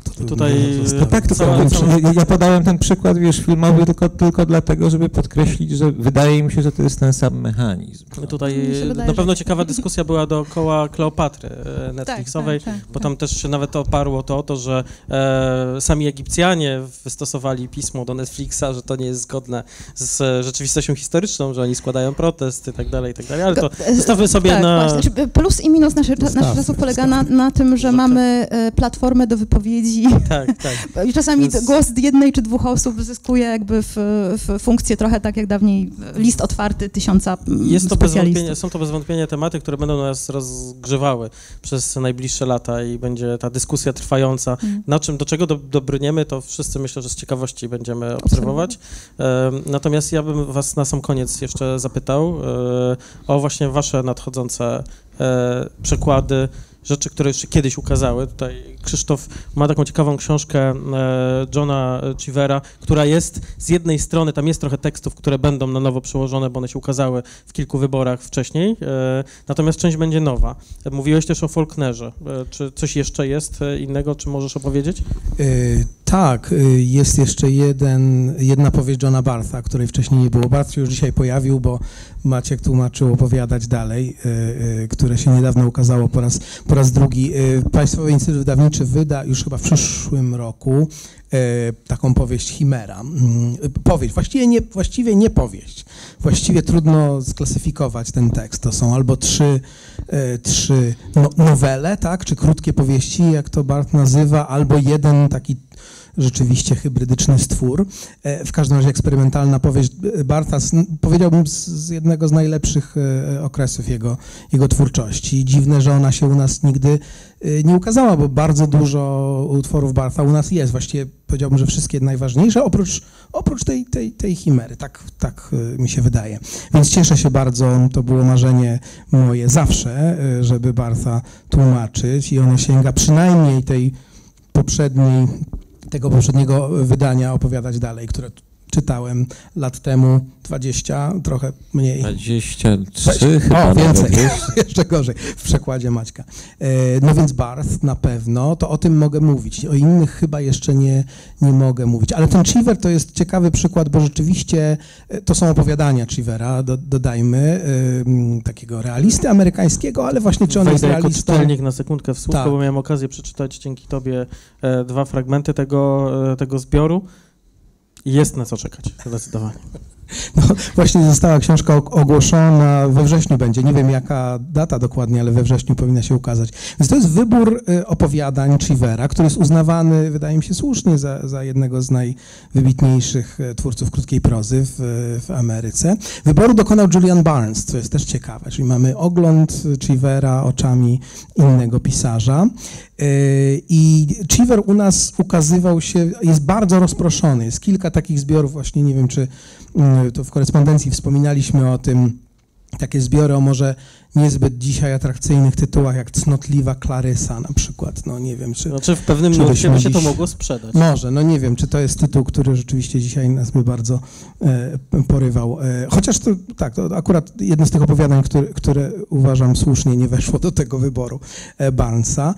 Ja podałem ten przykład, filmowy tylko dlatego, żeby podkreślić, że wydaje mi się, że to jest ten sam mechanizm. Tutaj na pewno ciekawa dyskusja była dookoła Kleopatry Netflixowej, bo tam też się nawet oparło to o to, że sami Egipcjanie wystosowali pismo do Netflixa, że to nie jest zgodne z rzeczywistością historyczną, że oni składają protest i tak dalej, ale to zostawmy sobie na... Właśnie. Plus i minus naszych czasów polega na tym, że mamy platformę do wypowiedzi. Tak. I czasami głos jednej czy dwóch osób zyskuje jakby w funkcję trochę tak jak dawniej list otwarty 1000 specjalistów. Są to bez wątpienia tematy, które będą nas rozgrzewały przez najbliższe lata i będzie ta dyskusja trwająca. Do czego dobrniemy, to wszyscy myślę, że z ciekawości będziemy obserwować. Natomiast ja bym was na sam koniec jeszcze zapytał o właśnie wasze nadchodzące przykłady, rzeczy, które jeszcze kiedyś ukazały. Tutaj Krzysztof ma taką ciekawą książkę Johna Cheevera, która jest z jednej strony, tam jest trochę tekstów, które będą na nowo przełożone, bo one się ukazały w kilku wyborach wcześniej, natomiast część będzie nowa. Mówiłeś też o Faulknerze. Czy coś jeszcze jest innego, czy możesz opowiedzieć? Tak, jest jeszcze jedna powieść Johna Bartha, której wcześniej nie było. Barth się już dzisiaj pojawił, bo Maciek tłumaczył opowiadać dalej, które się niedawno ukazało po raz drugi. Państwowy Instytut Wydawniczy wyda już chyba w przyszłym roku taką powieść Chimera. Powieść, właściwie nie powieść. Właściwie trudno sklasyfikować ten tekst. To są albo trzy nowele, tak, czy krótkie powieści, jak to Barth nazywa, albo jeden taki rzeczywiście hybrydyczny stwór. W każdym razie eksperymentalna powieść Bartha, powiedziałbym z jednego z najlepszych okresów jego twórczości. Dziwne, że ona się u nas nigdy nie ukazała, bo bardzo dużo utworów Bartha u nas jest. Właściwie powiedziałbym, że wszystkie najważniejsze, oprócz tej chimery. Tak mi się wydaje. Więc cieszę się bardzo, to było marzenie moje zawsze, żeby Bartha tłumaczyć i ono sięga przynajmniej tego poprzedniego wydania opowiadać dalej, które czytałem lat temu, 20, trochę mniej. 23 chyba. O, więcej, jeszcze gorzej, w przekładzie Maćka. No więc Barth na pewno, to o tym mogę mówić. O innych chyba jeszcze nie mogę mówić. Ale ten Cheever to jest ciekawy przykład, bo rzeczywiście to są opowiadania Cheevera, dodajmy, takiego realisty amerykańskiego, ale właśnie czy on jest realistą... Wejdę jako czytelnik na sekundkę w słówko, bo miałem okazję przeczytać dzięki tobie 2 fragmenty tego zbioru. Jest na co czekać, zdecydowanie. No, właśnie została książka ogłoszona, we wrześniu będzie, nie wiem jaka data dokładnie, ale we wrześniu powinna się ukazać. Więc to jest wybór opowiadań Cheevera, który jest uznawany, wydaje mi się słusznie, za jednego z najwybitniejszych twórców krótkiej prozy w Ameryce. Wyboru dokonał Julian Barnes, co jest też ciekawe, czyli mamy ogląd Cheevera oczami innego pisarza. I Cheever u nas ukazywał się, jest bardzo rozproszony, jest kilka takich zbiorów, właśnie nie wiem, czy to w korespondencji wspominaliśmy o tym, takie zbiory o może niezbyt dzisiaj atrakcyjnych tytułach, jak Cnotliwa Klarysa na przykład, no nie wiem, czy... Znaczy w pewnym nurcie by się to mogło sprzedać. Może, no nie wiem, czy to jest tytuł, który rzeczywiście dzisiaj nas by bardzo porywał. Chociaż to, tak, to akurat jedno z tych opowiadań, które uważam słusznie nie weszło do tego wyboru Barnesa.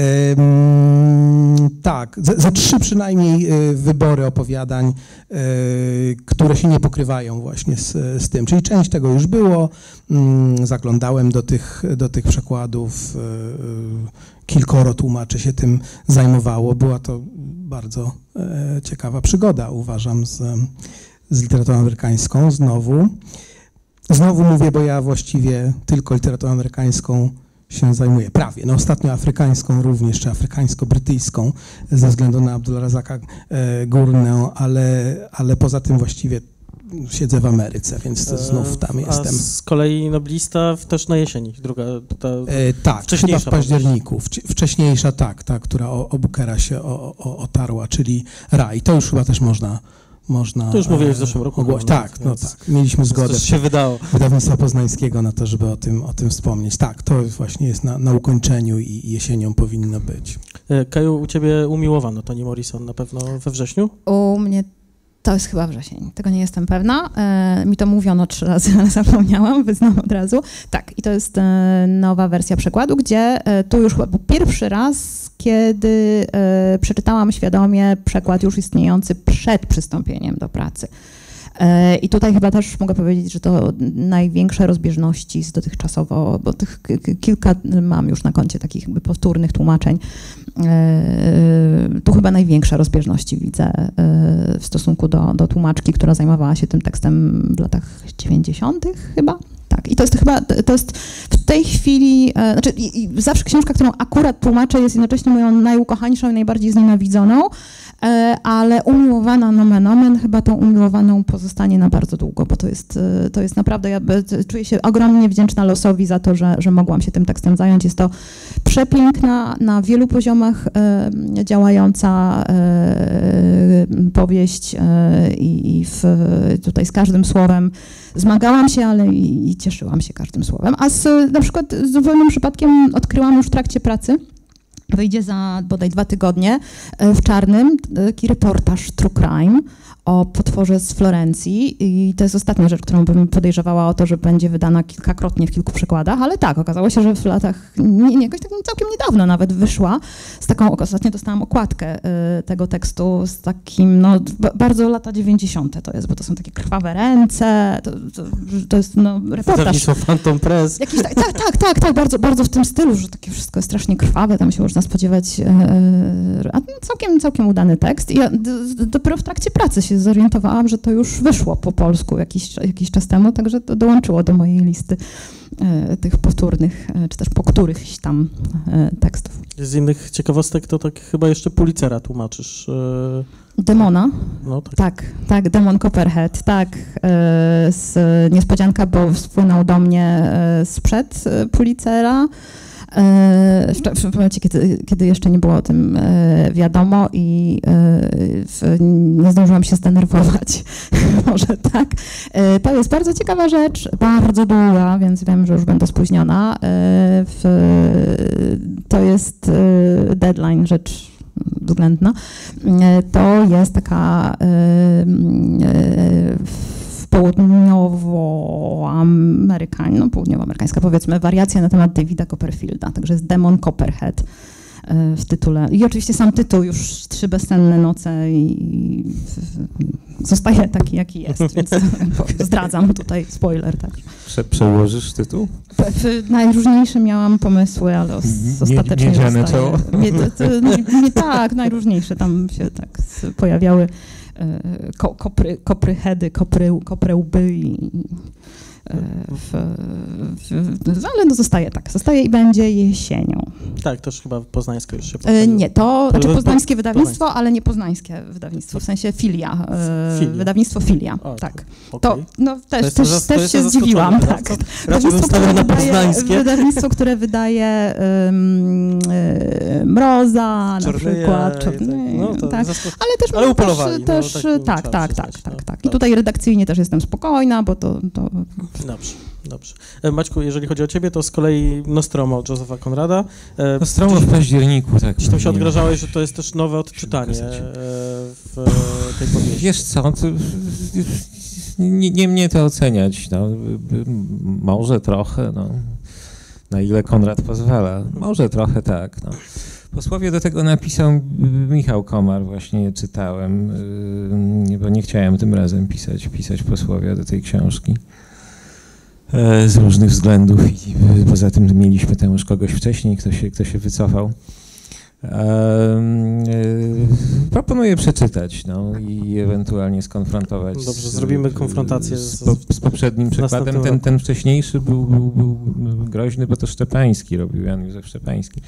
Tak, za 3 przynajmniej wybory opowiadań, które się nie pokrywają właśnie z tym, czyli część tego już było, zaglądałem do tych przekładów, kilkoro tłumaczy się tym zajmowało. Była to bardzo ciekawa przygoda, uważam, z literaturą amerykańską znowu. Znowu mówię, bo ja właściwie tylko literaturą amerykańską się zajmuję, prawie. No ostatnio afrykańską również, czy afrykańsko-brytyjską, ze względu na Abdulrazaka Gurnę, ale poza tym właściwie siedzę w Ameryce, więc to znów tam jestem. A z kolei Noblista też na jesieni, druga, tak, chyba w październiku. Wcześniejsza, tak, ta, która o Bookera się otarła, czyli Raj. To już chyba też można To już mówiłeś w zeszłym roku. Tak, no tak. Mieliśmy zgodę się wydało. Wydawnictwa Poznańskiego na to, żeby o tym wspomnieć. Tak, to właśnie jest na ukończeniu i jesienią powinno być. Kaju, u ciebie umiłowano Toni Morrison na pewno we wrześniu? U mnie to jest chyba wrzesień, tego nie jestem pewna. Mi to mówiono 3 razy, ale zapomniałam, wyznam od razu. Tak, i to jest nowa wersja przekładu, gdzie tu już był pierwszy raz, kiedy przeczytałam świadomie przekład już istniejący przed przystąpieniem do pracy. I tutaj chyba też mogę powiedzieć, że to największe rozbieżności z dotychczasowo, bo tych kilka mam już na koncie takich jakby powtórnych tłumaczeń. Tu chyba największe rozbieżności widzę w stosunku do tłumaczki, która zajmowała się tym tekstem w latach 90. chyba. Tak, i to jest chyba, to jest w tej chwili, znaczy i zawsze książka, którą akurat tłumaczę, jest jednocześnie moją najukochańszą i najbardziej znienawidzoną, ale umiłowana nomen omen, chyba tą umiłowaną pozostanie na bardzo długo, bo to jest naprawdę, ja czuję się ogromnie wdzięczna losowi za to, że mogłam się tym tekstem zająć. Jest to przepiękna, na wielu poziomach działająca powieść i tutaj z każdym słowem zmagałam się, ale i cieszyłam się każdym słowem. A na przykład z zupełnym przypadkiem odkryłam już w trakcie pracy, wyjdzie za bodaj 2 tygodnie w Czarnym taki reportaż True Crime o potworze z Florencji i to jest ostatnia rzecz, którą bym podejrzewała o to, że będzie wydana kilkakrotnie w kilku przekładach, ale tak, okazało się, że w latach, jakoś tak całkiem niedawno nawet wyszła z taką, ostatnio dostałam okładkę tego tekstu z takim, no bardzo lata 90. to jest, bo to są takie krwawe ręce, to jest no reportaż. Wydawnictwo Phantom Press. Jakiś, tak, bardzo w tym stylu, że takie wszystko jest strasznie krwawe, tam się można spodziewać, a całkiem udany tekst i ja dopiero w trakcie pracy się zorientowałam, że to już wyszło po polsku jakiś czas temu, także to dołączyło do mojej listy tych powtórnych, czy też po którychś tam tekstów. Z innych ciekawostek to tak chyba jeszcze Pulitzera tłumaczysz. Demona? No, tak. Tak, Demon Copperhead, tak. Niespodzianka, bo spłynął do mnie sprzed Pulitzera. W momencie, kiedy jeszcze nie było o tym wiadomo i nie zdążyłam się zdenerwować, może tak. To jest bardzo ciekawa rzecz, bardzo długa, więc wiem, że już będę spóźniona. To jest deadline, rzecz względna. To jest taka południowoamerykańska, powiedzmy, wariacja na temat Davida Copperfielda, także jest Demon Copperhead w tytule. I oczywiście sam tytuł, już 3 bezsenne noce i zostaje taki, jaki jest, więc zdradzam tutaj, spoiler, tak. Przełożysz tytuł? Najróżniejsze miałam pomysły, ale ostatecznie Miedziane czoło? Tak, najróżniejsze tam się tak pojawiały kopryhedy, kopryłby ale no zostaje i będzie jesienią. Tak, też chyba poznańskie już się nie, to znaczy poznańskie wydawnictwo, ale nie poznańskie wydawnictwo, w sensie filia. Wydawnictwo Filia, tak. Okay. To no, też się zdziwiłam, tak. Wydawnictwo, które wydaje Mroza na przykład. Tak. Ale też upolowali. Tak. I tutaj redakcyjnie też jestem spokojna, bo to... Dobrze. Maćku, jeżeli chodzi o ciebie, to z kolei Nostromo Josepha Conrada. Nostromo w październiku, tak. Gdzieś tam się odgrażałeś, że to jest też nowe odczytanie w tej powieści. Wiesz co, nie mnie to oceniać. No. Może trochę, no. Na ile Konrad pozwala. Może trochę tak, no. Posłowie do tego napisał Michał Komar, właśnie czytałem, bo nie chciałem tym razem pisać posłowie do tej książki. Z różnych względów i poza tym mieliśmy tam już kogoś wcześniej, kto się wycofał. Proponuję przeczytać i ewentualnie skonfrontować. Dobrze, zrobimy konfrontację z poprzednim przykładem. Ten wcześniejszy był groźny, bo to Szczepański robił, Jan Józef Szczepański.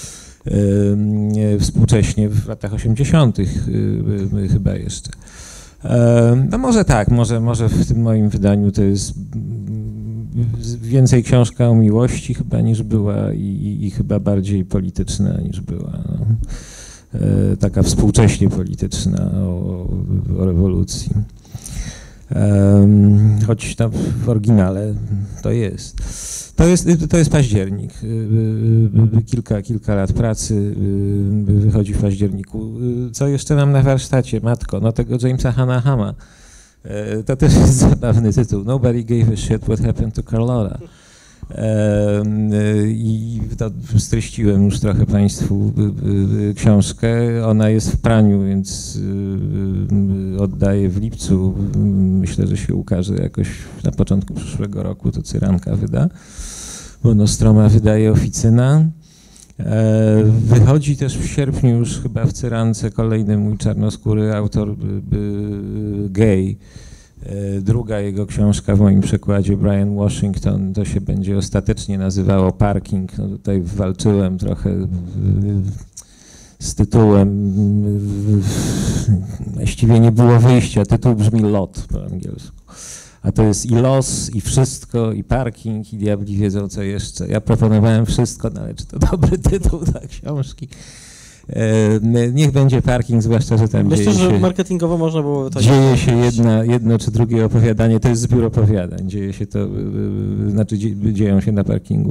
Współcześnie w latach 80. chyba jeszcze. No może tak, może w tym moim wydaniu to jest więcej książka o miłości chyba niż była i chyba bardziej polityczna niż była. No. Taka współcześnie polityczna o rewolucji. choć tam w oryginale to jest. To jest październik. Kilka lat pracy wychodzi w październiku. Co jeszcze mam na warsztacie? Matko, no tego Jamesa Hanahama. To też jest zabawny tytuł. Nobody gave a shit what happened to Carlotta. I to streściłem już trochę Państwu książkę. Ona jest w praniu, więc oddaję w lipcu. Myślę, że się ukaże jakoś na początku przyszłego roku. To Cyranka wyda, bo Nostroma wydaje Oficyna. Wychodzi też w sierpniu już chyba w Cyrance kolejny mój czarnoskóry autor gay. Druga jego książka w moim przekładzie, Brian Washington, to się będzie ostatecznie nazywało Parking. No tutaj walczyłem trochę z tytułem, właściwie nie było wyjścia, tytuł brzmi Lot po angielsku. A to jest i los, i wszystko, i parking, i diabli wiedzą co jeszcze. Ja proponowałem wszystko, no ale czy to dobry tytuł dla książki? Niech będzie parking, zwłaszcza, że tam Myślę, dzieje że się, marketingowo można było to dzieje się jedno czy drugie opowiadanie, to jest zbiór opowiadań, dzieje się to, znaczy dzieją się na parkingu.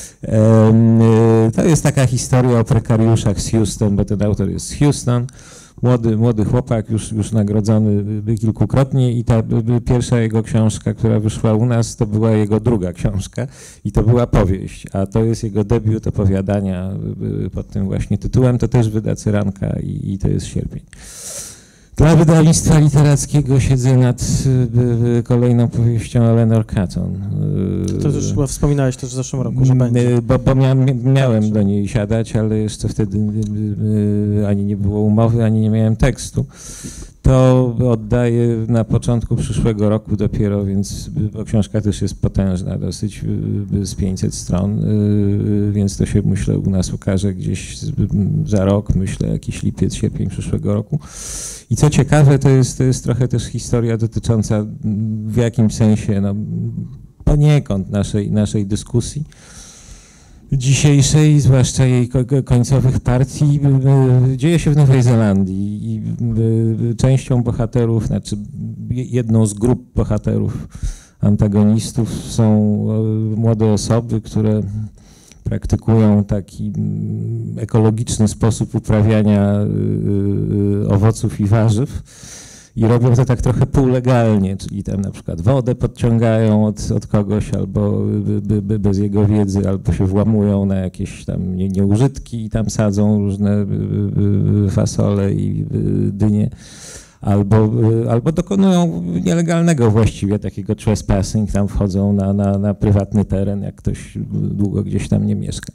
To jest taka historia o prekariuszach z Houston, bo ten autor jest z Houston, młody chłopak, już nagrodzony kilkukrotnie i ta pierwsza jego książka, która wyszła u nas, to była jego druga książka i to była powieść, a to jest jego debiut opowiadania pod tym właśnie tytułem, to też wyda Cyranka i to jest sierpień. Dla wydawnictwa literackiego siedzę nad kolejną powieścią Eleanor Catton. To już chyba wspominałeś też w zeszłym roku, że będzie. Bo miałem do niej siadać, ale jeszcze wtedy ani nie było umowy, ani nie miałem tekstu. To oddaję na początku przyszłego roku dopiero, więc bo książka też jest potężna dosyć, z 500 stron, więc to się myślę u nas ukaże gdzieś za rok, myślę jakiś lipiec, sierpień przyszłego roku. I co ciekawe, to jest trochę też historia dotycząca w jakimś sensie, no, poniekąd naszej dyskusji dzisiejszej, zwłaszcza jej końcowych partii, dzieje się w Nowej Zelandii i częścią bohaterów, znaczy jedną z grup bohaterów antagonistów są młode osoby, które praktykują taki ekologiczny sposób uprawiania owoców i warzyw i robią to tak trochę półlegalnie, czyli tam na przykład wodę podciągają od kogoś albo bez jego wiedzy, albo się włamują na jakieś tam nieużytki i tam sadzą różne fasole i dynie. Albo dokonują nielegalnego właściwie takiego trespassing, tam wchodzą na prywatny teren, jak ktoś długo gdzieś tam nie mieszka.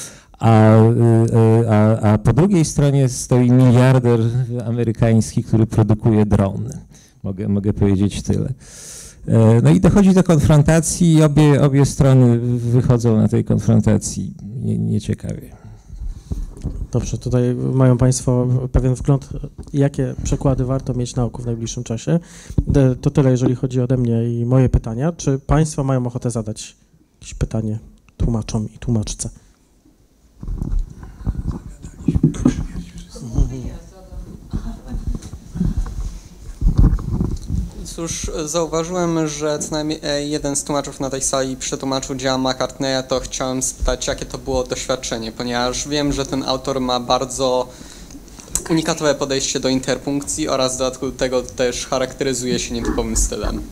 A po drugiej stronie stoi miliarder amerykański, który produkuje drony. Mogę powiedzieć tyle. No i dochodzi do konfrontacji i obie strony wychodzą na tej konfrontacji nieciekawie. Dobrze, tutaj mają Państwo pewien wgląd, jakie przekłady warto mieć na oku w najbliższym czasie. To tyle, jeżeli chodzi ode mnie i moje pytania. Czy Państwo mają ochotę zadać jakieś pytanie tłumaczom i tłumaczce? Cóż, zauważyłem, że co najmniej jeden z tłumaczów na tej sali przetłumaczył dzieła McCartneya, to chciałem spytać, jakie to było doświadczenie, ponieważ wiem, że ten autor ma bardzo unikatowe podejście do interpunkcji oraz w dodatku do tego też charakteryzuje się nietypowym stylem.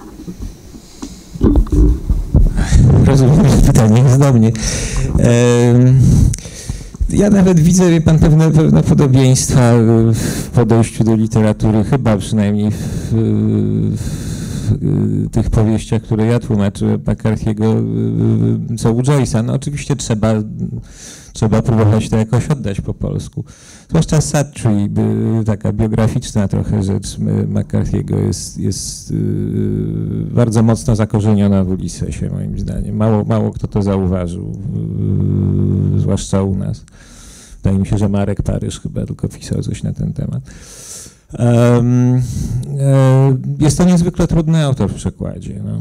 Rozumiem, że pytanie jest do mnie. Ja nawet widzę, wie pan, pewne podobieństwa w podejściu do literatury, chyba przynajmniej w tych powieściach, które ja tłumaczyłem McCarthy'ego, co u Joyce'a. No oczywiście trzeba próbować to jakoś oddać po polsku. Zwłaszcza Sad Tree, taka biograficzna trochę rzecz McCarthy'ego jest bardzo mocno zakorzeniona w Ulyssesie, moim zdaniem. Mało kto to zauważył, zwłaszcza u nas. Wydaje mi się, że Marek Paryż chyba tylko pisał coś na ten temat. Jest to niezwykle trudny autor w przekładzie. No.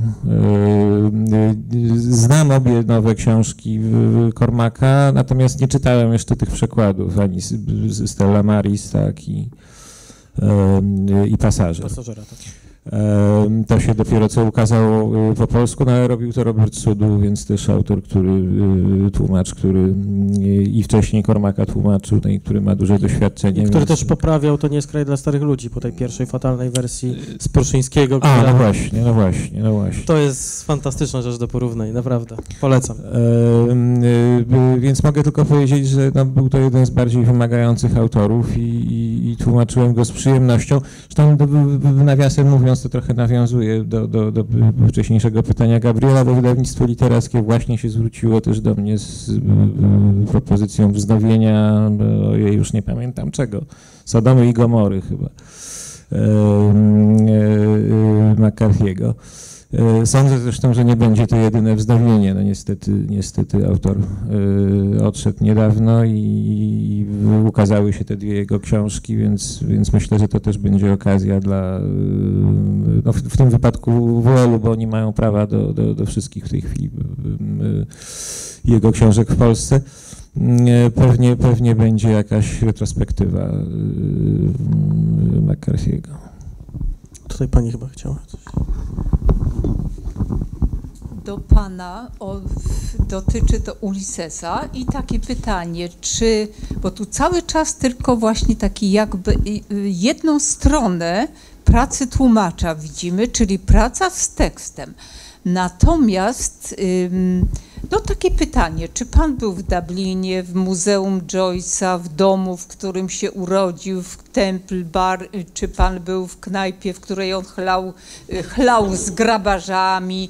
Znam obie nowe książki Cormaca, natomiast nie czytałem jeszcze tych przekładów, ani Stella Maris, tak, i Pasażer. Pasażera, tak. To się dopiero co ukazało po polsku, no ale robił to Robert Sudu, więc też autor, tłumacz, który i wcześniej Cormaca tłumaczył, no i który ma duże doświadczenie. I który więc... też poprawiał To nie jest kraj dla starych ludzi po tej pierwszej fatalnej wersji z Pruszyńskiego. No właśnie. To jest fantastyczna rzecz do porównań, naprawdę. Polecam. Więc mogę tylko powiedzieć, że no, był to jeden z bardziej wymagających autorów i tłumaczyłem go z przyjemnością. Zresztą nawiasem mówiąc, to trochę nawiązuje do wcześniejszego pytania Gabriela, bo wydawnictwo literackie właśnie się zwróciło też do mnie z propozycją wznowienia, już nie pamiętam czego, Sodomy i Gomory chyba, McCarthy'ego. Sądzę zresztą, że nie będzie to jedyne wznowienie. No niestety autor odszedł niedawno i ukazały się te dwie jego książki, więc myślę, że to też będzie okazja dla, no w tym wypadku WL-u, bo oni mają prawa do wszystkich w tej chwili jego książek w Polsce. Pewnie będzie jakaś retrospektywa McCarthy'ego. Tutaj pani chyba chciała coś. Do pana dotyczy to Ulyssesa i takie pytanie, bo tu cały czas tylko właśnie taki jakby jedną stronę pracy tłumacza widzimy, czyli praca z tekstem. Natomiast no takie pytanie, czy pan był w Dublinie, w Muzeum Joyce'a, w domu, w którym się urodził, w Temple Bar, czy pan był w knajpie, w której on chlał z grabarzami,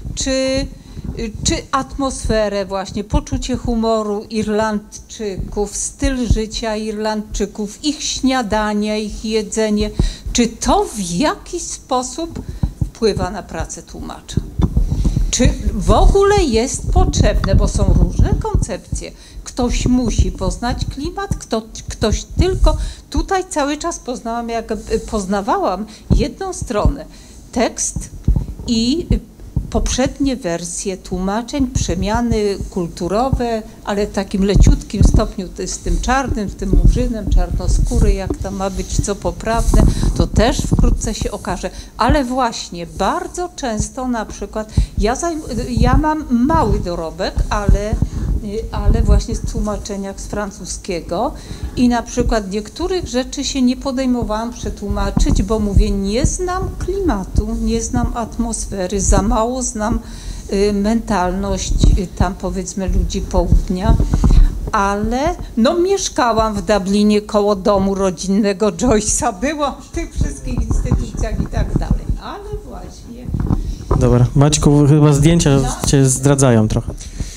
czy atmosferę właśnie, poczucie humoru Irlandczyków, styl życia Irlandczyków, ich śniadanie, ich jedzenie, czy to w jakiś sposób wpływa na pracę tłumacza? Czy w ogóle jest potrzebne, bo są różne koncepcje. Ktoś musi poznać klimat, ktoś tylko. Tutaj cały czas poznawałam jedną stronę, tekst i poprzednie wersje tłumaczeń, przemiany kulturowe, ale w takim leciutkim stopniu z tym czarnym, z tym murzynem, czarnoskóry, jak tam ma być co poprawne, to też wkrótce się okaże. Ale właśnie bardzo często na przykład, ja mam mały dorobek, ale właśnie z tłumaczeniach z francuskiego i na przykład niektórych rzeczy się nie podejmowałam przetłumaczyć, bo mówię, nie znam klimatu, nie znam atmosfery, za mało znam mentalność tam powiedzmy ludzi południa, ale no mieszkałam w Dublinie koło domu rodzinnego Joyce'a, byłam w tych wszystkich instytucjach i tak dalej, ale właśnie. Dobra, Maćku, chyba zdjęcia cię zdradzają trochę.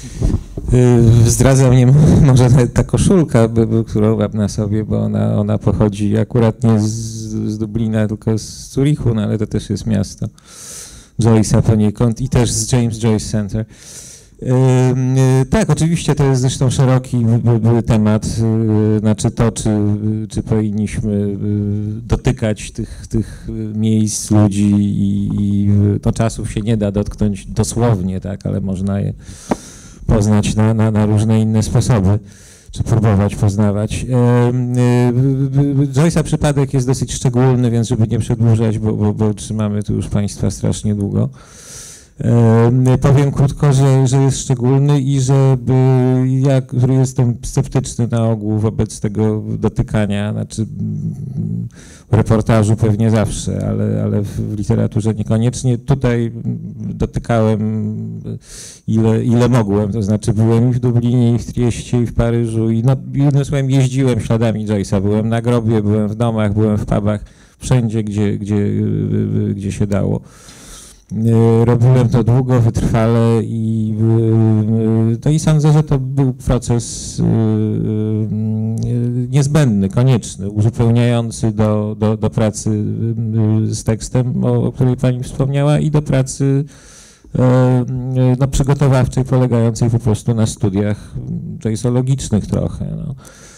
Zdradza mnie może nawet ta koszulka, którą mam na sobie, bo ona pochodzi akurat nie z Dublina, tylko z Zurichu, no ale to też jest miasto Joyce'a poniekąd i też z James Joyce Center. Tak, oczywiście to jest zresztą szeroki temat, znaczy to, czy powinniśmy dotykać tych miejsc, ludzi i no, czasów się nie da dotknąć dosłownie, tak, ale można je poznać na różne inne sposoby, czy próbować poznawać. Joyce'a przypadek jest dosyć szczególny, więc żeby nie przedłużać, bo trzymamy tu już Państwa strasznie długo. Powiem krótko, że jest szczególny i że ja, który jestem sceptyczny na ogół wobec tego dotykania, znaczy w reportażu pewnie zawsze, ale w literaturze niekoniecznie. Tutaj dotykałem ile mogłem, to znaczy byłem i w Dublinie, i w Trieście, i w Paryżu i jednym słowem jeździłem śladami Joyce'a, byłem na grobie, byłem w domach, byłem w pubach, wszędzie, gdzie się dało. Robiłem to długo, wytrwale i sądzę, że to był proces niezbędny, konieczny, uzupełniający do pracy z tekstem, o której Pani wspomniała, i do pracy przygotowawczej, polegającej po prostu na studiach joyce'ologicznych trochę. No.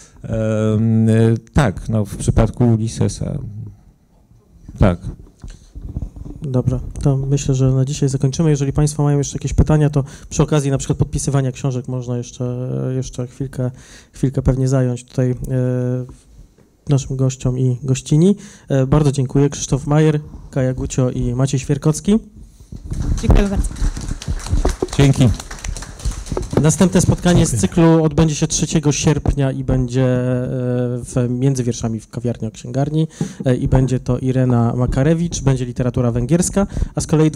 Tak, no, w przypadku Ulyssesa. Tak. Dobra, to myślę, że na dzisiaj zakończymy. Jeżeli Państwo mają jeszcze jakieś pytania, to przy okazji na przykład podpisywania książek można jeszcze chwilkę pewnie zająć. Tutaj naszym gościom i gościni. Bardzo dziękuję. Krzysztof Majer, Kaja Gucio i Maciej Świerkocki. Dziękuję bardzo. Dzięki. Następne spotkanie z cyklu odbędzie się 3 sierpnia i będzie między wierszami w kawiarni o księgarni i będzie to Irena Makarewicz, będzie literatura węgierska, a z kolei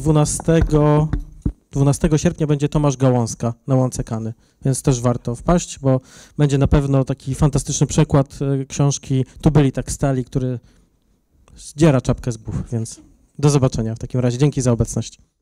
12 sierpnia będzie Tomasz Gałązka na Łące Kany, więc też warto wpaść, bo będzie na pewno taki fantastyczny przekład książki Tu byli tak stali, który zdziera czapkę z buch, więc do zobaczenia w takim razie. Dzięki za obecność.